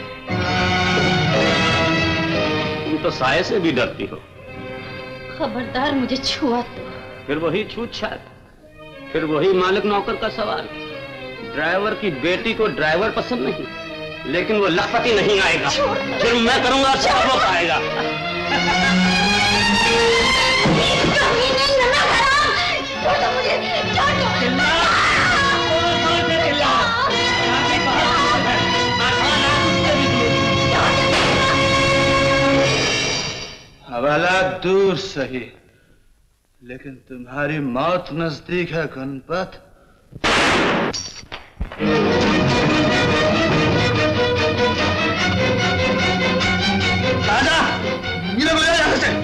तुम तो साये से भी डरती हो। खबरदार मुझे छुआ तो। फिर वही छूत छात, फिर वही मालिक नौकर का सवाल। ड्राइवर की बेटी को ड्राइवर पसंद नहीं, लेकिन वो लखपति नहीं आएगा। फिर मैं करूंगा, सब लोग आएगा। हवाला दूर सही, लेकिन तुम्हारी मौत नजदीक है गणपत। राजा, मीना को ले जा यहाँ से।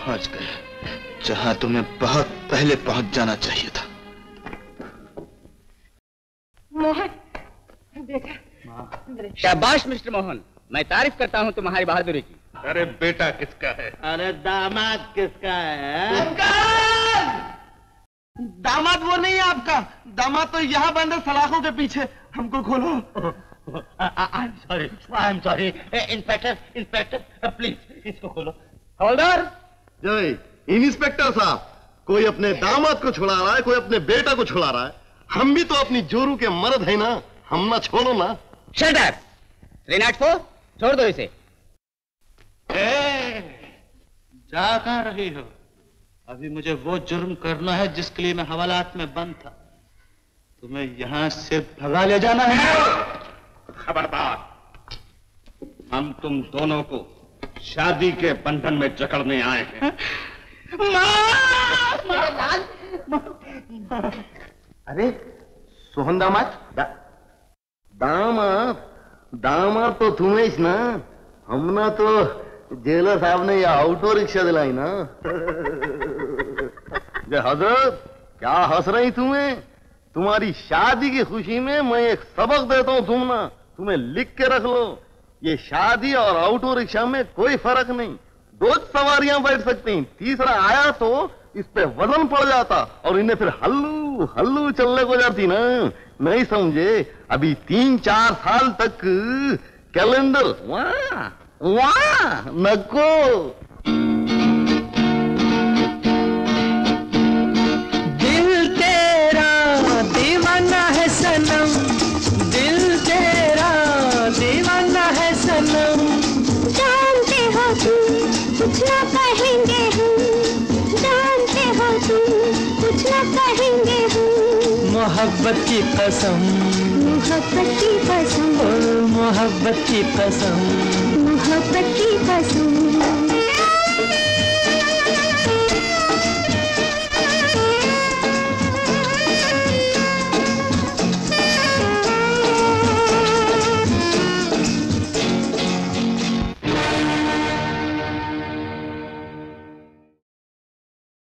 पहुंच गए जहां तुम्हें बहुत पहले पहुंच जाना चाहिए था। मोहन बेटा। शाबाश मिस्टर मोहन, मैं तारीफ करता हूँ तुम्हारी बहादुरी की। अरे बेटा किसका है? अरे दामाद किसका है? दामाद वो नहीं है आपका, दामाद तो यहाँ बंद है सलाखों के पीछे। हमको खोलो। I am sorry, I am sorry. Inspector, inspector please इसको खोलो। हवलदार। जय इंस्पेक्टर साहब, कोई अपने दामाद को छुड़ा रहा है, कोई अपने बेटा को छुड़ा रहा है। हम भी तो अपनी जोरू के मर्द है ना, हम ना छोड़ो ना। Shut up three not four, छोड़ दो इसे। ए, जा कहां रही हो? अभी मुझे वो जुर्म करना है जिसके लिए मैं हवालात में बंद था। तुम्हें यहां से भगा ले जाना है। खबरदार, हम तुम दोनों को शादी के बंधन में जकड़ने आए हैं। अरे सोहन दामाद। दा, दामाद दामाद तो तुम्हें ना, हमना तो जेलर साहब ने यह ऑटो रिक्शा दिलाई ना। जय हजरत, क्या हंस रही तुम्हें? तुम्हारी शादी की खुशी में मैं एक सबक देता हूँ, तुम ना तुम्हें लिख के रख लो। ये शादी और ऑटो रिक्शा में कोई फर्क नहीं, दो सवारियां बैठ सकती, तीसरा आया तो इस पे वजन पड़ जाता और इन्हें फिर हल्लू हल्लू चलने को जाती ना। नहीं समझे? अभी तीन चार साल तक कैलेंडर वाह वाह नको। दिल तेरा दीवाना है सनम, दिल तेरा दीवाना है सनम। जानते हो तुम कुछ ना कहेंगे हम, जानते हो तुम कुछ ना कहेंगे हम। मोहब्बत की कसम, मोहब्बत की कसम, मोहब्बत की कसम।